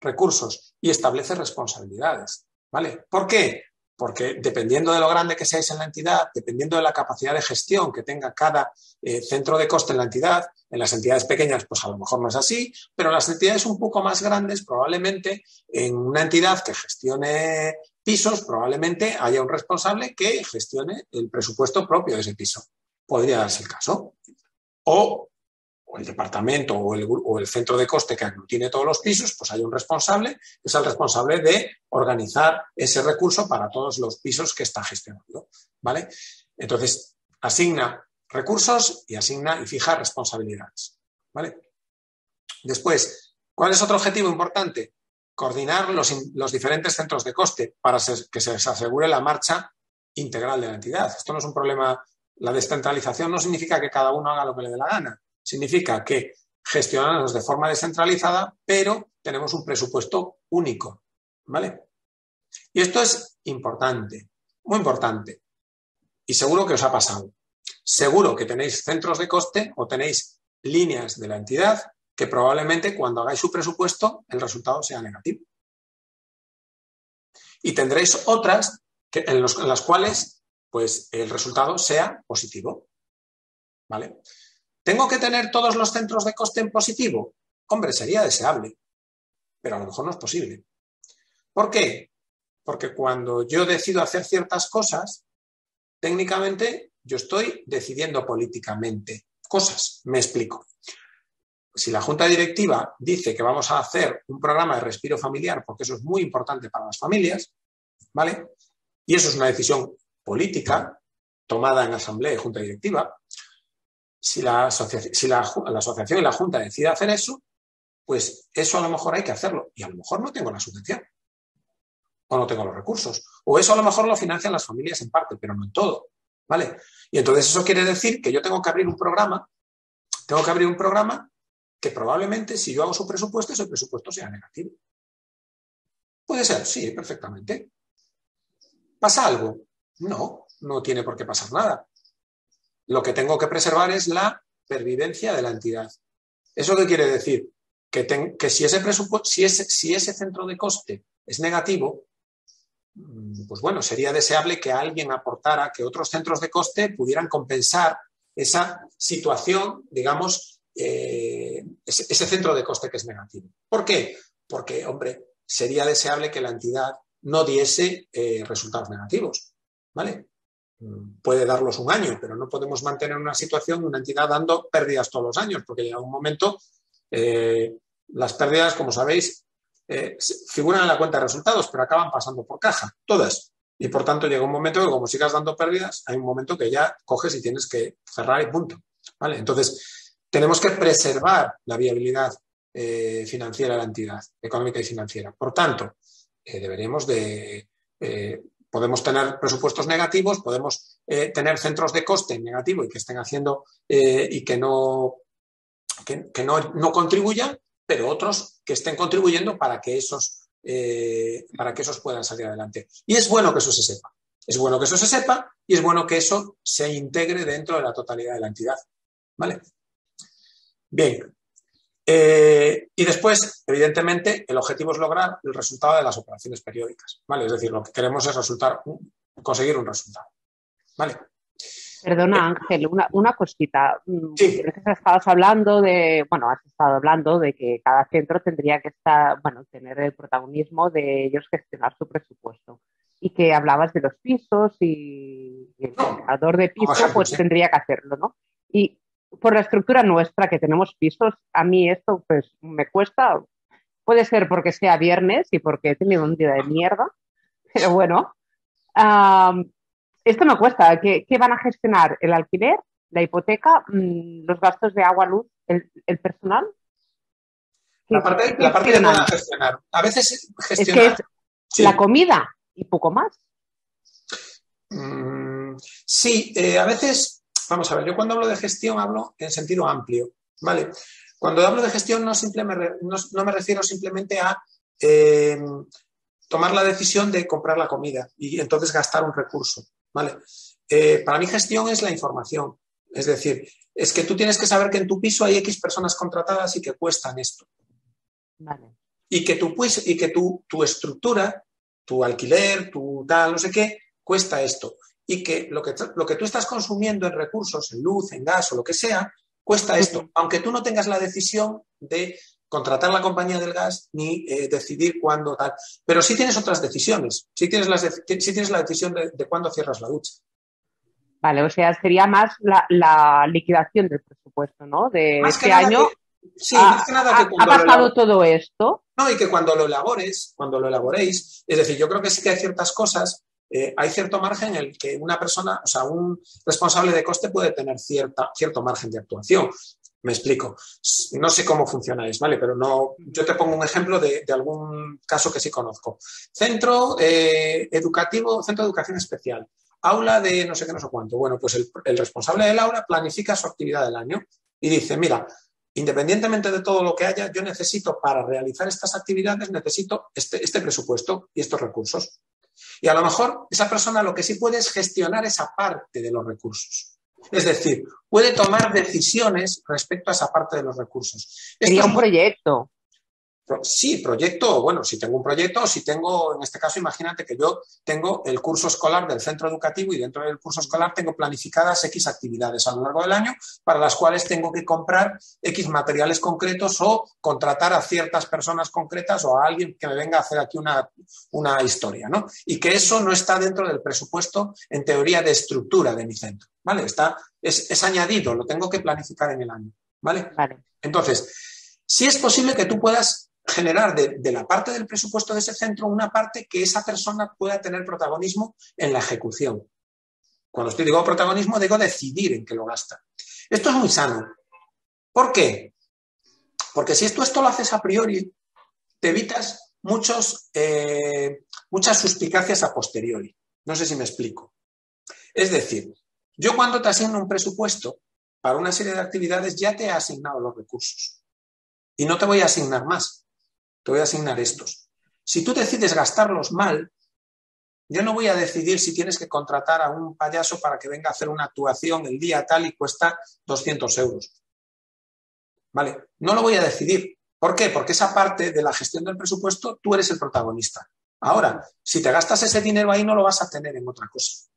recursos y establece responsabilidades, ¿vale? ¿Por qué? Porque dependiendo de lo grande que seáis en la entidad, dependiendo de la capacidad de gestión que tenga cada eh, centro de coste en la entidad, en las entidades pequeñas pues a lo mejor no es así, pero en las entidades un poco más grandes probablemente en una entidad que gestione pisos probablemente haya un responsable que gestione el presupuesto propio de ese piso. Podría darse el caso. O, o el departamento o el, o el centro de coste que aglutine todos los pisos, pues hay un responsable, que es el responsable de organizar ese recurso para todos los pisos que está gestionando, ¿vale? Entonces, asigna recursos y asigna y fija responsabilidades, ¿vale? Después, ¿cuál es otro objetivo importante? Coordinar los, los diferentes centros de coste para ser, que se les asegure la marcha integral de la entidad. Esto no es un problema, la descentralización no significa que cada uno haga lo que le dé la gana. Significa que gestionamos de forma descentralizada, pero tenemos un presupuesto único, ¿vale? Y esto es importante, muy importante. Y seguro que os ha pasado. Seguro que tenéis centros de coste o tenéis líneas de la entidad que probablemente cuando hagáis su presupuesto el resultado sea negativo. Y tendréis otras que, en, los, en las cuales pues, el resultado sea positivo, ¿vale? ¿Tengo que tener todos los centros de coste en positivo? Hombre, sería deseable, pero a lo mejor no es posible. ¿Por qué? Porque cuando yo decido hacer ciertas cosas, técnicamente yo estoy decidiendo políticamente cosas. Me explico. Si la junta directiva dice que vamos a hacer un programa de respiro familiar, porque eso es muy importante para las familias, ¿vale? Y eso es una decisión política tomada en asamblea y junta directiva. Si, la asociación, si la, la asociación y la junta deciden hacer eso, pues eso a lo mejor hay que hacerlo. Y a lo mejor no tengo la subvención. O no tengo los recursos. O eso a lo mejor lo financian las familias en parte, pero no en todo, ¿vale? Y entonces eso quiere decir que yo tengo que abrir un programa, tengo que abrir un programa que probablemente si yo hago su presupuesto, ese presupuesto sea negativo. Puede ser, sí, perfectamente. ¿Pasa algo? No, no tiene por qué pasar nada. Lo que tengo que preservar es la pervivencia de la entidad. ¿Eso qué quiere decir? Que, ten, que si, ese presupuesto, si, ese, si ese centro de coste es negativo, pues bueno, sería deseable que alguien aportara, que otros centros de coste pudieran compensar esa situación, digamos, eh, ese, ese centro de coste que es negativo. ¿Por qué? Porque, hombre, sería deseable que la entidad no diese eh, resultados negativos, ¿vale? Puede darlos un año, pero no podemos mantener una situación, una entidad dando pérdidas todos los años, porque llega un momento, eh, las pérdidas, como sabéis, eh, figuran en la cuenta de resultados, pero acaban pasando por caja, todas. Y por tanto llega un momento que como sigas dando pérdidas, hay un momento que ya coges y tienes que cerrar y punto, ¿vale? Entonces, tenemos que preservar la viabilidad eh, financiera de la entidad, económica y financiera. Por tanto, eh, deberíamos de... Eh, Podemos tener presupuestos negativos, podemos eh, tener centros de coste en negativo y que estén haciendo eh, y que, no, que, que no, no contribuyan, pero otros que estén contribuyendo para que, esos, eh, para que esos puedan salir adelante. Y es bueno que eso se sepa. Es bueno que eso se sepa y es bueno que eso se integre dentro de la totalidad de la entidad. ¿Vale? Bien. Eh, y después, evidentemente, el objetivo es lograr el resultado de las operaciones periódicas, ¿vale? Es decir, lo que queremos es resultar, conseguir un resultado, ¿vale? Perdona, eh, Ángel, una, una cosita. Sí. Estabas hablando de, bueno, has estado hablando de que cada centro tendría que estar, bueno, tener el protagonismo de ellos gestionar su presupuesto. Y que hablabas de los pisos y el generador de piso, ejemplo, pues sí. tendría que hacerlo, ¿no? Y por la estructura nuestra que tenemos pisos, a mí esto pues me cuesta, puede ser porque sea viernes y porque he tenido un día de mierda, pero bueno, um, esto me cuesta. ¿Qué, ¿Qué van a gestionar? ¿El alquiler, la hipoteca, mmm, los gastos de agua, luz, el, el personal? La parte, la parte que van a gestionar. A veces gestionar... Es que es sí. La comida y poco más. Mm, sí, eh, a veces... Vamos a ver, yo cuando hablo de gestión hablo en sentido amplio, ¿vale? Cuando hablo de gestión no, simplemente, no, no me refiero simplemente a eh, tomar la decisión de comprar la comida y entonces gastar un recurso, ¿vale? Eh, para mí gestión es la información, es decir, es que tú tienes que saber que en tu piso hay X personas contratadas y que cuestan esto. Vale. y que, tu, pues, y que tu, tu estructura, tu alquiler, tu tal, no sé qué, cuesta esto. Y que lo, que lo que tú estás consumiendo en recursos, en luz, en gas o lo que sea, cuesta esto, uh-huh. aunque tú no tengas la decisión de contratar la compañía del gas ni eh, decidir cuándo tal. Pero sí tienes otras decisiones, sí tienes, las de, sí tienes la decisión de, de cuándo cierras la ducha. Vale, o sea, sería más la, la liquidación del presupuesto, ¿no? De más este año. Que, sí, ha, más que nada que cuando ha pasado todo esto. No, y que cuando lo elabores, cuando lo elaboréis, es decir, yo creo que sí que hay ciertas cosas, eh, hay cierto margen en el que una persona, o sea, un responsable de coste puede tener cierta, cierto margen de actuación. Me explico. No sé cómo funcionáis, ¿vale? Pero no, yo te pongo un ejemplo de, de algún caso que sí conozco. Centro eh, educativo, centro de educación especial. Aula de no sé qué, no sé cuánto. Bueno, pues el, el responsable del aula planifica su actividad del año y dice, mira, independientemente de todo lo que haya, yo necesito para realizar estas actividades, necesito este, este presupuesto y estos recursos. Y a lo mejor esa persona lo que sí puede es gestionar esa parte de los recursos. Es decir, puede tomar decisiones respecto a esa parte de los recursos. Sería un proyecto. Sí, proyecto, bueno, si tengo un proyecto, si tengo, en este caso, imagínate que yo tengo el curso escolar del centro educativo y dentro del curso escolar tengo planificadas X actividades a lo largo del año para las cuales tengo que comprar X materiales concretos o contratar a ciertas personas concretas o a alguien que me venga a hacer aquí una, una historia, ¿no? Y que eso no está dentro del presupuesto, en teoría, de estructura de mi centro, ¿vale? Está, es, es añadido, lo tengo que planificar en el año, ¿vale? Vale. Entonces, sí es posible que tú puedas generar de, de la parte del presupuesto de ese centro una parte que esa persona pueda tener protagonismo en la ejecución. Cuando estoy digo protagonismo, digo decidir en qué lo gasta. Esto es muy sano. ¿Por qué? Porque si esto, esto lo haces a priori, te evitas muchos, eh, muchas suspicacias a posteriori. No sé si me explico. Es decir, yo cuando te asigno un presupuesto para una serie de actividades ya te he asignado los recursos y no te voy a asignar más. Te voy a asignar estos. Si tú decides gastarlos mal, yo no voy a decidir si tienes que contratar a un payaso para que venga a hacer una actuación el día tal y cuesta doscientos euros. ¿Vale? No lo voy a decidir. ¿Por qué? Porque esa parte de la gestión del presupuesto tú eres el protagonista. Ahora, si te gastas ese dinero ahí, no lo vas a tener en otra cosa.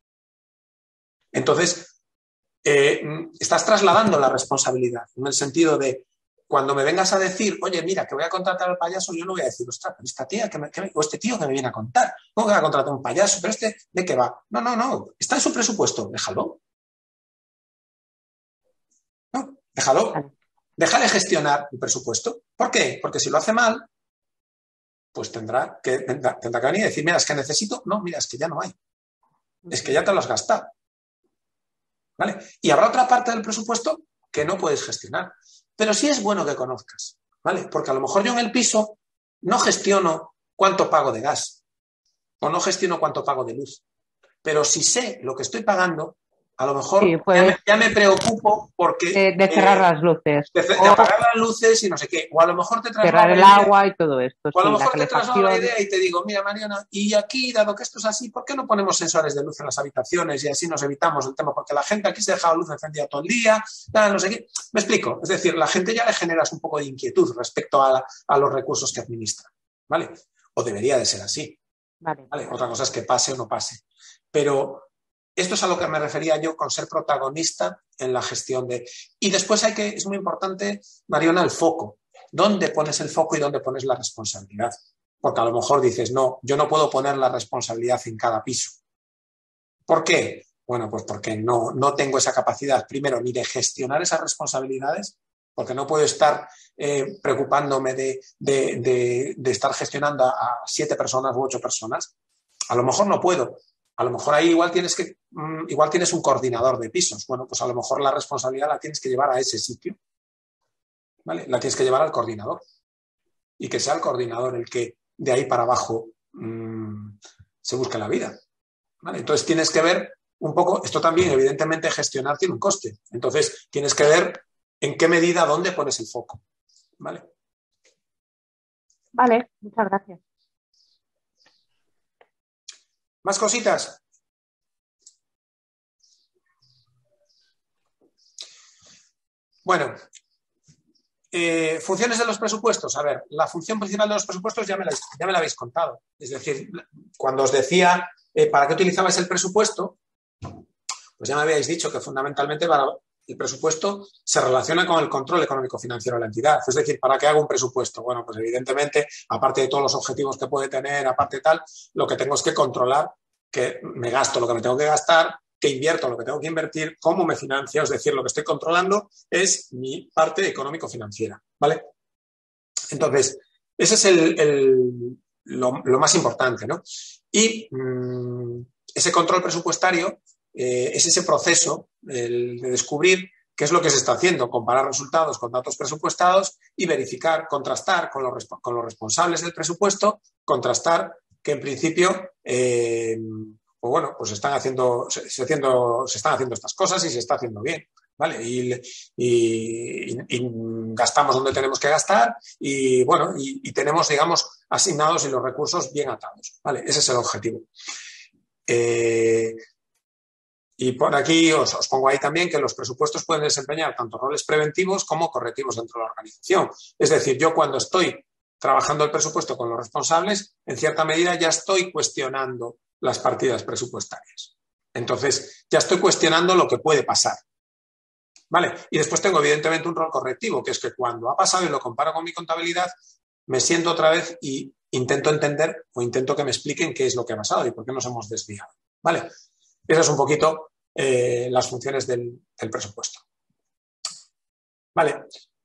Entonces, eh, estás trasladando la responsabilidad en el sentido de cuando me vengas a decir, oye, mira, que voy a contratar al payaso, yo no voy a decir, ostras, pero esta tía que me, que me, o este tío que me viene a contar, ¿cómo que va a contratar un payaso? Pero este, ¿de qué va? No, no, no, está en su presupuesto, déjalo. No, déjalo. Déjale gestionar el presupuesto. ¿Por qué? Porque si lo hace mal, pues tendrá que, tendrá, tendrá que venir y decir, mira, es que necesito, no, mira, es que ya no hay. Es que ya te lo has gastado. ¿Vale? Y habrá otra parte del presupuesto que no puedes gestionar. Pero sí es bueno que conozcas, ¿vale? Porque a lo mejor yo en el piso no gestiono cuánto pago de gas o no gestiono cuánto pago de luz. Pero si sé lo que estoy pagando, a lo mejor sí, pues, ya, me, ya me preocupo porque... De, de cerrar eh, las luces. De, de apagar las luces y no sé qué. O a lo mejor te traslado cerrar el idea, agua y todo esto. O a lo sí, mejor te traslado la idea y te digo, mira, Mariana, y aquí, dado que esto es así, ¿por qué no ponemos sensores de luz en las habitaciones y así nos evitamos el tema? Porque la gente aquí se deja la luz encendida todo el día, tal, no sé qué. Me explico. Es decir, la gente ya le generas un poco de inquietud respecto a, la, a los recursos que administra, ¿vale? O debería de ser así. Vale. ¿Vale? Otra cosa es que pase o no pase. Pero... esto es a lo que me refería yo con ser protagonista en la gestión de... Y después hay que, es muy importante, Mariona, el foco. ¿Dónde pones el foco y dónde pones la responsabilidad? Porque a lo mejor dices, no, yo no puedo poner la responsabilidad en cada piso. ¿Por qué? Bueno, pues porque no, no tengo esa capacidad, primero, ni de gestionar esas responsabilidades, porque no puedo estar eh, preocupándome de, de, de, de estar gestionando a, a siete personas u ocho personas. A lo mejor no puedo. A lo mejor ahí igual tienes que, igual tienes un coordinador de pisos. Bueno, pues a lo mejor la responsabilidad la tienes que llevar a ese sitio. ¿Vale? La tienes que llevar al coordinador. Y que sea el coordinador el que de ahí para abajo mmm, se busque la vida. ¿Vale? Entonces tienes que ver un poco, esto también evidentemente gestionar tiene un coste. Entonces tienes que ver en qué medida, dónde pones el foco. ¿Vale? Vale, muchas gracias. ¿Más cositas? Bueno, Eh, funciones de los presupuestos. A ver, la función principal de los presupuestos ya me la, ya me la habéis contado. Es decir, cuando os decía eh, para qué utilizabais el presupuesto, pues ya me habíais dicho que fundamentalmente para el presupuesto se relaciona con el control económico-financiero de la entidad. Es decir, ¿para qué hago un presupuesto? Bueno, pues evidentemente, aparte de todos los objetivos que puede tener, aparte de tal, lo que tengo es que controlar que me gasto lo que me tengo que gastar, que invierto lo que tengo que invertir, cómo me financio. Es decir, lo que estoy controlando es mi parte económico-financiera, ¿vale? Entonces, ese es el, el, lo, lo más importante, ¿no? Y mmm, ese control presupuestario eh, es ese proceso el de descubrir qué es lo que se está haciendo, comparar resultados con datos presupuestados y verificar, contrastar con los, con los responsables del presupuesto, contrastar que en principio eh, pues bueno, pues están haciendo, se, se, haciendo, se están haciendo estas cosas y se está haciendo bien, ¿vale? Y, y, y, y gastamos donde tenemos que gastar y, bueno, y, y tenemos, digamos, asignados y los recursos bien atados, ¿vale? Ese es el objetivo. Eh, y por aquí os, os pongo ahí también que los presupuestos pueden desempeñar tanto roles preventivos como correctivos dentro de la organización. Es decir, yo cuando estoy trabajando el presupuesto con los responsables, en cierta medida ya estoy cuestionando las partidas presupuestarias. Entonces, ya estoy cuestionando lo que puede pasar. ¿Vale? Y después tengo, evidentemente, un rol correctivo, que es que cuando ha pasado y lo comparo con mi contabilidad, me siento otra vez y intento entender o intento que me expliquen qué es lo que ha pasado y por qué nos hemos desviado. ¿Vale? Esas son un poquito eh, las funciones del, del presupuesto. Vale.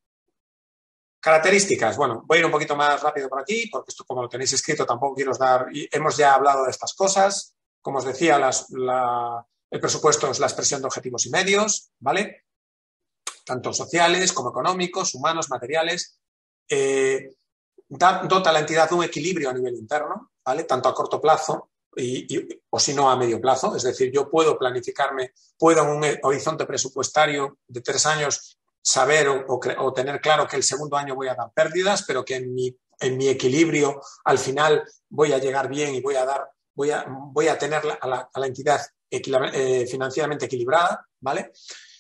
Características. Bueno, voy a ir un poquito más rápido por aquí, porque esto, como lo tenéis escrito, tampoco quiero os dar... Y hemos ya hablado de estas cosas. Como os decía, las, la, el presupuesto es la expresión de objetivos y medios, ¿vale? Tanto sociales como económicos, humanos, materiales. Eh, da, dota a la entidad un equilibrio a nivel interno, ¿vale? Tanto a corto plazo y, y, o si no a medio plazo. Es decir, yo puedo planificarme, puedo en un horizonte presupuestario de tres años saber o, o, o tener claro que el segundo año voy a dar pérdidas, pero que en mi, en mi equilibrio al final voy a llegar bien y voy a dar, voy a, voy a tener a la, a la entidad eh, financieramente equilibrada, ¿vale?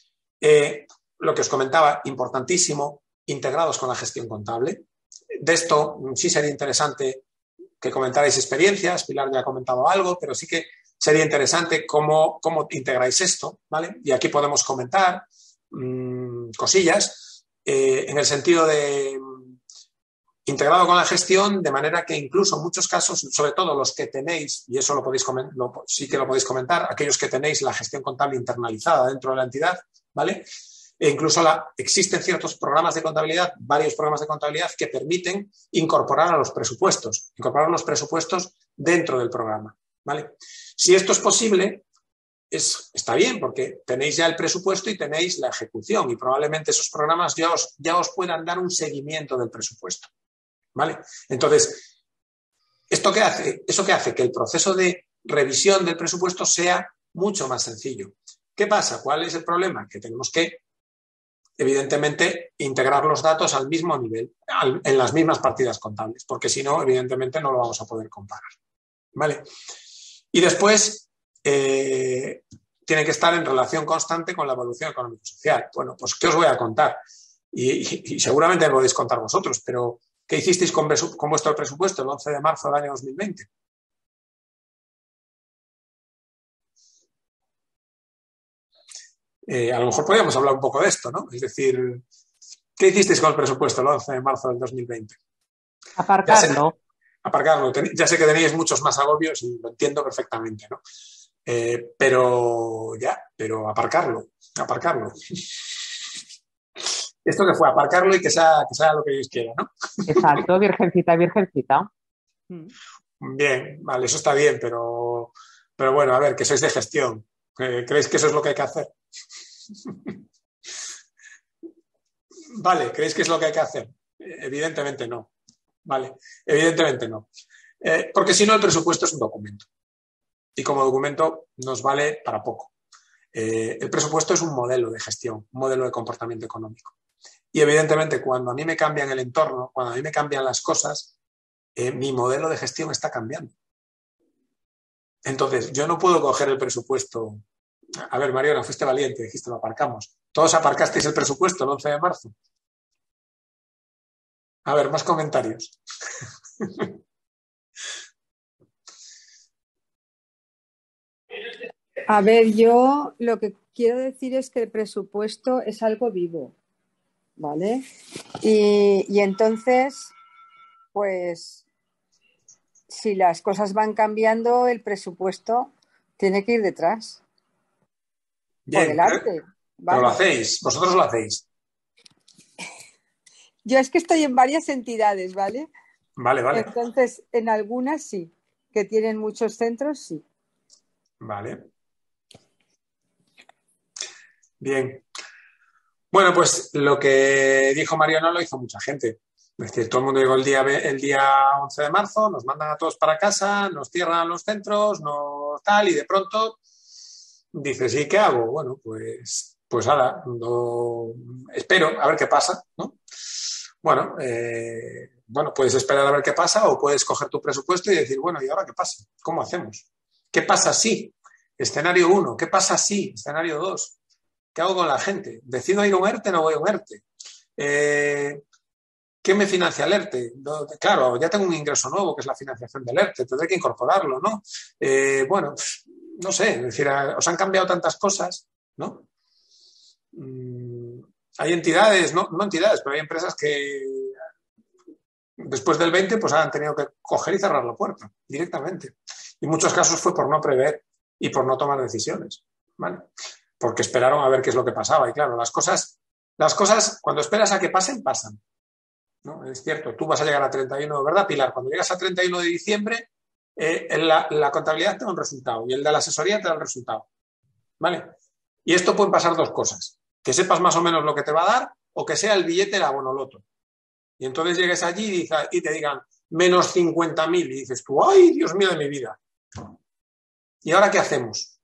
Eh, lo que os comentaba, importantísimo, integrados con la gestión contable. De esto sí sería interesante que comentarais experiencias. Pilar ya ha comentado algo, pero sí que sería interesante cómo, cómo integráis esto, ¿vale? Y aquí podemos comentar mmm, cosillas eh, en el sentido de mmm, integrado con la gestión, de manera que incluso en muchos casos, sobre todo los que tenéis, y eso lo podéis lo, sí que lo podéis comentar, aquellos que tenéis la gestión contable internalizada dentro de la entidad, ¿vale? E incluso la, existen ciertos programas de contabilidad, varios programas de contabilidad que permiten incorporar a los presupuestos, incorporar los presupuestos dentro del programa, ¿vale? Si esto es posible, es, está bien, porque tenéis ya el presupuesto y tenéis la ejecución y probablemente esos programas ya os, ya os puedan dar un seguimiento del presupuesto, ¿vale? Entonces, ¿esto qué hace? ¿Eso qué hace? Que el proceso de revisión del presupuesto sea mucho más sencillo. ¿Qué pasa? ¿Cuál es el problema? Que tenemos que evidentemente, integrar los datos al mismo nivel, al, en las mismas partidas contables, porque si no, evidentemente, no lo vamos a poder comparar, ¿vale? Y después, eh, tiene que estar en relación constante con la evolución económico-social. Bueno, pues, ¿qué os voy a contar? Y, y, y seguramente me podéis contar vosotros, pero ¿qué hicisteis con, con vuestro presupuesto el once de marzo del año dos mil veinte? Eh, a lo mejor podríamos hablar un poco de esto, ¿no? Es decir, ¿qué hicisteis con el presupuesto el once de marzo del dos mil veinte? Aparcarlo. Ya sé, aparcarlo. Ya sé que tenéis muchos más agobios y lo entiendo perfectamente, ¿no? Eh, pero ya, pero aparcarlo, aparcarlo. Esto que fue, aparcarlo y que sea, que sea lo que Dios quiera, ¿no? Exacto, virgencita, virgencita. Bien, vale, eso está bien, pero, pero bueno, a ver, que sois de gestión. ¿Creéis que eso es lo que hay que hacer? Vale, ¿creéis que es lo que hay que hacer? Evidentemente no. Vale, evidentemente no. Eh, porque si no, el presupuesto es un documento. Y como documento nos vale para poco. Eh, el presupuesto es un modelo de gestión, un modelo de comportamiento económico. Y evidentemente cuando a mí me cambian el entorno, cuando a mí me cambian las cosas, eh, mi modelo de gestión está cambiando. Entonces, yo no puedo coger el presupuesto. A ver, Mariona, fuiste valiente, dijiste, lo aparcamos. ¿Todos aparcasteis el presupuesto el once de marzo? A ver, más comentarios. A ver, yo lo que quiero decir es que el presupuesto es algo vivo, ¿vale? Y, y entonces, pues, si las cosas van cambiando, el presupuesto tiene que ir detrás. Bien, por delante. Pero, ¿vale? pero lo hacéis, vosotros lo hacéis. Yo es que estoy en varias entidades, ¿vale? Vale, vale. Entonces, en algunas sí, que tienen muchos centros, sí. Vale. Bien. Bueno, pues lo que dijo Mariano lo hizo mucha gente. Es decir, todo el mundo llegó el día, el día once de marzo, nos mandan a todos para casa, nos cierran los centros, nos tal, y de pronto dices, ¿y qué hago? Bueno, pues, pues ahora, no, espero a ver qué pasa, ¿no? Bueno, eh, bueno, puedes esperar a ver qué pasa o puedes coger tu presupuesto y decir, bueno, ¿y ahora qué pasa? ¿Cómo hacemos? ¿Qué pasa si? Escenario uno, ¿qué pasa si? Escenario dos. ¿Qué hago con la gente? ¿Decido ir a un ERTE o no voy a un ERTE? Eh, ¿Qué me financia el ERTE? No, claro, ya tengo un ingreso nuevo que es la financiación del ERTE, tendré que incorporarlo, ¿no? Eh, bueno, no sé, es decir, os han cambiado tantas cosas, ¿no? Mm, hay entidades, no, no entidades, pero hay empresas que después del veinte pues han tenido que coger y cerrar la puerta directamente. Y en muchos casos fue por no prever y por no tomar decisiones, ¿vale? Porque esperaron a ver qué es lo que pasaba. Y claro, las cosas, las cosas cuando esperas a que pasen, pasan, ¿no? Es cierto, tú vas a llegar a treinta y uno, ¿verdad, Pilar? Cuando llegas a treinta y uno de diciembre, eh, la, la contabilidad te da un resultado y el de la asesoría te da el resultado, ¿vale? Y esto pueden pasar dos cosas, que sepas más o menos lo que te va a dar o que sea el billete de la Bonoloto. Y entonces llegues allí y, diga, y te digan menos cincuenta mil y dices tú, ¡ay, Dios mío de mi vida! ¿Y ahora qué hacemos?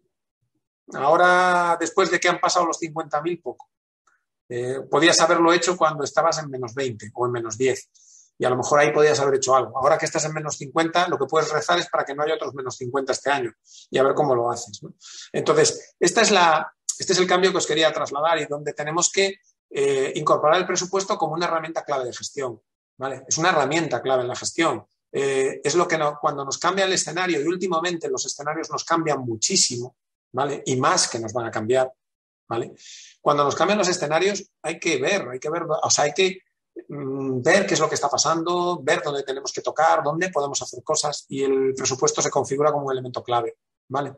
Ahora, después de que han pasado los cincuenta mil, poco. Eh, podías haberlo hecho cuando estabas en menos veinte o en menos diez. Y a lo mejor ahí podías haber hecho algo. Ahora que estás en menos cincuenta, lo que puedes rezar es para que no haya otros menos cincuenta este año y a ver cómo lo haces, ¿no? Entonces, esta es la, este es el cambio que os quería trasladar y donde tenemos que eh, incorporar el presupuesto como una herramienta clave de gestión, ¿vale? Es una herramienta clave en la gestión. Eh, es lo que no, cuando nos cambia el escenario, y últimamente los escenarios nos cambian muchísimo, ¿vale? Y más que nos van a cambiar, ¿vale? Cuando nos cambian los escenarios hay que ver, hay que ver, o sea, hay que mm, ver qué es lo que está pasando, ver dónde tenemos que tocar, dónde podemos hacer cosas y el presupuesto se configura como un elemento clave, ¿vale?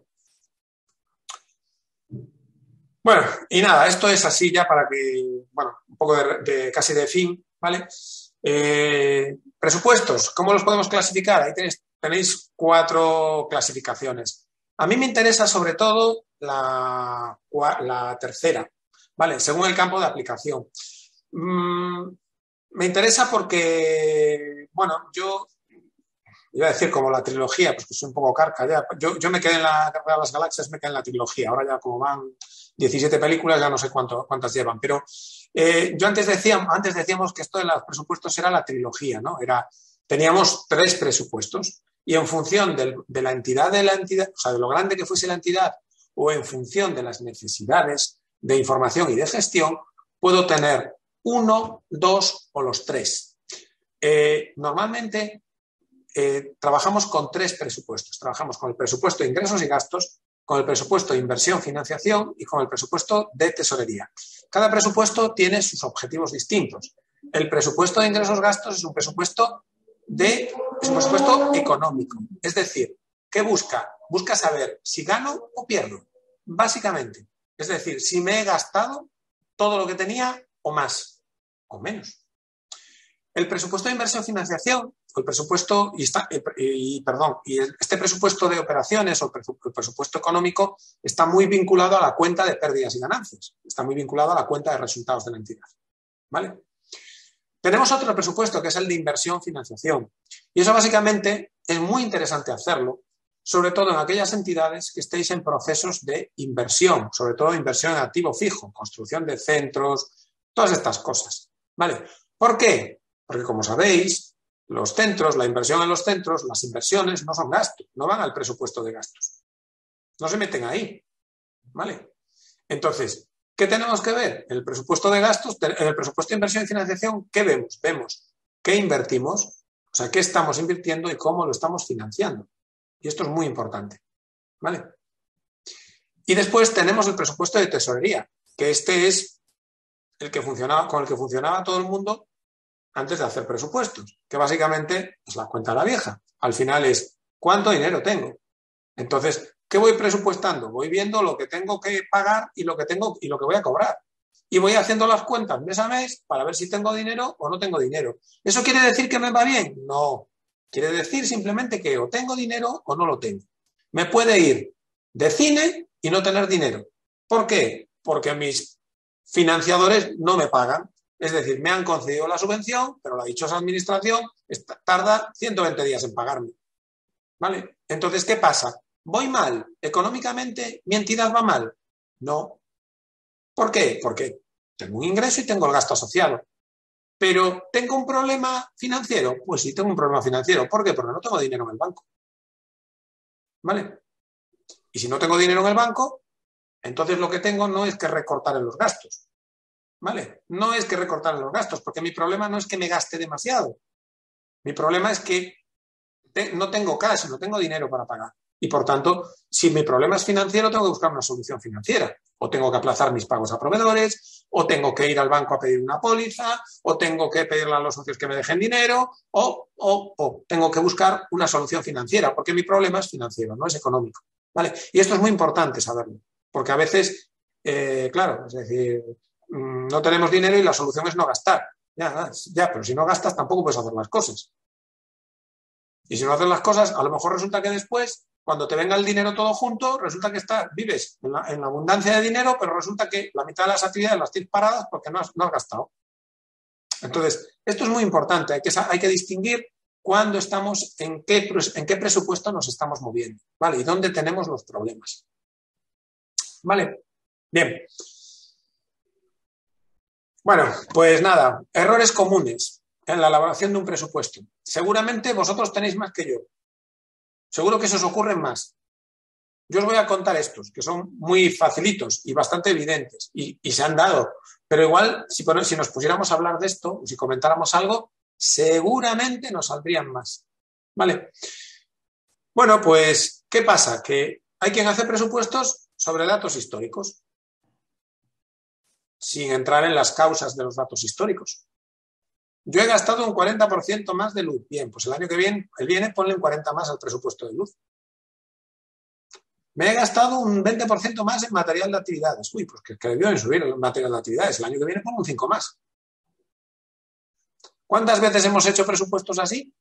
Bueno, y nada, esto es así ya para que, bueno, un poco de, de casi de fin, ¿vale? Eh, presupuestos, ¿cómo los podemos clasificar? Ahí tenéis, tenéis cuatro clasificaciones. A mí me interesa sobre todo la, la tercera, ¿vale? Según el campo de aplicación. Mm, me interesa porque, bueno, yo iba a decir como la trilogía, pues que soy un poco carca ya. Yo, yo me quedé en la Guerra de las Galaxias, me quedé en la trilogía. Ahora ya como van diecisiete películas, ya no sé cuánto, cuántas llevan. Pero eh, yo antes, decía, antes decíamos que esto de los presupuestos era la trilogía, ¿no? Era, teníamos tres presupuestos. Y en función del, de la entidad de la entidad, o sea, de lo grande que fuese la entidad, o en función de las necesidades de información y de gestión, puedo tener uno, dos o los tres. Eh, normalmente eh, trabajamos con tres presupuestos. Trabajamos con el presupuesto de ingresos y gastos, con el presupuesto de inversión, financiación y con el presupuesto de tesorería. Cada presupuesto tiene sus objetivos distintos. El presupuesto de ingresos-gastos es un presupuesto de es un presupuesto económico. Es decir, ¿qué busca? Busca saber si gano o pierdo, básicamente. Es decir, si me he gastado todo lo que tenía o más o menos. El presupuesto de inversión financiación, el presupuesto y, está, y, y perdón, y este presupuesto de operaciones o el presupuesto económico está muy vinculado a la cuenta de pérdidas y ganancias. Está muy vinculado a la cuenta de resultados de la entidad, ¿vale? Tenemos otro presupuesto que es el de inversión financiación. Y eso básicamente es muy interesante hacerlo, sobre todo en aquellas entidades que estéis en procesos de inversión, sobre todo inversión en activo fijo, construcción de centros, todas estas cosas, ¿vale? ¿Por qué? Porque como sabéis, los centros, la inversión en los centros, las inversiones no son gastos, no van al presupuesto de gastos. No se meten ahí, ¿vale? Entonces, ¿qué tenemos que ver? En el presupuesto de gastos, en el presupuesto de inversión y financiación, ¿qué vemos? Vemos qué invertimos, o sea, qué estamos invirtiendo y cómo lo estamos financiando. Y esto es muy importante, ¿vale? Y después tenemos el presupuesto de tesorería, que este es el que funcionaba, con el que funcionaba todo el mundo antes de hacer presupuestos, que básicamente es la cuenta de la vieja. Al final es ¿cuánto dinero tengo? Entonces, ¿qué voy presupuestando? Voy viendo lo que tengo que pagar y lo que tengo y lo que voy a cobrar. Y voy haciendo las cuentas mes a mes para ver si tengo dinero o no tengo dinero. ¿Eso quiere decir que me va bien? No. Quiere decir simplemente que o tengo dinero o no lo tengo. Me puede ir de cine y no tener dinero. ¿Por qué? Porque mis financiadores no me pagan. Es decir, me han concedido la subvención, pero la dichosa administración tarda ciento veinte días en pagarme. ¿Vale? Entonces, ¿qué pasa? ¿Voy mal? ¿Económicamente mi entidad va mal? No. ¿Por qué? Porque tengo un ingreso y tengo el gasto asociado. ¿Pero tengo un problema financiero? Pues sí, tengo un problema financiero. ¿Por qué? Porque no tengo dinero en el banco. ¿Vale? Y si no tengo dinero en el banco, entonces lo que tengo no es que recortar en los gastos. ¿Vale? No es que recortar en los gastos, porque mi problema no es que me gaste demasiado. Mi problema es que te, no tengo cash, no tengo dinero para pagar. Y por tanto, si mi problema es financiero, tengo que buscar una solución financiera. O tengo que aplazar mis pagos a proveedores, o tengo que ir al banco a pedir una póliza, o tengo que pedirle a los socios que me dejen dinero, o, o, o tengo que buscar una solución financiera, porque mi problema es financiero, no es económico. ¿Vale? Y esto es muy importante saberlo, porque a veces, eh, claro, es decir, no tenemos dinero y la solución es no gastar. Ya, ya, pero si no gastas tampoco puedes hacer las cosas. Y si no haces las cosas, a lo mejor resulta que después, cuando te venga el dinero todo junto, resulta que está, vives en la, en la abundancia de dinero, pero resulta que la mitad de las actividades las tienes paradas porque no has, no has gastado. Entonces, esto es muy importante. Hay que, hay que distinguir cuándo estamos, en qué, en qué presupuesto nos estamos moviendo, ¿vale? Y dónde tenemos los problemas. ¿Vale? Bien. Bueno, pues nada, errores comunes en la elaboración de un presupuesto. Seguramente vosotros tenéis más que yo. Seguro que se os ocurren más. Yo os voy a contar estos, que son muy facilitos y bastante evidentes, y, y se han dado. Pero igual, si, si nos pusiéramos a hablar de esto, o si comentáramos algo, seguramente nos saldrían más. ¿Vale? Bueno, pues, ¿qué pasa? Que hay quien hace presupuestos sobre datos históricos, sin entrar en las causas de los datos históricos. Yo he gastado un cuarenta por ciento más de luz. Bien, pues el año que viene, el viene ponle un cuarenta más al presupuesto de luz. Me he gastado un veinte por ciento más en material de actividades. Uy, pues que, que debió de subir el material de actividades. El año que viene pongo un cinco más. ¿Cuántas veces hemos hecho presupuestos así?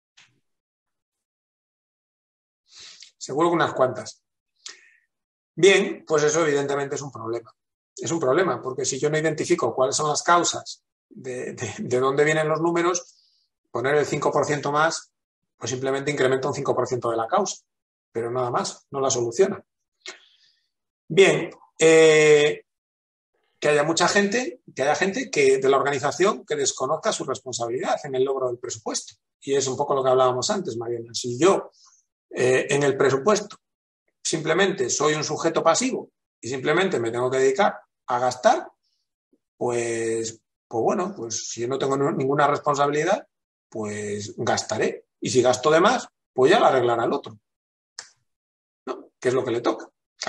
Seguro que unas cuantas. Bien, pues eso evidentemente es un problema. Es un problema, porque si yo no identifico cuáles son las causas de, de, de dónde vienen los números, poner el cinco por ciento más, pues simplemente incrementa un cinco por ciento de la causa, pero nada más, no la soluciona. Bien, eh, que haya mucha gente, que haya gente que, de la organización que desconozca su responsabilidad en el logro del presupuesto. Y es un poco lo que hablábamos antes, Mariana. Si yo eh, en el presupuesto simplemente soy un sujeto pasivo y simplemente me tengo que dedicar a gastar, pues, pues bueno, pues si yo no tengo ninguna responsabilidad, pues gastaré. Y si gasto de más, pues ya lo arreglará el otro, ¿no? Que es lo que le toca.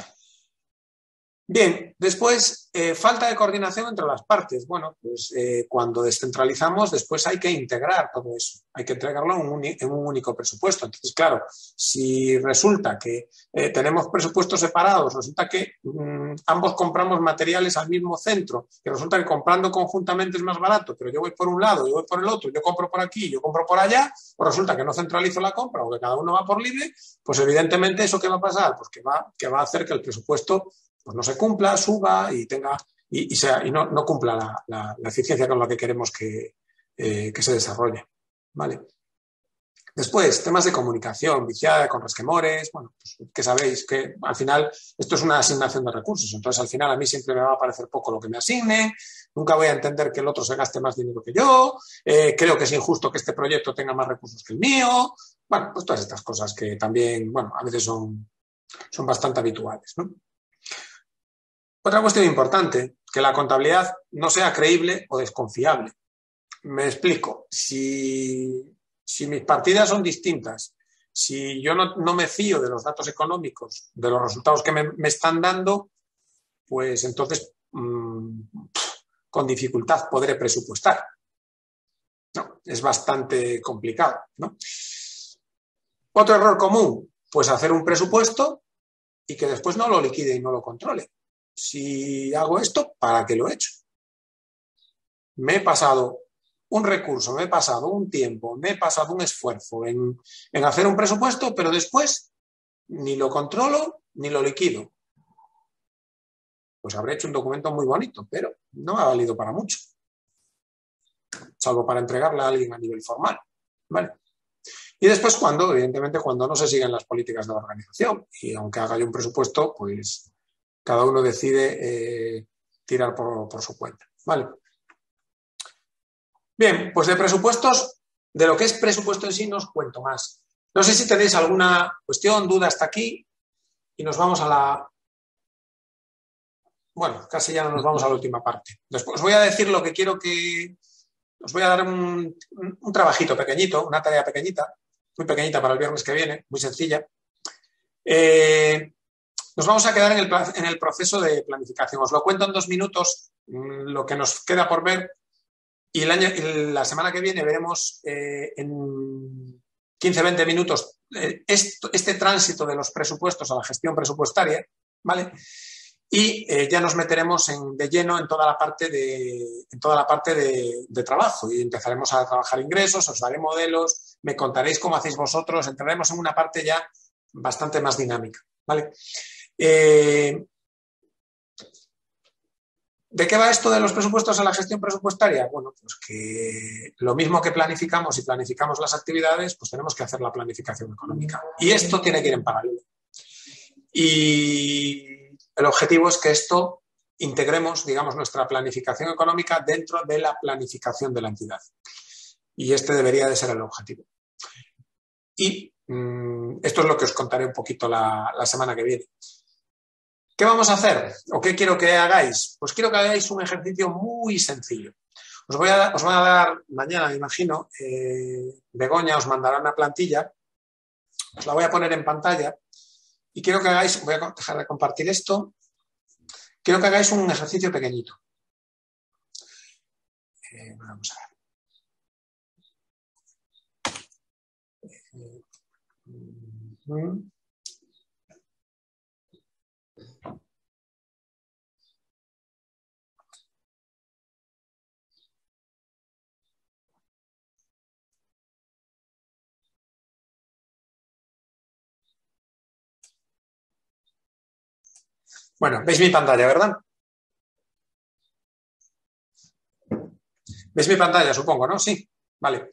Bien, después, eh, falta de coordinación entre las partes. Bueno, pues eh, cuando descentralizamos, después hay que integrar todo eso. Hay que entregarlo en un, en un único presupuesto. Entonces, claro, si resulta que eh, tenemos presupuestos separados, resulta que mmm, ambos compramos materiales al mismo centro, y resulta que comprando conjuntamente es más barato, pero yo voy por un lado, yo voy por el otro, yo compro por aquí, yo compro por allá, o resulta que no centralizo la compra o que cada uno va por libre, pues evidentemente ¿eso qué va a pasar? Pues que va, que va a hacer que el presupuesto pues no se cumpla, suba y tenga y, y, sea, y no, no cumpla la, la, la eficiencia con la que queremos que, eh, que se desarrolle. ¿Vale? Después, temas de comunicación, viciada, con resquemores, bueno, pues que sabéis que al final esto es una asignación de recursos, entonces al final a mí siempre me va a parecer poco lo que me asignen, nunca voy a entender que el otro se gaste más dinero que yo, eh, creo que es injusto que este proyecto tenga más recursos que el mío, bueno, pues todas estas cosas que también, bueno, a veces son, son bastante habituales, ¿no? Otra cuestión importante, que la contabilidad no sea creíble o desconfiable. Me explico. Si, si mis partidas son distintas, si yo no, no me fío de los datos económicos, de los resultados que me, me están dando, pues entonces mmm, con dificultad podré presupuestar. No, es bastante complicado, ¿no? Otro error común, pues hacer un presupuesto y que después no lo liquide y no lo controle. Si hago esto, ¿para qué lo he hecho? Me he pasado un recurso, me he pasado un tiempo, me he pasado un esfuerzo en, en hacer un presupuesto, pero después ni lo controlo ni lo liquido. Pues habré hecho un documento muy bonito, pero no me ha valido para mucho, salvo para entregarle a alguien a nivel formal, ¿vale? Y después cuando, evidentemente, cuando no se siguen las políticas de la organización, y aunque haga yo un presupuesto, pues cada uno decide eh, tirar por, por su cuenta, ¿vale? Bien, pues de presupuestos, de lo que es presupuesto en sí no os cuento más. No sé si tenéis alguna cuestión, duda hasta aquí, y nos vamos a la... Bueno, casi ya no nos vamos a la última parte. Después os voy a decir lo que quiero que... Os voy a dar un, un trabajito pequeñito, una tarea pequeñita, muy pequeñita para el viernes que viene, muy sencilla. Eh, nos vamos a quedar en el, en el proceso de planificación. Os lo cuento en dos minutos, lo que nos queda por ver. Y el año, la semana que viene veremos eh, en quince a veinte minutos eh, esto, este tránsito de los presupuestos a la gestión presupuestaria, ¿vale? Y eh, ya nos meteremos en, de lleno en toda la parte, de, en toda la parte de, de trabajo y empezaremos a trabajar ingresos, os daré modelos, me contaréis cómo hacéis vosotros, entraremos en una parte ya bastante más dinámica, ¿vale? Eh, ¿De qué va esto de los presupuestos a la gestión presupuestaria? Bueno, pues que lo mismo que planificamos y planificamos las actividades, pues tenemos que hacer la planificación económica. Y esto tiene que ir en paralelo. Y el objetivo es que esto integremos, digamos, nuestra planificación económica dentro de la planificación de la entidad. Y este debería de ser el objetivo. Y mmm, esto es lo que os contaré un poquito la, la semana que viene. ¿Qué vamos a hacer? ¿O qué quiero que hagáis? Pues quiero que hagáis un ejercicio muy sencillo. Os voy a, os van a dar, mañana me imagino, eh, Begoña os mandará una plantilla, os la voy a poner en pantalla y quiero que hagáis, voy a dejar de compartir esto, quiero que hagáis un ejercicio pequeñito. Eh, vamos a ver. Eh, mm, Bueno, veis mi pantalla, ¿verdad? ¿Veis mi pantalla, supongo, no? Sí, vale.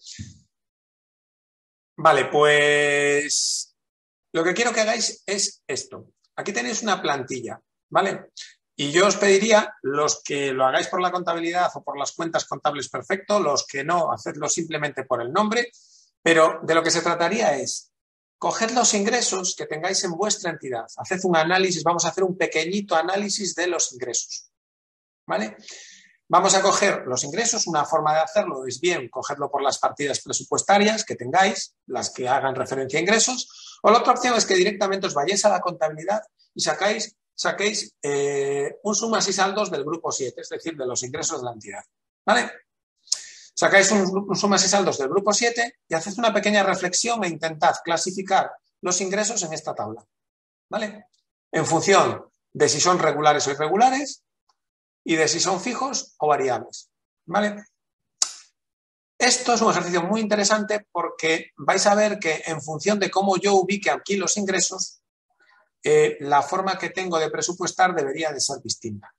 Vale, pues lo que quiero que hagáis es esto. Aquí tenéis una plantilla, ¿vale? Y yo os pediría, los que lo hagáis por la contabilidad o por las cuentas contables, perfecto, los que no, hacedlo simplemente por el nombre, pero de lo que se trataría es coged los ingresos que tengáis en vuestra entidad, haced un análisis, vamos a hacer un pequeñito análisis de los ingresos, ¿vale? Vamos a coger los ingresos, una forma de hacerlo es bien, cogedlo por las partidas presupuestarias que tengáis, las que hagan referencia a ingresos, o la otra opción es que directamente os vayáis a la contabilidad y sacáis, saquéis eh, un sumas y saldos del grupo siete, es decir, de los ingresos de la entidad, ¿vale? Sacáis un, un sumas y saldos del grupo siete y haced una pequeña reflexión e intentad clasificar los ingresos en esta tabla, ¿vale? En función de si son regulares o irregulares y de si son fijos o variables, ¿vale? Esto es un ejercicio muy interesante porque vais a ver que en función de cómo yo ubique aquí los ingresos, eh, la forma que tengo de presupuestar debería de ser distinta.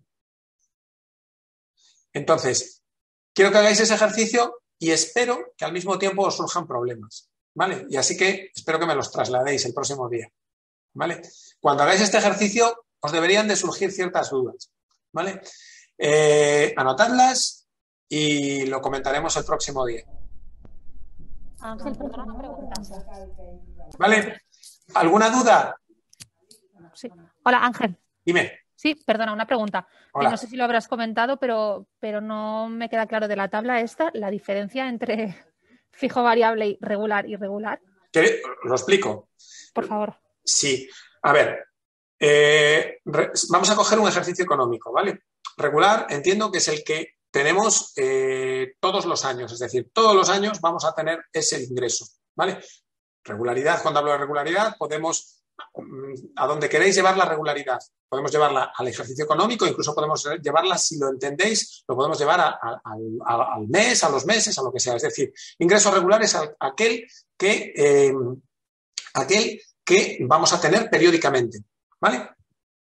Entonces, quiero que hagáis ese ejercicio y espero que al mismo tiempo os surjan problemas, ¿vale? Y así que espero que me los trasladéis el próximo día, ¿vale? Cuando hagáis este ejercicio os deberían de surgir ciertas dudas, ¿vale? Eh, anotadlas y lo comentaremos el próximo día. Ángel, perdona una pregunta. ¿Vale? ¿Alguna duda? Sí. Hola, Ángel. Dime. Sí, perdona, una pregunta. Hola. No sé si lo habrás comentado, pero, pero no me queda claro de la tabla esta, la diferencia entre fijo, variable, y regular y regular. ¿Qué? Lo explico. Por favor. Sí. A ver, eh, re- vamos a coger un ejercicio económico, ¿vale? Regular, entiendo que es el que tenemos eh, todos los años, es decir, todos los años vamos a tener ese ingreso, ¿vale? Regularidad, cuando hablo de regularidad, podemos, mm, a donde queréis llevar la regularidad, podemos llevarla al ejercicio económico, incluso podemos llevarla, si lo entendéis, lo podemos llevar a- a- al, a- al mes, a los meses, a lo que sea. Es decir, ingreso regular es al- aquel que, eh, aquel que vamos a tener periódicamente, ¿vale?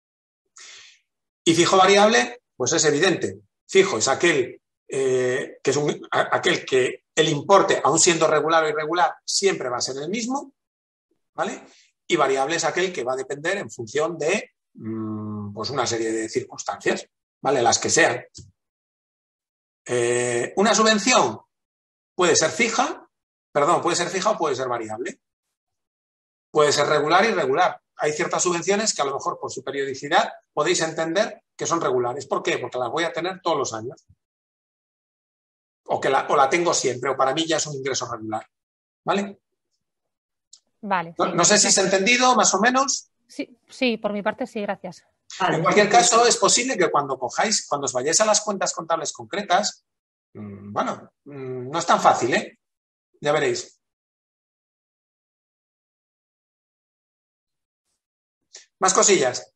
Y fijo variable, pues es evidente. Fijo es aquel eh, que es un, a- aquel que el importe, aun siendo regular o irregular, siempre va a ser el mismo, ¿vale? Y variable es aquel que va a depender en función de mm, pues una serie de circunstancias, ¿vale? Las que sean. Eh, una subvención puede ser fija, perdón, puede ser fija o puede ser variable. Puede ser regular y irregular. Hay ciertas subvenciones que a lo mejor por su periodicidad podéis entender que son regulares. ¿Por qué? Porque las voy a tener todos los años. O, que la, o la tengo siempre, o para mí ya es un ingreso regular. ¿Vale? Vale. No, sí. no sé si se ha entendido más o menos. Sí, sí, por mi parte sí, gracias. En cualquier caso, es posible que cuando cojáis, cuando os vayáis a las cuentas contables concretas, mmm, bueno, mmm, no es tan fácil, ¿eh? Ya veréis. Más cosillas.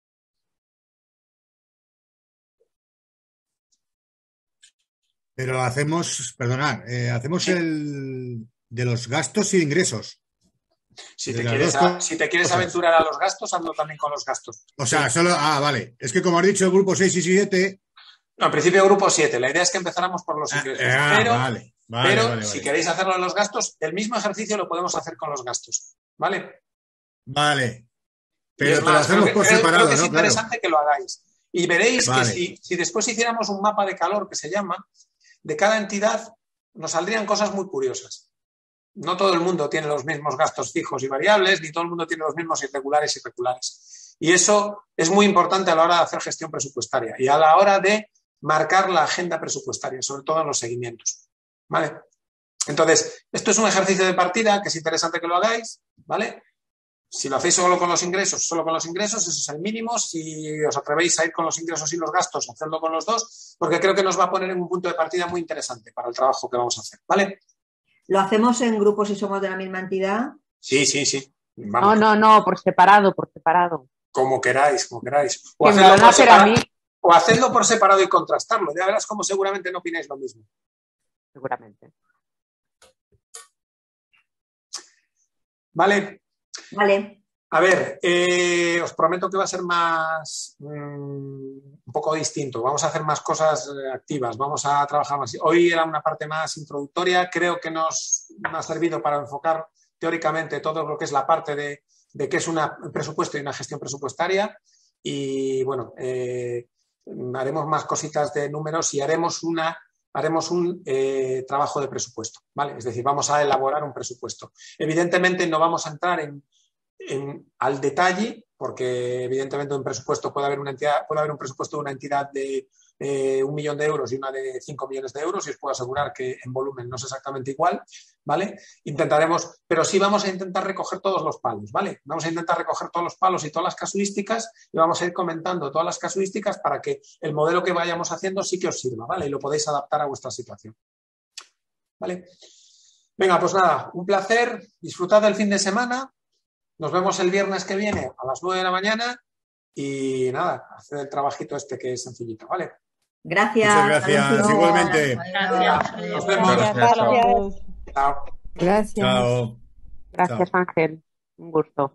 Pero hacemos, perdonad, eh, hacemos el de los gastos y ingresos. Si De te, las quieres, dos a- si te quieres cosas. aventurar a los gastos, hazlo también con los gastos. O sea, solo. Ah, vale. Es que como has dicho, el grupo seis y siete. No, en principio grupo siete. La idea es que empezáramos por los ingresos. Ah, pero vale, vale, pero vale, si vale. queréis hacerlo en los gastos, el mismo ejercicio lo podemos hacer con los gastos. ¿Vale? Vale. Y Pero es te lo más, hacemos creo que- por creo- separado, creo que es ¿no? Claro. interesante que lo hagáis. Y veréis Vale. que si, si después hiciéramos un mapa de calor, que se llama, de cada entidad, nos saldrían cosas muy curiosas. No todo el mundo tiene los mismos gastos fijos y variables, ni todo el mundo tiene los mismos irregulares y regulares. Y eso es muy importante a la hora de hacer gestión presupuestaria y a la hora de marcar la agenda presupuestaria, sobre todo en los seguimientos. ¿Vale? Entonces, esto es un ejercicio de partida que es interesante que lo hagáis, ¿vale? Si lo hacéis solo con los ingresos, solo con los ingresos, eso es el mínimo. Si os atrevéis a ir con los ingresos y los gastos, hacedlo con los dos, porque creo que nos va a poner en un punto de partida muy interesante para el trabajo que vamos a hacer, ¿vale? ¿Lo hacemos en grupos si somos de la misma entidad? Sí, sí, sí. No, Vamos, no, no, por separado, por separado. como queráis, como queráis. O Que me hacedlo, van a por hacer a separa- mí, o hacedlo por separado y contrastarlo. Ya verás cómo seguramente no opináis lo mismo. seguramente. ¿Vale? Vale. A ver, eh, os prometo que va a ser más mm, un poco distinto. Vamos a hacer más cosas eh, activas, vamos a trabajar más. Hoy era una parte más introductoria, creo que nos ha servido para enfocar teóricamente todo lo que es la parte de, de qué es una- un presupuesto y una gestión presupuestaria. Y bueno, eh, haremos más cositas de números y haremos una haremos un eh, trabajo de presupuesto, ¿vale? Es decir, vamos a elaborar un presupuesto. Evidentemente no vamos a entrar en En, al detalle, porque evidentemente un presupuesto puede haber una entidad, puede haber un presupuesto de una entidad de eh, un millón de euros y una de cinco millones de euros, y os puedo asegurar que en volumen no es exactamente igual, ¿vale? Intentaremos, pero sí vamos a intentar recoger todos los palos, ¿vale? Vamos a intentar recoger todos los palos y todas las casuísticas y vamos a ir comentando todas las casuísticas para que el modelo que vayamos haciendo sí que os sirva, ¿vale? Y lo podéis adaptar a vuestra situación, ¿vale? Venga, pues nada, un placer, disfrutad del fin de semana. Nos vemos el viernes que viene a las nueve de la mañana y nada, haced el trabajito este que es sencillito, ¿vale? Gracias. Muchas gracias, Hasta luego. igualmente. Gracias. Nos vemos. Gracias. Chao. Gracias. Chao. Gracias, Ángel. Un gusto.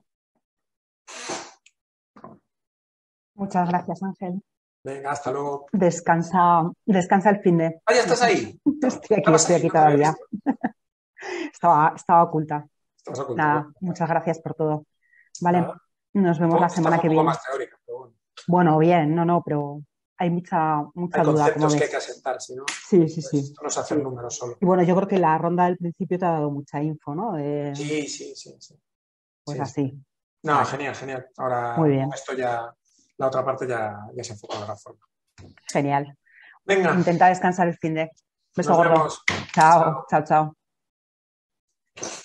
Muchas gracias, Ángel. Venga, hasta luego. Descansa, descansa el fin de. Ah, ya estás ahí. Estoy aquí, Estabas estoy ahí, aquí no te había todavía. Estaba, estaba oculta. Estabas oculta, Nada, ¿no? muchas gracias por todo. Vale, Nada. nos vemos la Estás semana un que poco viene. más teórica, pero bueno. Bueno, bien, no, no, pero hay mucha, mucha Hay duda, como conceptos que hay ves. que asentar, si no, Sí, sí, pues sí. esto no es hacer números solo. Y bueno, yo creo que la ronda del principio te ha dado mucha info, ¿no? De- Sí, sí, sí, sí. pues Sí, sí. así. No, Vale. genial, genial. Ahora Muy bien. con esto ya la otra parte ya, ya se enfoca de otra forma. Genial. Venga. Intenta descansar el fin de. Beso Nos gordo. vemos. Chao, chao, chao.